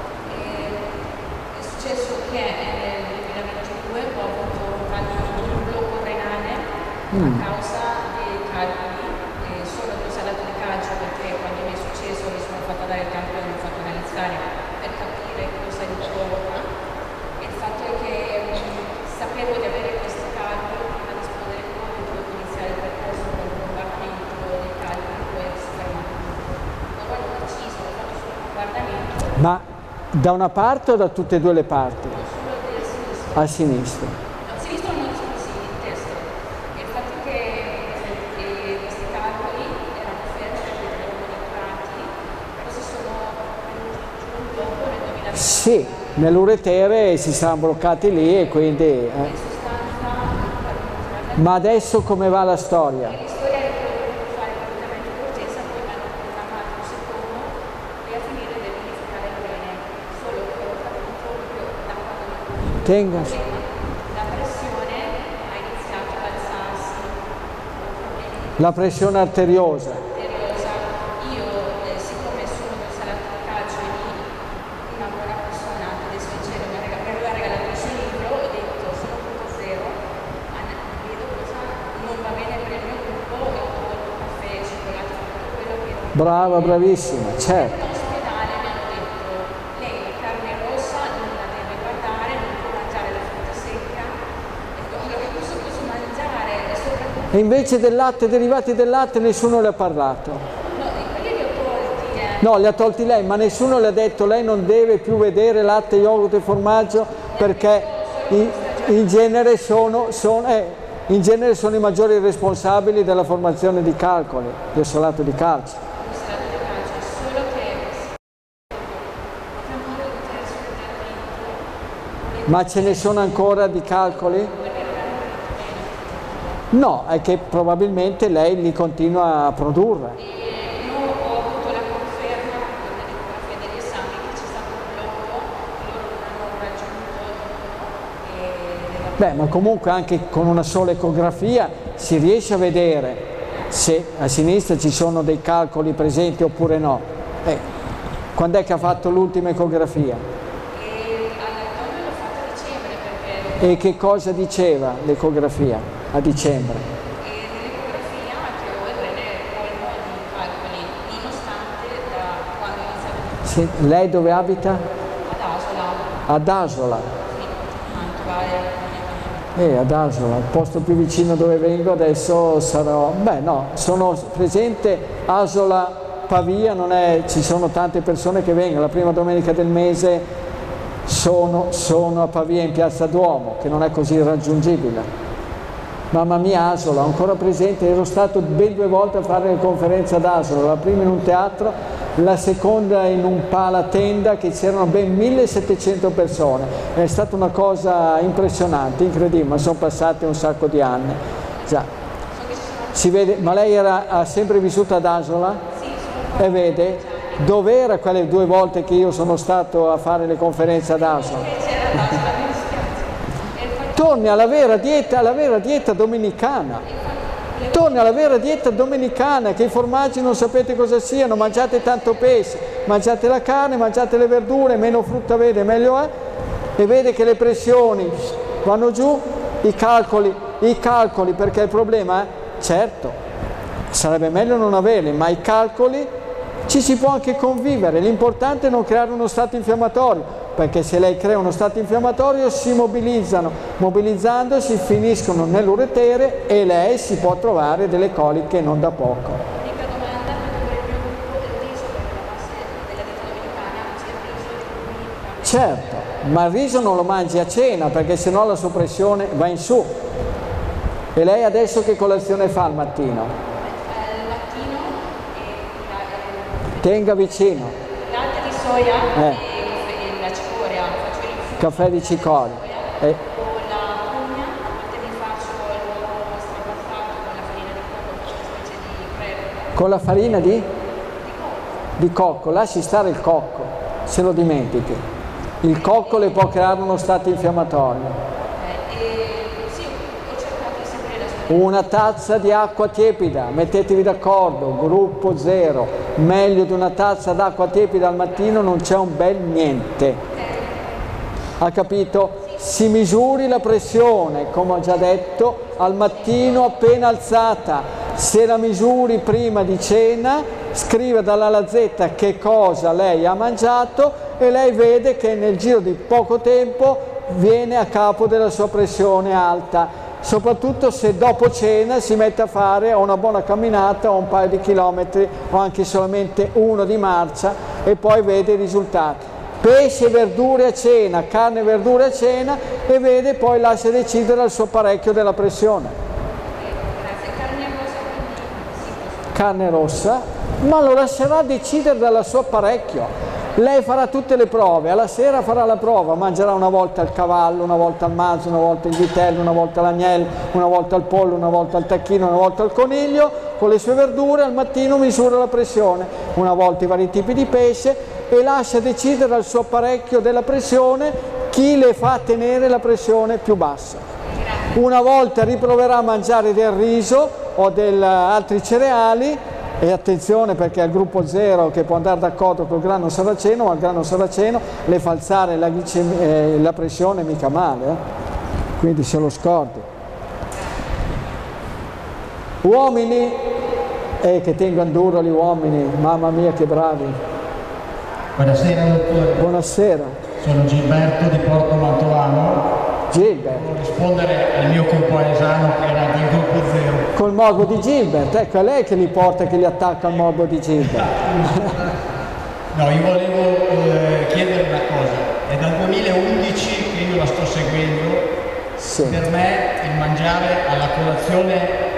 è successo che nel 2022 ho avuto un blocco renale a causa dei calcoli, sono due salato di calcio perché quando mi è successo mi sono fatta dare il campione, mi ho fatto analizzare per capire cosa ritrovo, e il fatto è che sapevo di avere questi calcoli prima di rispondere al Covid, dovevo iniziare il percorso con un bombardamento dei calcoli, poi si fermato tutto. Allora ho deciso, ho fatto solo un bombardamento. Ma da una parte o da tutte e due le parti? Solo del sinistro. A sinistra. A sinistra non scusi, in testa. E il fatto che questi calcoli erano fermi perché erano monitorati, però si sono venuti giù dopo nel 2020. Sì, nell'uretere si saranno bloccati lì e quindi... Ma adesso come va la storia? La storia è che ho dovuto fare completamente l'urgenza, poi mi hanno programmato un secondo e a finire devo iniziare bene. Solo che ho fatto tutto proprio da quando mi ho avuto Tenga. la pressione ha iniziato ad alzarsi. La pressione arteriosa. Io, siccome sono del salato di calcio e di una buona persona, adesso in cielo mi aveva regalato il suo libro, ho detto sono gruppo 0, vedo cosa non va bene per il mio gruppo e ho tolto caffè, cioccolato, tutto quello che non Brava, bravissima, certo. in ospedale mi hanno detto lei la carne rossa non la deve guardare, non può mangiare la frutta secca. Ecco, allora cosa posso mangiare? E soprattutto E invece del latte, derivati del latte, nessuno le ha parlato. no, di quelli li ho tolti, No, li ha tolti lei, ma nessuno le ha detto lei non deve più vedere latte, yogurt e formaggio perché in genere sono i maggiori responsabili della formazione di calcoli, del ossalato di calcio. Ma ce ne sono ancora di calcoli? No, è che probabilmente lei li continua a produrre. Io ho avuto la conferma nell'ecografia degli esami che c'è stato un blocco, loro non hanno raggiunto. Beh, ma comunque anche con una sola ecografia si riesce a vedere se a sinistra ci sono dei calcoli presenti oppure no. Quando è che ha fatto l'ultima ecografia? E che cosa diceva l'ecografia a dicembre? Nell'ecografia Matteo è colmo di calcoli, nonostante da quando è iniziato. Sì, lei dove abita? Ad Asola. Ad Asola. Ad Asola, il posto più vicino dove vengo adesso sarò... Beh no, sono presente Asola Pavia, ci sono tante persone che vengono, la prima domenica del mese sono a Pavia in Piazza Duomo, che non è così raggiungibile. Mamma mia, Asola, ancora presente, ero stato ben 2 volte a fare le conferenze ad Asola, la prima in un teatro, la seconda in un palatenda che c'erano ben 1700 persone. È stata una cosa impressionante, incredibile, ma sono passati un sacco di anni. Già. Si vede, ma lei ha sempre vissuto ad Asola? Sì. E vede? Dove era quelle 2 volte che io sono stato a fare le conferenze ad Asola? Torni alla vera dieta domenicana. Torni alla vera dieta domenicana, che i formaggi non sapete cosa siano, mangiate tanto pesce, mangiate la carne, mangiate le verdure, meno frutta vede meglio è, e vede che le pressioni vanno giù, i calcoli, perché il problema è, certo, sarebbe meglio non averli, ma i calcoli ci si può anche convivere, l'importante è non creare uno stato infiammatorio, perché se lei crea uno stato infiammatorio si mobilizzando si finiscono nell'uretere e lei si può trovare delle coliche non da poco. L'unica domanda è il gruppo del riso, perché la base della dieta domenicana c'è il riso e Certo, ma il riso non lo mangi a cena perché sennò la sua pressione va in su. E lei adesso che colazione fa al mattino? Tenga vicino. Latte di soia e la cicoria, faccio il caffè di cicoria. Con la pugna, a volte mi faccio l'uovo strapattato con la farina di cocco, una specie di crepe. Con la farina di cocco, lasci stare il cocco, se lo dimentichi. Il cocco le può creare uno stato infiammatorio. Sì, ho cercato sempre la sua. Una tazza di acqua tiepida, mettetevi d'accordo, gruppo 0, meglio di una tazza d'acqua tiepida al mattino non c'è un bel niente. Ha capito? Si misuri la pressione, come ho già detto, al mattino appena alzata. Se la misuri prima di cena, scrive dall'A alla Z che cosa lei ha mangiato e lei vede che nel giro di poco tempo viene a capo della sua pressione alta. Soprattutto se dopo cena si mette a fare una buona camminata o un paio di chilometri o anche solamente uno di marcia e poi vede i risultati. Pesce e verdure a cena, carne e verdure a cena e vede, poi lascia decidere al suo apparecchio della pressione. Carne rossa, ma lo lascerà decidere dal suo apparecchio. Lei farà tutte le prove, alla sera farà la prova, mangerà una volta il cavallo, una volta il manzo, una volta il vitello, una volta l'agnello, una volta il pollo, una volta il tacchino, una volta il coniglio, con le sue verdure, al mattino misura la pressione, una volta i vari tipi di pesce e lascia decidere al suo apparecchio della pressione chi le fa tenere la pressione più bassa. Una volta riproverà a mangiare del riso o altri cereali. E attenzione perché è il gruppo 0 che può andare d'accordo col grano saraceno, ma il grano saraceno le fa alzare la pressione mica male, quindi se lo scordi. Uomini, che tengono duro gli uomini, mamma mia che bravi. Buonasera dottore. Buonasera. Sono Gilberto di Porto Mantovano. Gilbert. Devo rispondere al mio compaesano che era del gruppo 0. Col morbo di Gilbert, ecco, è lei che li porta, che li attacca al morbo di Gilbert. No, io volevo chiedere una cosa. È dal 2011 che io la sto seguendo. Sì. Per me il mangiare alla colazione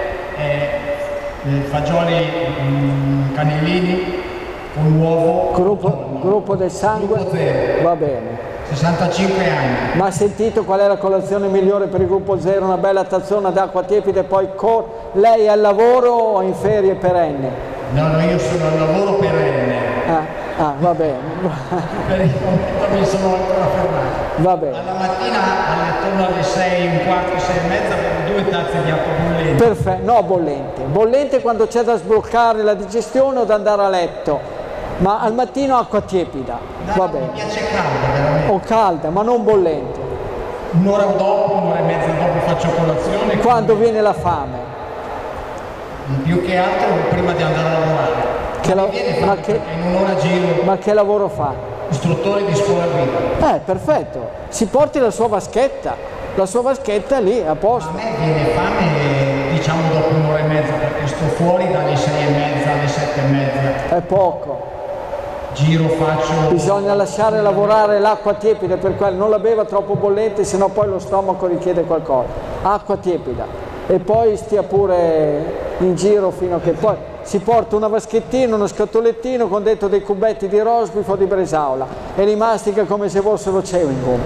fagioli cannellini con uovo. Gruppo del sangue? Gruppo zero. Va bene. 65 anni. Ma ha sentito qual è la colazione migliore per il gruppo zero? Una bella tazzona d'acqua tiepida e poi lei è al lavoro o in ferie perenne? No, io sono al lavoro perenne. Va bene. Per il momento mi sono ancora fermato. Va bene. Alla mattina attorno alle 6, un quarto, 6 e mezza, bevo 2 tazze di acqua bollente. Perfetto, no bollente. Bollente quando c'è da sbloccare la digestione o da andare a letto. Ma al mattino acqua tiepida. Va bene. Mi piace calda, veramente. O calda, ma non bollente. Un'ora dopo, un'ora e mezza dopo faccio colazione. Quando viene la fame? Più che altro prima di andare a lavorare. In un'ora giro. Ma che lavoro fa? Istruttore di scuola guida. Perfetto. Si porti la sua vaschetta. La sua vaschetta lì, a posto. A me viene fame, diciamo, dopo un'ora e mezza, perché sto fuori dalle 6 e mezza alle 7 e mezza. È poco. Giro, faccio... Bisogna lasciare lavorare l'acqua tiepida, per quello non la beva troppo bollente, sennò poi lo stomaco richiede qualcosa. Acqua tiepida. E poi stia pure in giro fino a che poi si porta una vaschettina, uno scatolettino con dentro dei cubetti di rosbif o di bresaola e li mastica come se fossero chewing-gum.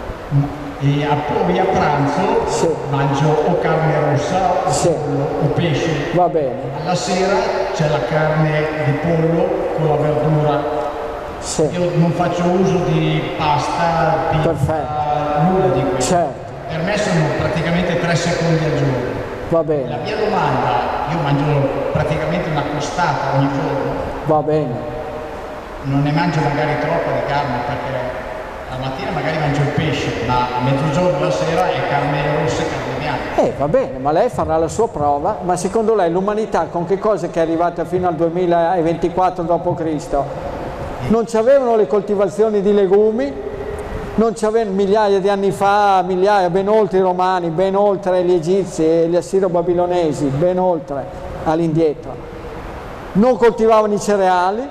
E poi a pranzo mangio o carne rossa o pesce. Va bene. Alla sera c'è la carne di pollo con la verdura. Io non faccio uso di pasta, pizza, nulla di questo. Certo. Per me sono praticamente 3 secondi al giorno. Va bene. La mia domanda, io mangio praticamente una costata ogni giorno. Va bene. Non ne mangio magari troppa di carne perché la mattina magari mangio il pesce, ma a mezzogiorno la sera è carne rossa e carne bianca. Va bene, ma lei farà la sua prova, ma secondo lei l'umanità con che cosa che è arrivata fino al 2024 d.C.? Non c'avevano le coltivazioni di legumi, non c'avevano migliaia di anni fa, ben oltre i romani, ben oltre gli egizi e gli assiro-babilonesi, ben oltre all'indietro. Non coltivavano i cereali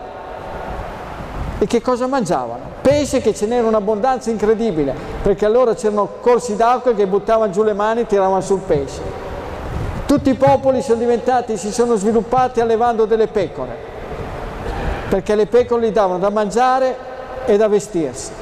e che cosa mangiavano? Pesce, che ce n'era un'abbondanza incredibile, perché allora c'erano corsi d'acqua che buttavano giù le mani e tiravano sul pesce. Tutti i popoli si sono sviluppati allevando delle pecore, perché le pecore gli davano da mangiare e da vestirsi.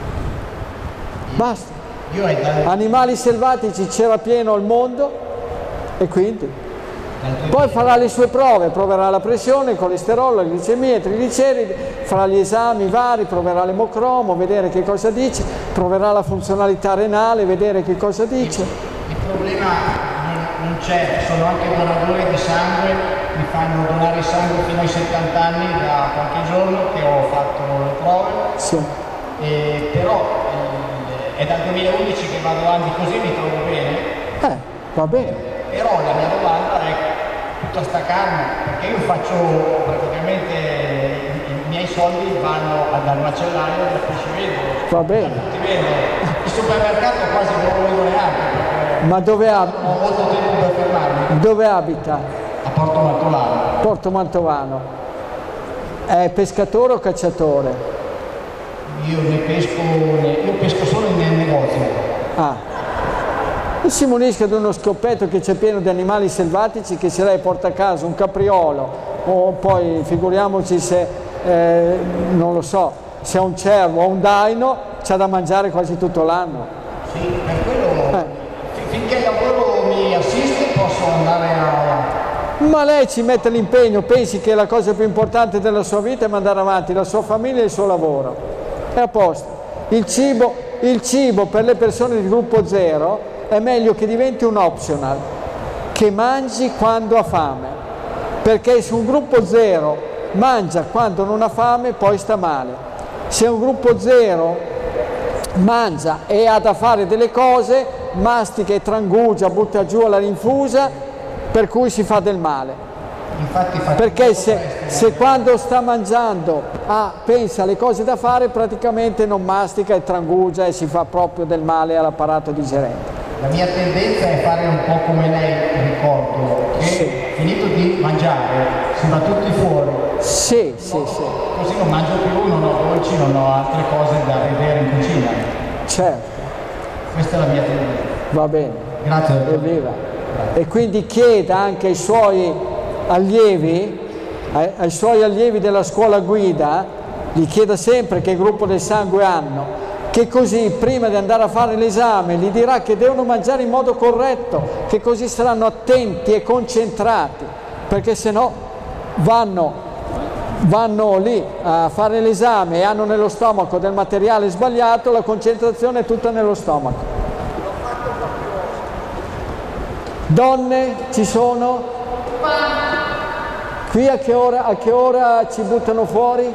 Basta. Animali selvatici c'era pieno al mondo e quindi poi farà le sue prove, proverà la pressione, il colesterolo, la glicemia, i trigliceridi, farà gli esami vari, proverà l'emocromo, vedere che cosa dice, proverà la funzionalità renale, vedere che cosa dice. Il problema non c'è, sono anche donatori di sangue, mi fanno donare sangue fino ai 70 anni da qualche giorno che ho fatto le prove, però è dal 2011 che vado avanti così, mi trovo bene. Va bene. Però la mia domanda è tutta sta carne, perché io faccio praticamente i miei soldi vanno dal macellaio e dal pescivendolo. Va bene. Il supermercato quasi non lo vedo neanche perché ma dove abita? Ho molto tempo per fermarmi. Dove abita? A Porto Mantovano. Porto Mantovano. È pescatore o cacciatore? Io pesco solo nel negozio. E si munisca di uno scoppetto che c'è pieno di animali selvatici, che se lei porta a casa un capriolo o poi figuriamoci se non lo so, se è un cervo o un daino, c'ha da mangiare quasi tutto l'anno. Sì, per quello finché il lavoro mi assiste posso andare a... Ma lei ci mette l'impegno, pensi che la cosa più importante della sua vita è mandare avanti la sua famiglia e il suo lavoro. È a posto. Il cibo per le persone di gruppo 0 è meglio che diventi un optional, che mangi quando ha fame, perché se un gruppo 0 mangia quando non ha fame poi sta male. Se un gruppo 0 mangia e ha da fare delle cose, mastica e trangugia, butta giù alla rinfusa, per cui si fa del male. Infatti perché se quando sta mangiando pensa alle cose da fare, praticamente non mastica e trangugia e si fa proprio del male all'apparato digerente. La mia tendenza è fare un po' come lei, ricordo, che finito di mangiare si va tutti fuori Sì. Così non mangio più, non ho dolci, non ho altre cose da vedere in cucina. Certo. Questa è la mia teoria. Va bene. Grazie. Evviva. E quindi chieda anche ai suoi allievi, della scuola guida, gli chieda sempre che gruppo del sangue hanno, che così prima di andare a fare l'esame gli dirà che devono mangiare in modo corretto, che così saranno attenti e concentrati, perché se no vanno lì a fare l'esame e hanno nello stomaco del materiale sbagliato, la concentrazione è tutta nello stomaco. Donne ci sono? Qui a che ora ci buttano fuori?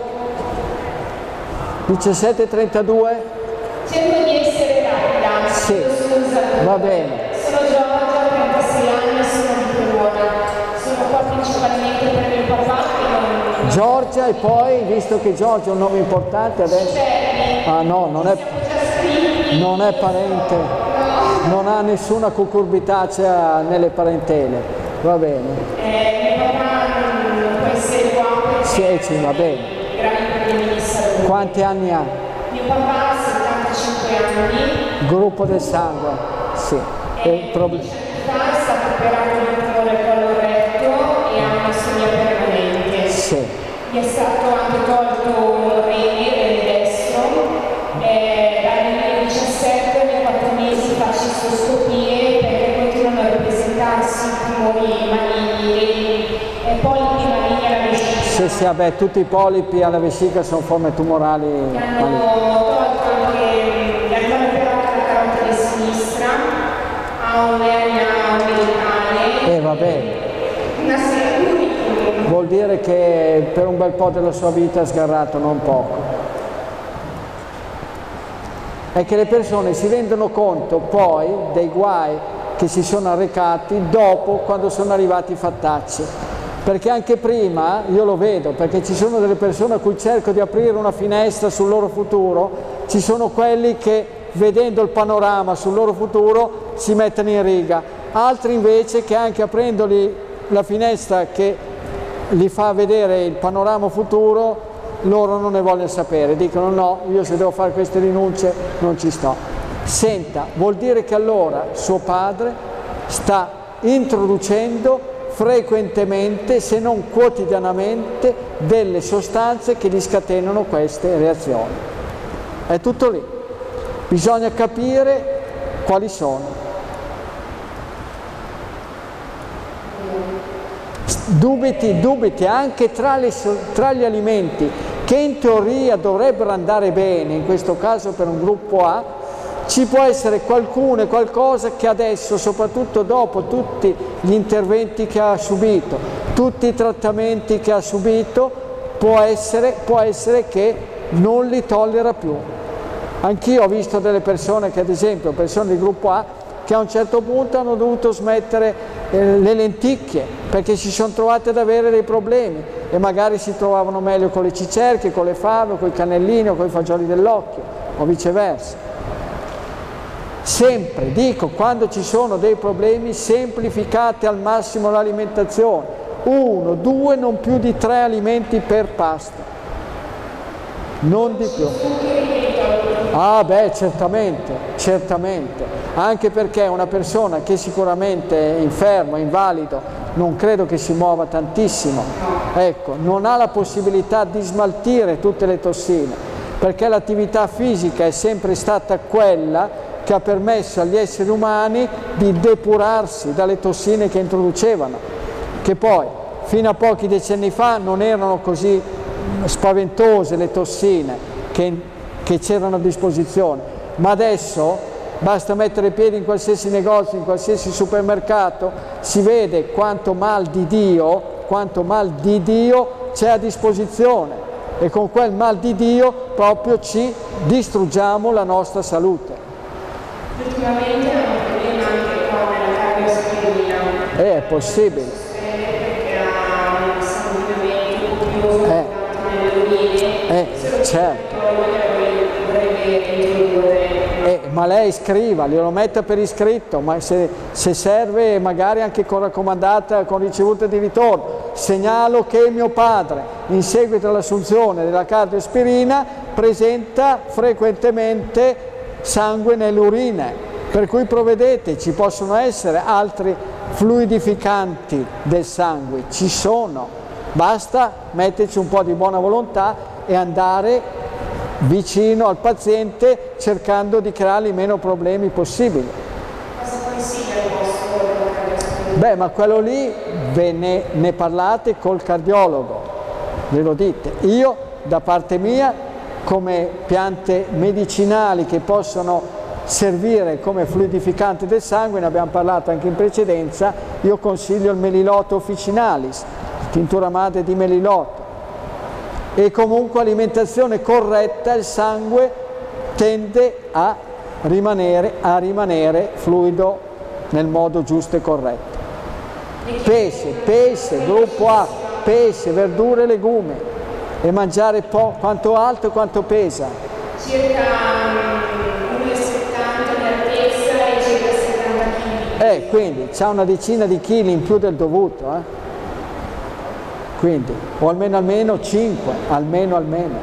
17:32? Cerco di essere rapida, sì. Scusa. Va bene. Sono Giorgia, 36 anni e sono di Verona. Sono qua principalmente per mio papà che non... Giorgia, e poi, visto che Giorgia è un nome importante adesso... Ah no, non è parente, non ha nessuna cucurbitacea nelle parentele. Va bene. Mio papà non può essere qua perché... Sì, va bene. Gravi problemi di salute. Quanti anni ha? Mio papà ha 75 anni. Gruppo del sangue, sì. E 10 anni fa è stato operato di cuore collo retto e ha una storia permanente. Sì. Gli è stato anche tolto un rene destro. Dal 2017 ogni 4 mesi fa cistoscopie perché continuano a ripresentarsi tumori maligni e polipi maligni alla vescica. Sì, vabbè, tutti i polipi alla vescica sono forme tumorali. Hanno tolto anche, gli hanno operato la carotide sinistra, ha un'ernia ombelicale. Va bene. Una serie di vuol dire che per un bel po' della sua vita ha sgarrato, non poco. È che le persone si rendono conto poi dei guai che si sono arrecati dopo, quando sono arrivati i fattacci. Perché anche prima, io lo vedo, perché ci sono delle persone a cui cerco di aprire una finestra sul loro futuro, ci sono quelli che vedendo il panorama sul loro futuro si mettono in riga, altri invece che anche aprendoli la finestra che gli fa vedere il panorama futuro, loro non ne vogliono sapere, dicono no, io se devo fare queste rinunce non ci sto. Senta, vuol dire che allora suo padre sta introducendo frequentemente, se non quotidianamente, delle sostanze che gli scatenano queste reazioni. È tutto lì. Bisogna capire quali sono. Dubiti anche tra gli alimenti che in teoria dovrebbero andare bene, in questo caso per un gruppo A, ci può essere qualcuno e qualcosa che adesso, soprattutto dopo tutti gli interventi che ha subito, tutti i trattamenti che ha subito, può essere che non li tollera più. Anch'io ho visto delle persone che, ad esempio, persone di gruppo A, che a un certo punto hanno dovuto smettere le lenticchie perché si sono trovate ad avere dei problemi e magari si trovavano meglio con le cicerche, con le fave, con i cannellini o con i fagioli dell'occhio o viceversa. Sempre, dico, quando ci sono dei problemi, semplificate al massimo l'alimentazione. 1, 2, non più di 3 alimenti per pasta. Non di più. Ah beh, certamente. Anche perché una persona che sicuramente è infermo, invalido, non credo che si muova tantissimo. Ecco, non ha la possibilità di smaltire tutte le tossine, perché l'attività fisica è sempre stata quella che ha permesso agli esseri umani di depurarsi dalle tossine che introducevano, che poi fino a pochi decenni fa non erano così spaventose le tossine che c'erano a disposizione, ma adesso basta mettere piedi in qualsiasi negozio, in qualsiasi supermercato, si vede quanto mal di Dio c'è a disposizione e con quel mal di Dio proprio ci distruggiamo la nostra salute. Ultimamente ho un problema anche con la cardiospirina. È possibile. Perché ha un sanguinamento più nelle urine. Certo. Vorrei introdurre. Ma lei scriva, glielo metta per iscritto, ma se serve magari anche con raccomandata, con ricevuta di ritorno. Segnalo che mio padre, in seguito all'assunzione della cardioaspirina, presenta frequentemente sangue nelle urine, per cui provvedete, ci possono essere altri fluidificanti del sangue, ci sono, basta metterci un po' di buona volontà e andare vicino al paziente cercando di creargli meno problemi possibili. Cosa consiglia il vostro cardiologo? Beh, ma quello lì ne parlate col cardiologo, glielo dite. Io, da parte mia, come piante medicinali che possono servire come fluidificanti del sangue, ne abbiamo parlato anche in precedenza, io consiglio il Melilotto officinalis, tintura madre di Melilotto. E comunque alimentazione corretta, il sangue tende a rimanere fluido nel modo giusto e corretto. Pesce, gruppo A, pesce, verdure e legumi, e mangiare quanto alto e quanto pesa? Circa 1,70 di altezza e circa 70 kg. Quindi c'ha una decina di chili in più del dovuto, Quindi, o almeno 5, almeno.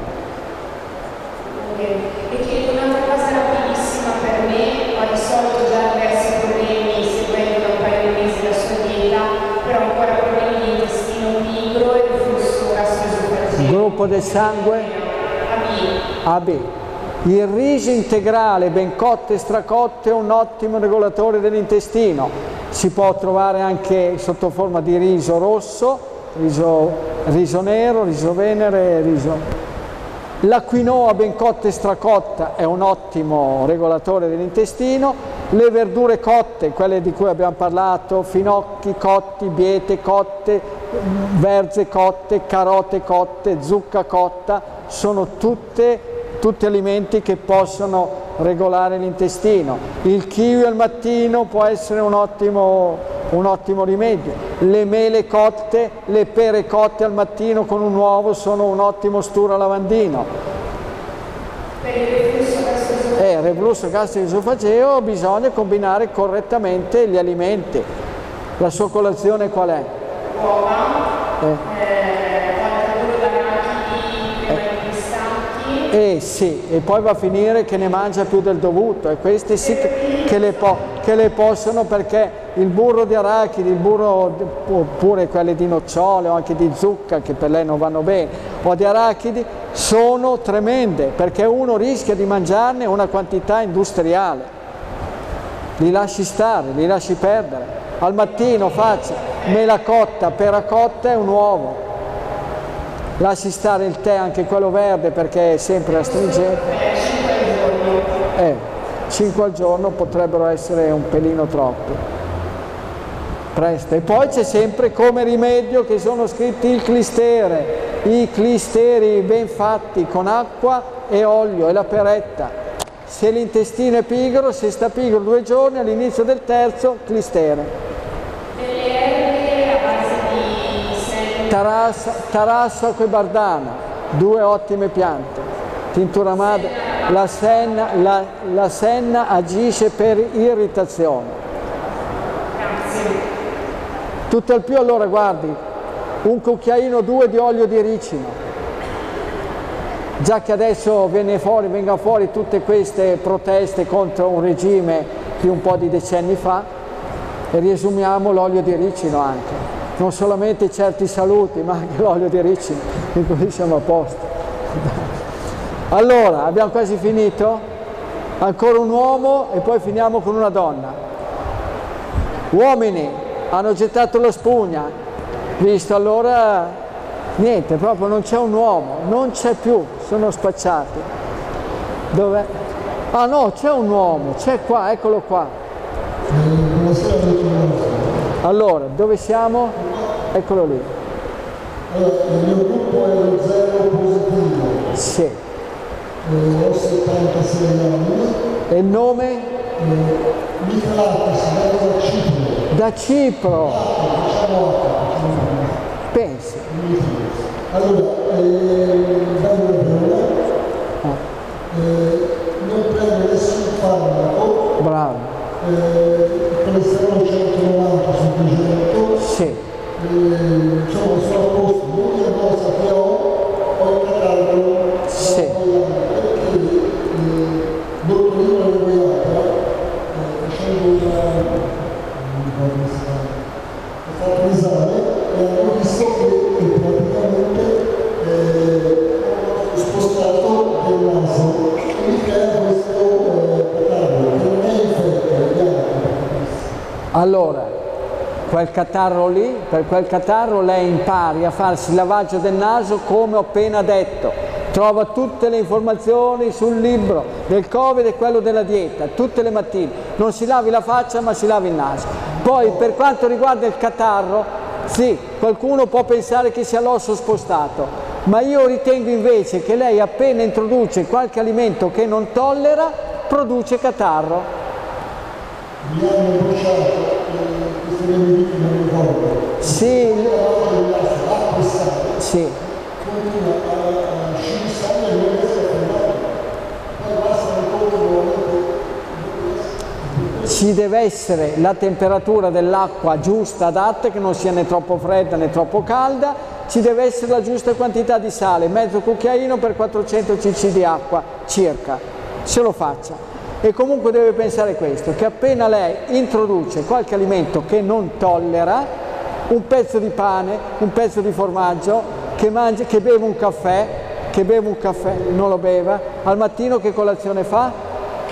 E chiedo un'altra cosa rapidissima per me, ho risolto già diversi problemi seguendo da un paio di mesi la sua dieta, però ancora problemi di intestino pigro e reflusso gastroesofageo. Gruppo del sangue? AB. Il riso integrale, ben cotto e stracotto, è un ottimo regolatore dell'intestino. Si può trovare anche sotto forma di riso rosso, riso nero, riso venere, La quinoa ben cotta e stracotta è un ottimo regolatore dell'intestino. Le verdure cotte, quelle di cui abbiamo parlato, finocchi cotti, biete cotte, verze cotte, carote cotte, zucca cotta, sono tutti alimenti che possono regolare l'intestino. Il kiwi al mattino può essere un ottimo rimedio. Le mele cotte, le pere cotte al mattino con un uovo sono un ottimo stura lavandino. Per il reflusso gastroesofageo? Reflusso gastroesofageo bisogna combinare correttamente gli alimenti. La sua colazione qual è? Uova, sì, e poi va a finire che ne mangia più del dovuto, e questi sì che le possono, perché il burro di arachidi, il burro oppure quelli di nocciole o anche di zucca, che per lei non vanno bene, o di arachidi, sono tremende, perché uno rischia di mangiarne una quantità industriale. Li lasci stare, li lasci perdere. Al mattino faccia mela cotta, pera cotta e un uovo. Lasci stare il tè, anche quello verde, perché è sempre astringente. 5 al giorno potrebbero essere un pelino troppi. Presto. E poi c'è sempre come rimedio, che sono scritti il clistere, i clisteri ben fatti con acqua e olio e la peretta. Se l'intestino è pigro, se sta pigro 2 giorni, all'inizio del terzo, clistere. Tarassa e bardana, 2 ottime piante. Tintura madre, la senna agisce per irritazione. Tutt'al più, allora guardi, un cucchiaino o 2 di olio di ricino, già che adesso vengono fuori tutte queste proteste contro un regime di un po' di decenni fa, e riesumiamo l'olio di ricino anche. Non solamente certi saluti, ma anche l'olio di ricino, in cui siamo a posto. Allora, abbiamo quasi finito? Ancora un uomo e poi finiamo con una donna. Uomini, hanno gettato la spugna, visto allora, niente, proprio non c'è un uomo, non c'è più, sono spacciati. Dov'è? Ah no, c'è un uomo, c'è qua, eccolo qua. Allora, dove siamo? Eccolo lì. Il mio gruppo è lo 0 positivo. Sì. Ho 76 anni. E il nome? Michelatis, vengo da Cipro. Da Cipro? Pensi. Allora, vengo da Verona. non prende nessun farmaco. Bravo. Il colesterolo 190 su 200. Sì. Diciamo che sono a posto, l'unica cosa che ho il catarro. Sì. Perché il dottorino Regoiata, facendo ho fatto un esame e hanno visto che praticamente ho spostato del naso e mi crea questo catarro che non è infetto, è bianco. Allora, quel catarro lì, per quel catarro lei impari a farsi il lavaggio del naso come ho appena detto. Trova tutte le informazioni sul libro del Covid e quello della dieta, tutte le mattine. Non si lavi la faccia ma si lavi il naso. Poi per quanto riguarda il catarro, sì, qualcuno può pensare che sia l'osso spostato, ma io ritengo invece che lei appena introduce qualche alimento che non tollera, produce catarro. Mi hanno bruciato queste remedie, non mi ricordo. Sì. Sì. Continua a scimmiare e non riesco a fermare. Poi basta ancora nuovamente. Ci deve essere la temperatura dell'acqua giusta, adatta, che non sia né troppo fredda né troppo calda, ci deve essere la giusta quantità di sale, mezzo cucchiaino per 400 cc di acqua circa, se lo faccia. E comunque deve pensare questo, che appena lei introduce qualche alimento che non tollera, un pezzo di pane, un pezzo di formaggio, che mangia, che beve un caffè, non lo beva, al mattino che colazione fa?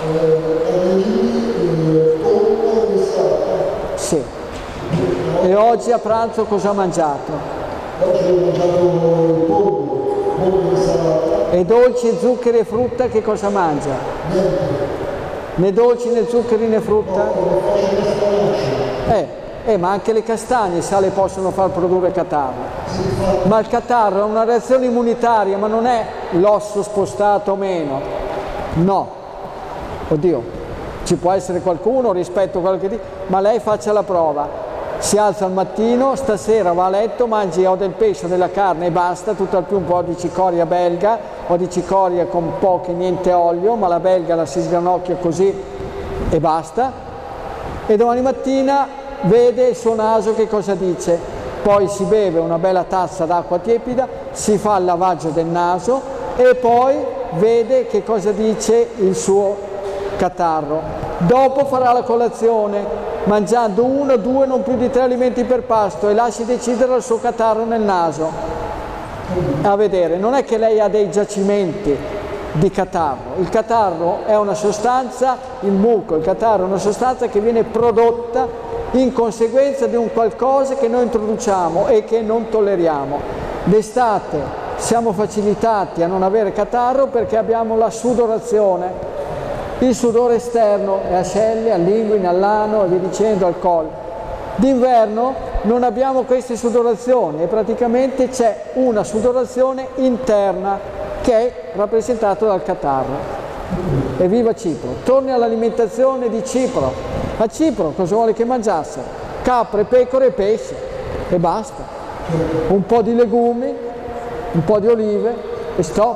Sì. E oggi a pranzo cosa ha mangiato? Oggi ho mangiato il pollo di insalata. E dolci, zuccheri e frutta che cosa mangia? Niente. Né dolci né zuccheri né frutta? No, faccio castagnacci. Ma anche le castagne, sa, le possono far produrre catarro. Ma il catarro è una reazione immunitaria, ma non è l'osso spostato o meno. No. Oddio, ci può essere qualcuno rispetto a quello che dice, ma lei faccia la prova. Si alza al mattino, stasera va a letto, mangi o del pesce o della carne e basta, tutto al più un po' di cicoria belga o di cicoria con poco e niente olio, ma la belga la si sgranocchia così e basta. E domani mattina vede il suo naso che cosa dice, poi si beve una bella tazza d'acqua tiepida, si fa il lavaggio del naso e poi vede che cosa dice il suo catarro. Dopo farà la colazione mangiando 1, 2, non più di 3 alimenti per pasto e lasci decidere il suo catarro nel naso. A vedere, non è che lei ha dei giacimenti di catarro, il catarro è una sostanza, il muco, il catarro è una sostanza che viene prodotta in conseguenza di un qualcosa che noi introduciamo e che non tolleriamo. D'estate siamo facilitati a non avere catarro perché abbiamo la sudorazione, il sudore esterno è ascelle, all'inguine, all'ano e via dicendo, al collo. D'inverno non abbiamo queste sudorazioni e praticamente c'è una sudorazione interna che è rappresentata dal catarro. Evviva Cipro! Torni all'alimentazione di Cipro. A Cipro cosa vuole che mangiasse? Capre, pecore e pesce e basta. Un po' di legumi, un po' di olive e stop.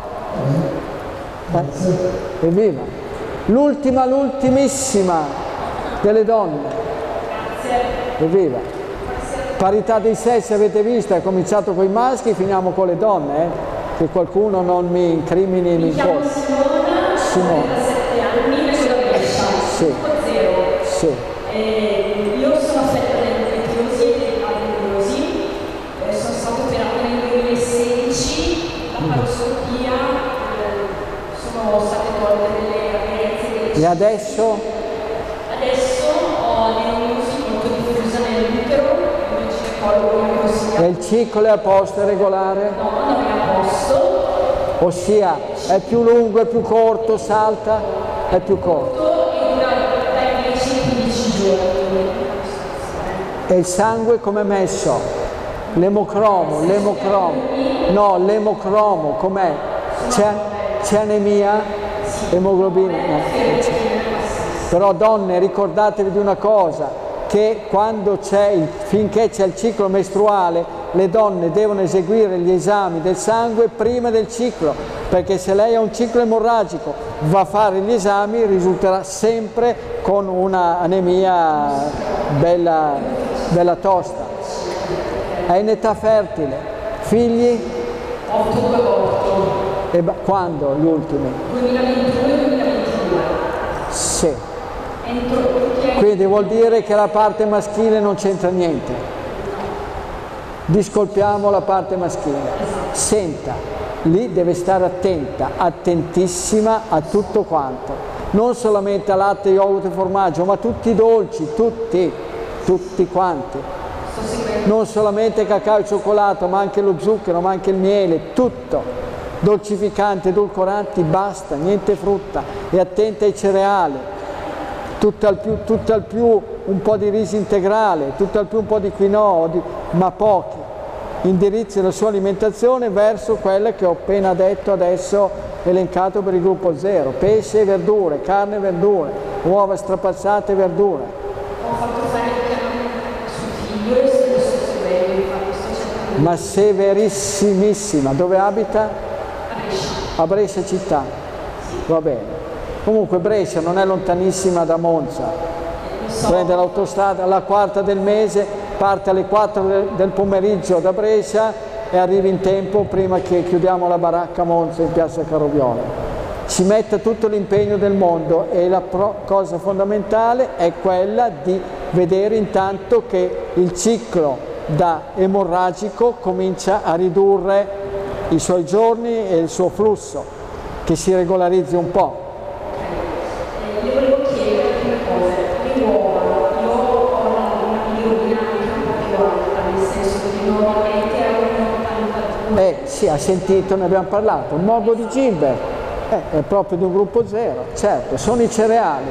Evviva! L'ultimissima delle donne. Evviva! Parità dei sessi, avete visto, è cominciato con i maschi, finiamo con le donne, che qualcuno non mi incrimini, mi chiamo Simona, ho 37 anni, sono da Brescia, sì. Sì. Io sono affetta da endometriosi e adenomiosi, sono stata operata nel 2016, la paroscopia, sono state tolte delle aderenze. E adesso? Adesso ho adenomiosi molto diffusa nell'utero, il mio ginecologo mi ha consigliato. E il ciclo è a posto, è regolare? No, non è a posto. Ossia, è più lungo, è più corto, salta, è più corto. E dura dai 10 ai 15 giorni. E il sangue com'è messo? L'emocromo, no, l'emocromo com'è? C'è anemia? Emoglobina? No. Però donne, ricordatevi di una cosa, che quando finché c'è il ciclo mestruale, le donne devono eseguire gli esami del sangue prima del ciclo, perché se lei ha un ciclo emorragico va a fare gli esami, risulterà sempre con una anemia bella, bella tosta. È in età fertile. Figli? 828. E quando gli ultimi? 2021-2022. Sì. Quindi vuol dire che la parte maschile non c'entra niente. Discolpiamo la parte maschile. Senta, lì deve stare attenta, attentissima a tutto quanto. Non solamente a latte, yogurt e formaggio, ma tutti i dolci, tutti quanti. Non solamente cacao e cioccolato, ma anche lo zucchero, ma anche il miele, tutto. Dolcificanti, edulcoranti, basta, niente frutta. E attenta ai cereali. Tutt'al più un po' di riso integrale, tutt'al più un po' di quinoa, ma pochi. Indirizzi la sua alimentazione verso quella che ho appena detto adesso, elencato per il gruppo 0. Pesce e verdure, carne e verdure, uova strapazzate e verdure. Ho fatto fare il piano sul figlio e sullo stesso livello, infatti sto cercando. Ma severissimissima. Dove abita? A Brescia. A Brescia città. Va bene. Comunque Brescia non è lontanissima da Monza, prende l'autostrada alla quarta del mese, parte alle 4 del pomeriggio da Brescia e arriva in tempo prima che chiudiamo la baracca Monza in piazza Caroviola. Ci mette tutto l'impegno del mondo e la cosa fondamentale è quella di vedere intanto che il ciclo da emorragico comincia a ridurre i suoi giorni e il suo flusso, che si regolarizzi un po'. Io volevo chiedere due cose. Le uova, io ho una bilirubinamica un po' più alta, nel senso che normalmente è un 82. Sì, ha sentito, ne abbiamo parlato. Il morbo di Gilbert è proprio di un gruppo 0, certo, sono i cereali,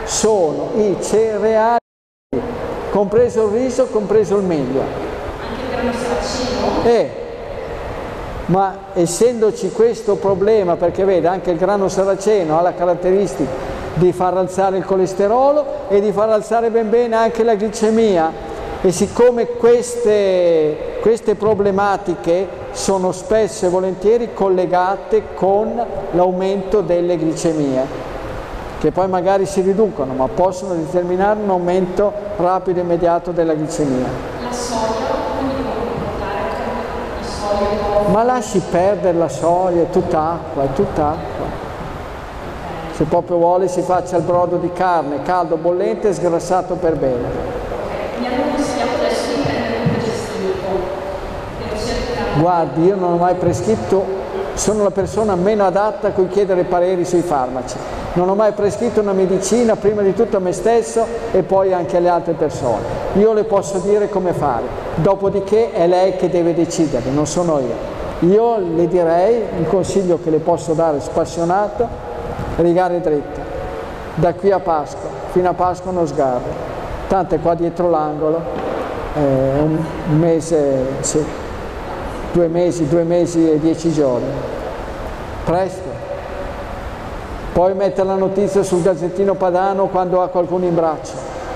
compreso il riso, compreso il meglio. Anche il grano saraceno? Ma essendoci questo problema, perché vede anche il grano saraceno ha la caratteristica di far alzare il colesterolo e di far alzare ben bene anche la glicemia, e siccome queste problematiche sono spesso e volentieri collegate con l'aumento delle glicemie, che poi magari si riducono, ma possono determinare un aumento rapido e immediato della glicemia. La soia, come devo comportare con il soia? Ma lasci perdere la soia, è tutt'acqua, è tutt'acqua. Se proprio vuole si faccia il brodo di carne, caldo, bollente e sgrassato per bene. Mi hanno consigliato adesso di prendere un progestito. Guardi, io non ho mai prescritto, sono la persona meno adatta a cui chiedere pareri sui farmaci. Non ho mai prescritto una medicina, prima di tutto a me stesso e poi anche alle altre persone. Io le posso dire come fare, dopodiché è lei che deve decidere, non sono io. Io le direi, un consiglio che le posso dare spassionato: rigare dritta, da qui a Pasqua, fino a Pasqua non sgarri, tanto è qua dietro l'angolo, un mese, sì, 2 mesi e 10 giorni, presto. Poi mette la notizia sul Gazzettino Padano quando ha qualcuno in braccio.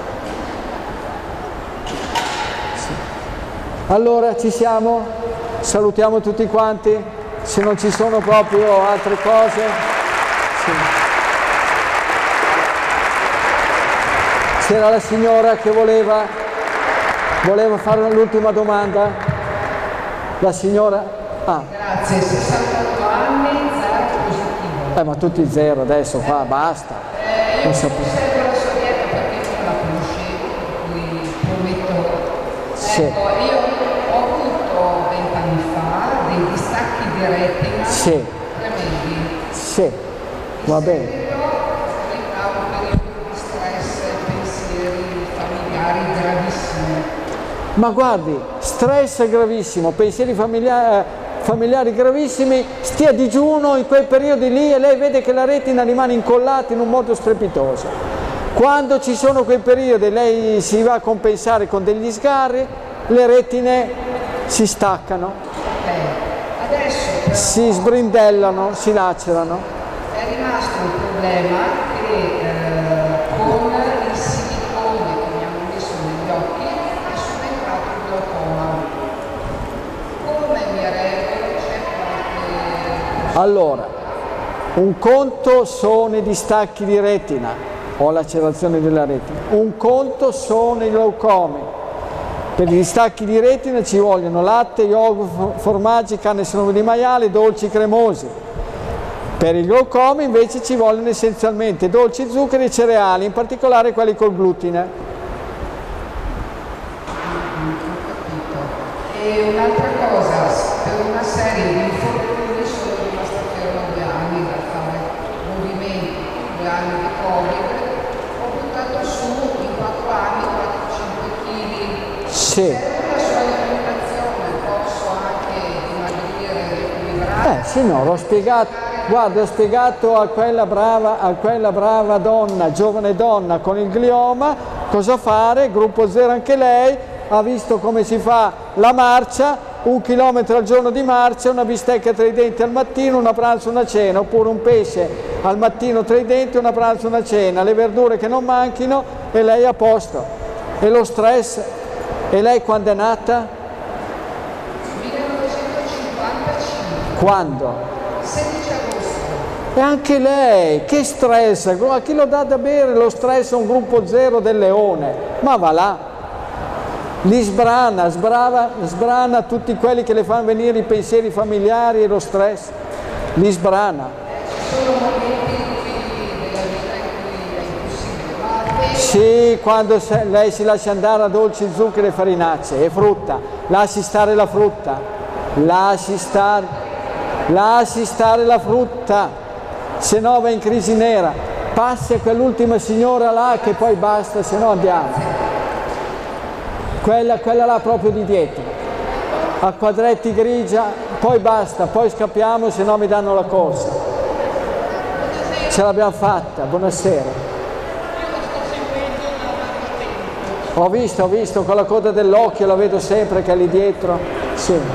Sì. Allora ci siamo? Salutiamo tutti quanti, se non ci sono proprio altre cose. Sì. C'era la signora che voleva fare l'ultima domanda. La signora? Grazie, 68 anni, 0 positivo. Ma tutti 0 adesso, qua basta. Io seguo la sua dieta perché non la conoscevo, per cui prometto. Sì. Ecco, io ho avuto 20 anni fa dei distacchi di retina tremendi. Sì. Va bene. Un periodo di stress, pensieri familiari gravissimi. Ma guardi, stress gravissimo, pensieri familiari gravissimi, stia a digiuno in quei periodi lì e lei vede che la retina rimane incollata in un modo strepitoso. Quando ci sono quei periodi lei si va a compensare con degli sgarri, le retine si staccano, Adesso si sbrindellano, si lacerano. è rimasto un problema che con il silicone che mi hanno messo negli occhi è subentrato il glaucoma. Come mi regolo? C'è qualche... Allora, Un conto sono i distacchi di retina o lacerazione della retina, un conto sono i glaucomi. Per i distacchi di retina ci vogliono latte, yogurt, formaggi, carne di maiale, dolci cremosi. Per il glaucoma invece ci vogliono essenzialmente dolci, zuccheri e cereali, in particolare quelli col glutine. E un'altra cosa, per una serie di infortuni sono rimasta ferma 2 anni da fare movimenti, 2 anni di Covid, ho buttato su in 4 anni 4-5 kg. Sì. Se una sua alimentazione posso anche dimagrire, equilibrare. Sì, no, l'ho spiegato. Guarda, ho spiegato a quella brava donna, giovane donna con il glioma, cosa fare, gruppo 0 anche lei, ha visto come si fa la marcia, 1 chilometro al giorno di marcia, una bistecca tra i denti al mattino, una pranzo, una cena, oppure un pesce al mattino tra i denti, una pranzo, una cena, le verdure che non manchino e lei a posto. E lo stress, e lei quando è nata? 1955. Quando? 16 agosto. E anche lei, che stress, a chi lo dà da bere lo stress è un gruppo 0 del leone, ma va là, li sbrana tutti quelli che le fanno venire i pensieri familiari e lo stress, li sbrana. Sono momenti della vita in cui è impossibile. Sì, quando lei si lascia andare a dolci, zuccheri e farinacee e frutta, lasci stare la frutta, lasci stare la frutta. Se no va in crisi nera, passi a quell'ultima signora là che poi basta, se no andiamo. Quella là proprio di dietro, a quadretti grigia, poi basta, poi scappiamo, se no mi danno la corsa. Ce l'abbiamo fatta, buonasera. Ho visto, con la coda dell'occhio, la vedo sempre che è lì dietro, sì.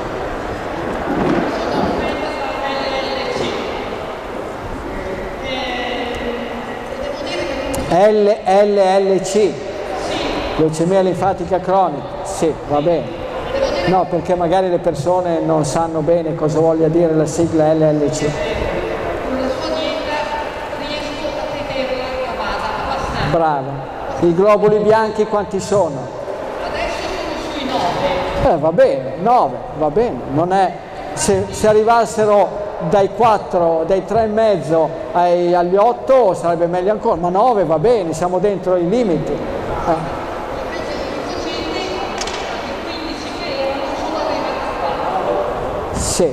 LLC, leucemia linfatica cronica, sì, va bene. No, perché magari le persone non sanno bene cosa voglia dire la sigla LLC. Con la sua dieta riesco a tenerla abbastanza. Brava. I globuli bianchi quanti sono? Adesso sono sui 9. Va bene, 9, va bene. Non è, se arrivassero dai 4, dai 3,5 agli 8 sarebbe meglio ancora, ma 9 va bene, siamo dentro i limiti. Sì.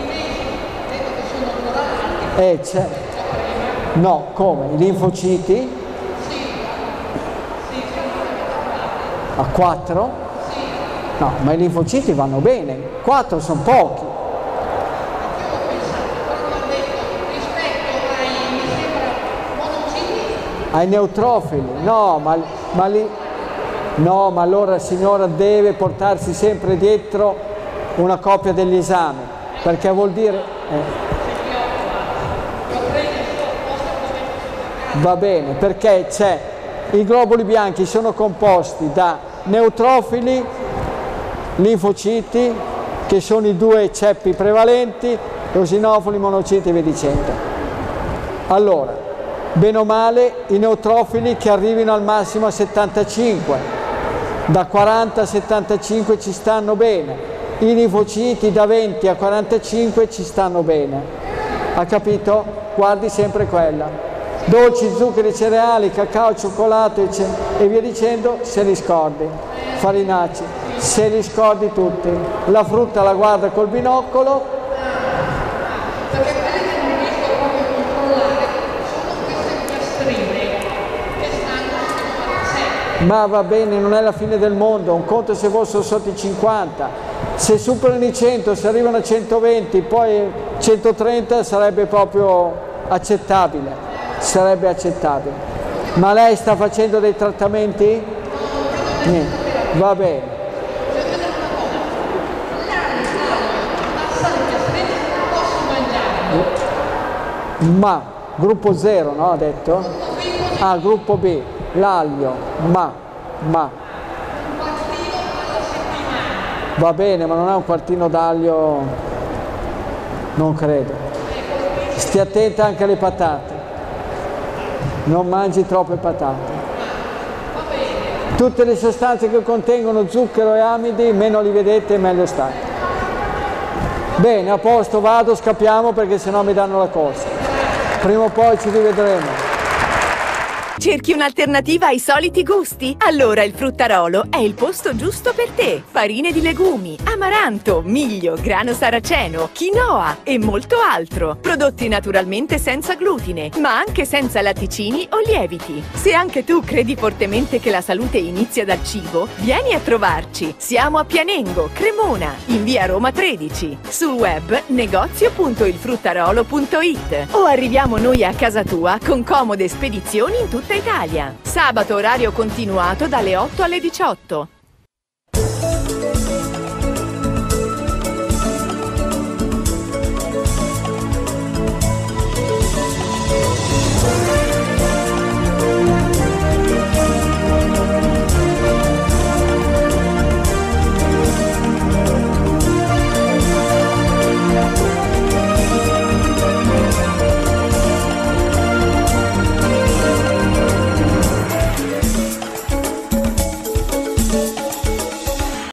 C'è. No, come? I linfociti? A 4? No, ma i linfociti vanno bene, 4 sono pochi. Ai neutrofili, no, ma allora signora deve portarsi sempre dietro una copia degli esami, perché vuol dire... Va bene, perché i globuli bianchi sono composti da neutrofili, linfociti, che sono i 2 ceppi prevalenti, eosinofili, monociti e via dicendo. Allora, bene o male i neutrofili che arrivino al massimo a 75, da 40 a 75 ci stanno bene, i linfociti da 20 a 45 ci stanno bene, ha capito? Guardi sempre quella, dolci, zuccheri, cereali, cacao, cioccolato e via dicendo, se li scordi, farinacei, se li scordi tutti, la frutta la guarda col binocolo. Ma va bene, non è la fine del mondo, un conto se fossero sotto i 50, se superano i 100, se arrivano a 120, poi 130 sarebbe proprio accettabile, sarebbe accettabile. Ma lei sta facendo dei trattamenti? Niente, va bene. Ma, gruppo 0, no, ha detto? Ah, gruppo B. L'aglio, ma, va bene, ma non è un quartino d'aglio, non credo. Stia attenta anche alle patate, non mangi troppe patate. Tutte le sostanze che contengono zucchero e amidi, meno li vedete meglio state. Bene, a posto, vado, scappiamo perché sennò mi danno la corsa. Prima o poi ci rivedremo. Cerchi un'alternativa ai soliti gusti? Allora il Fruttarolo è il posto giusto per te. Farine di legumi, amaranto, miglio, grano saraceno, quinoa e molto altro. Prodotti naturalmente senza glutine, ma anche senza latticini o lieviti. Se anche tu credi fortemente che la salute inizia dal cibo, vieni a trovarci. Siamo a Pianengo, Cremona, in via Roma 13. Sul web negozio.ilfruttarolo.it o arriviamo noi a casa tua con comode spedizioni in tutta Italia. Sabato orario continuato dalle 8 alle 18.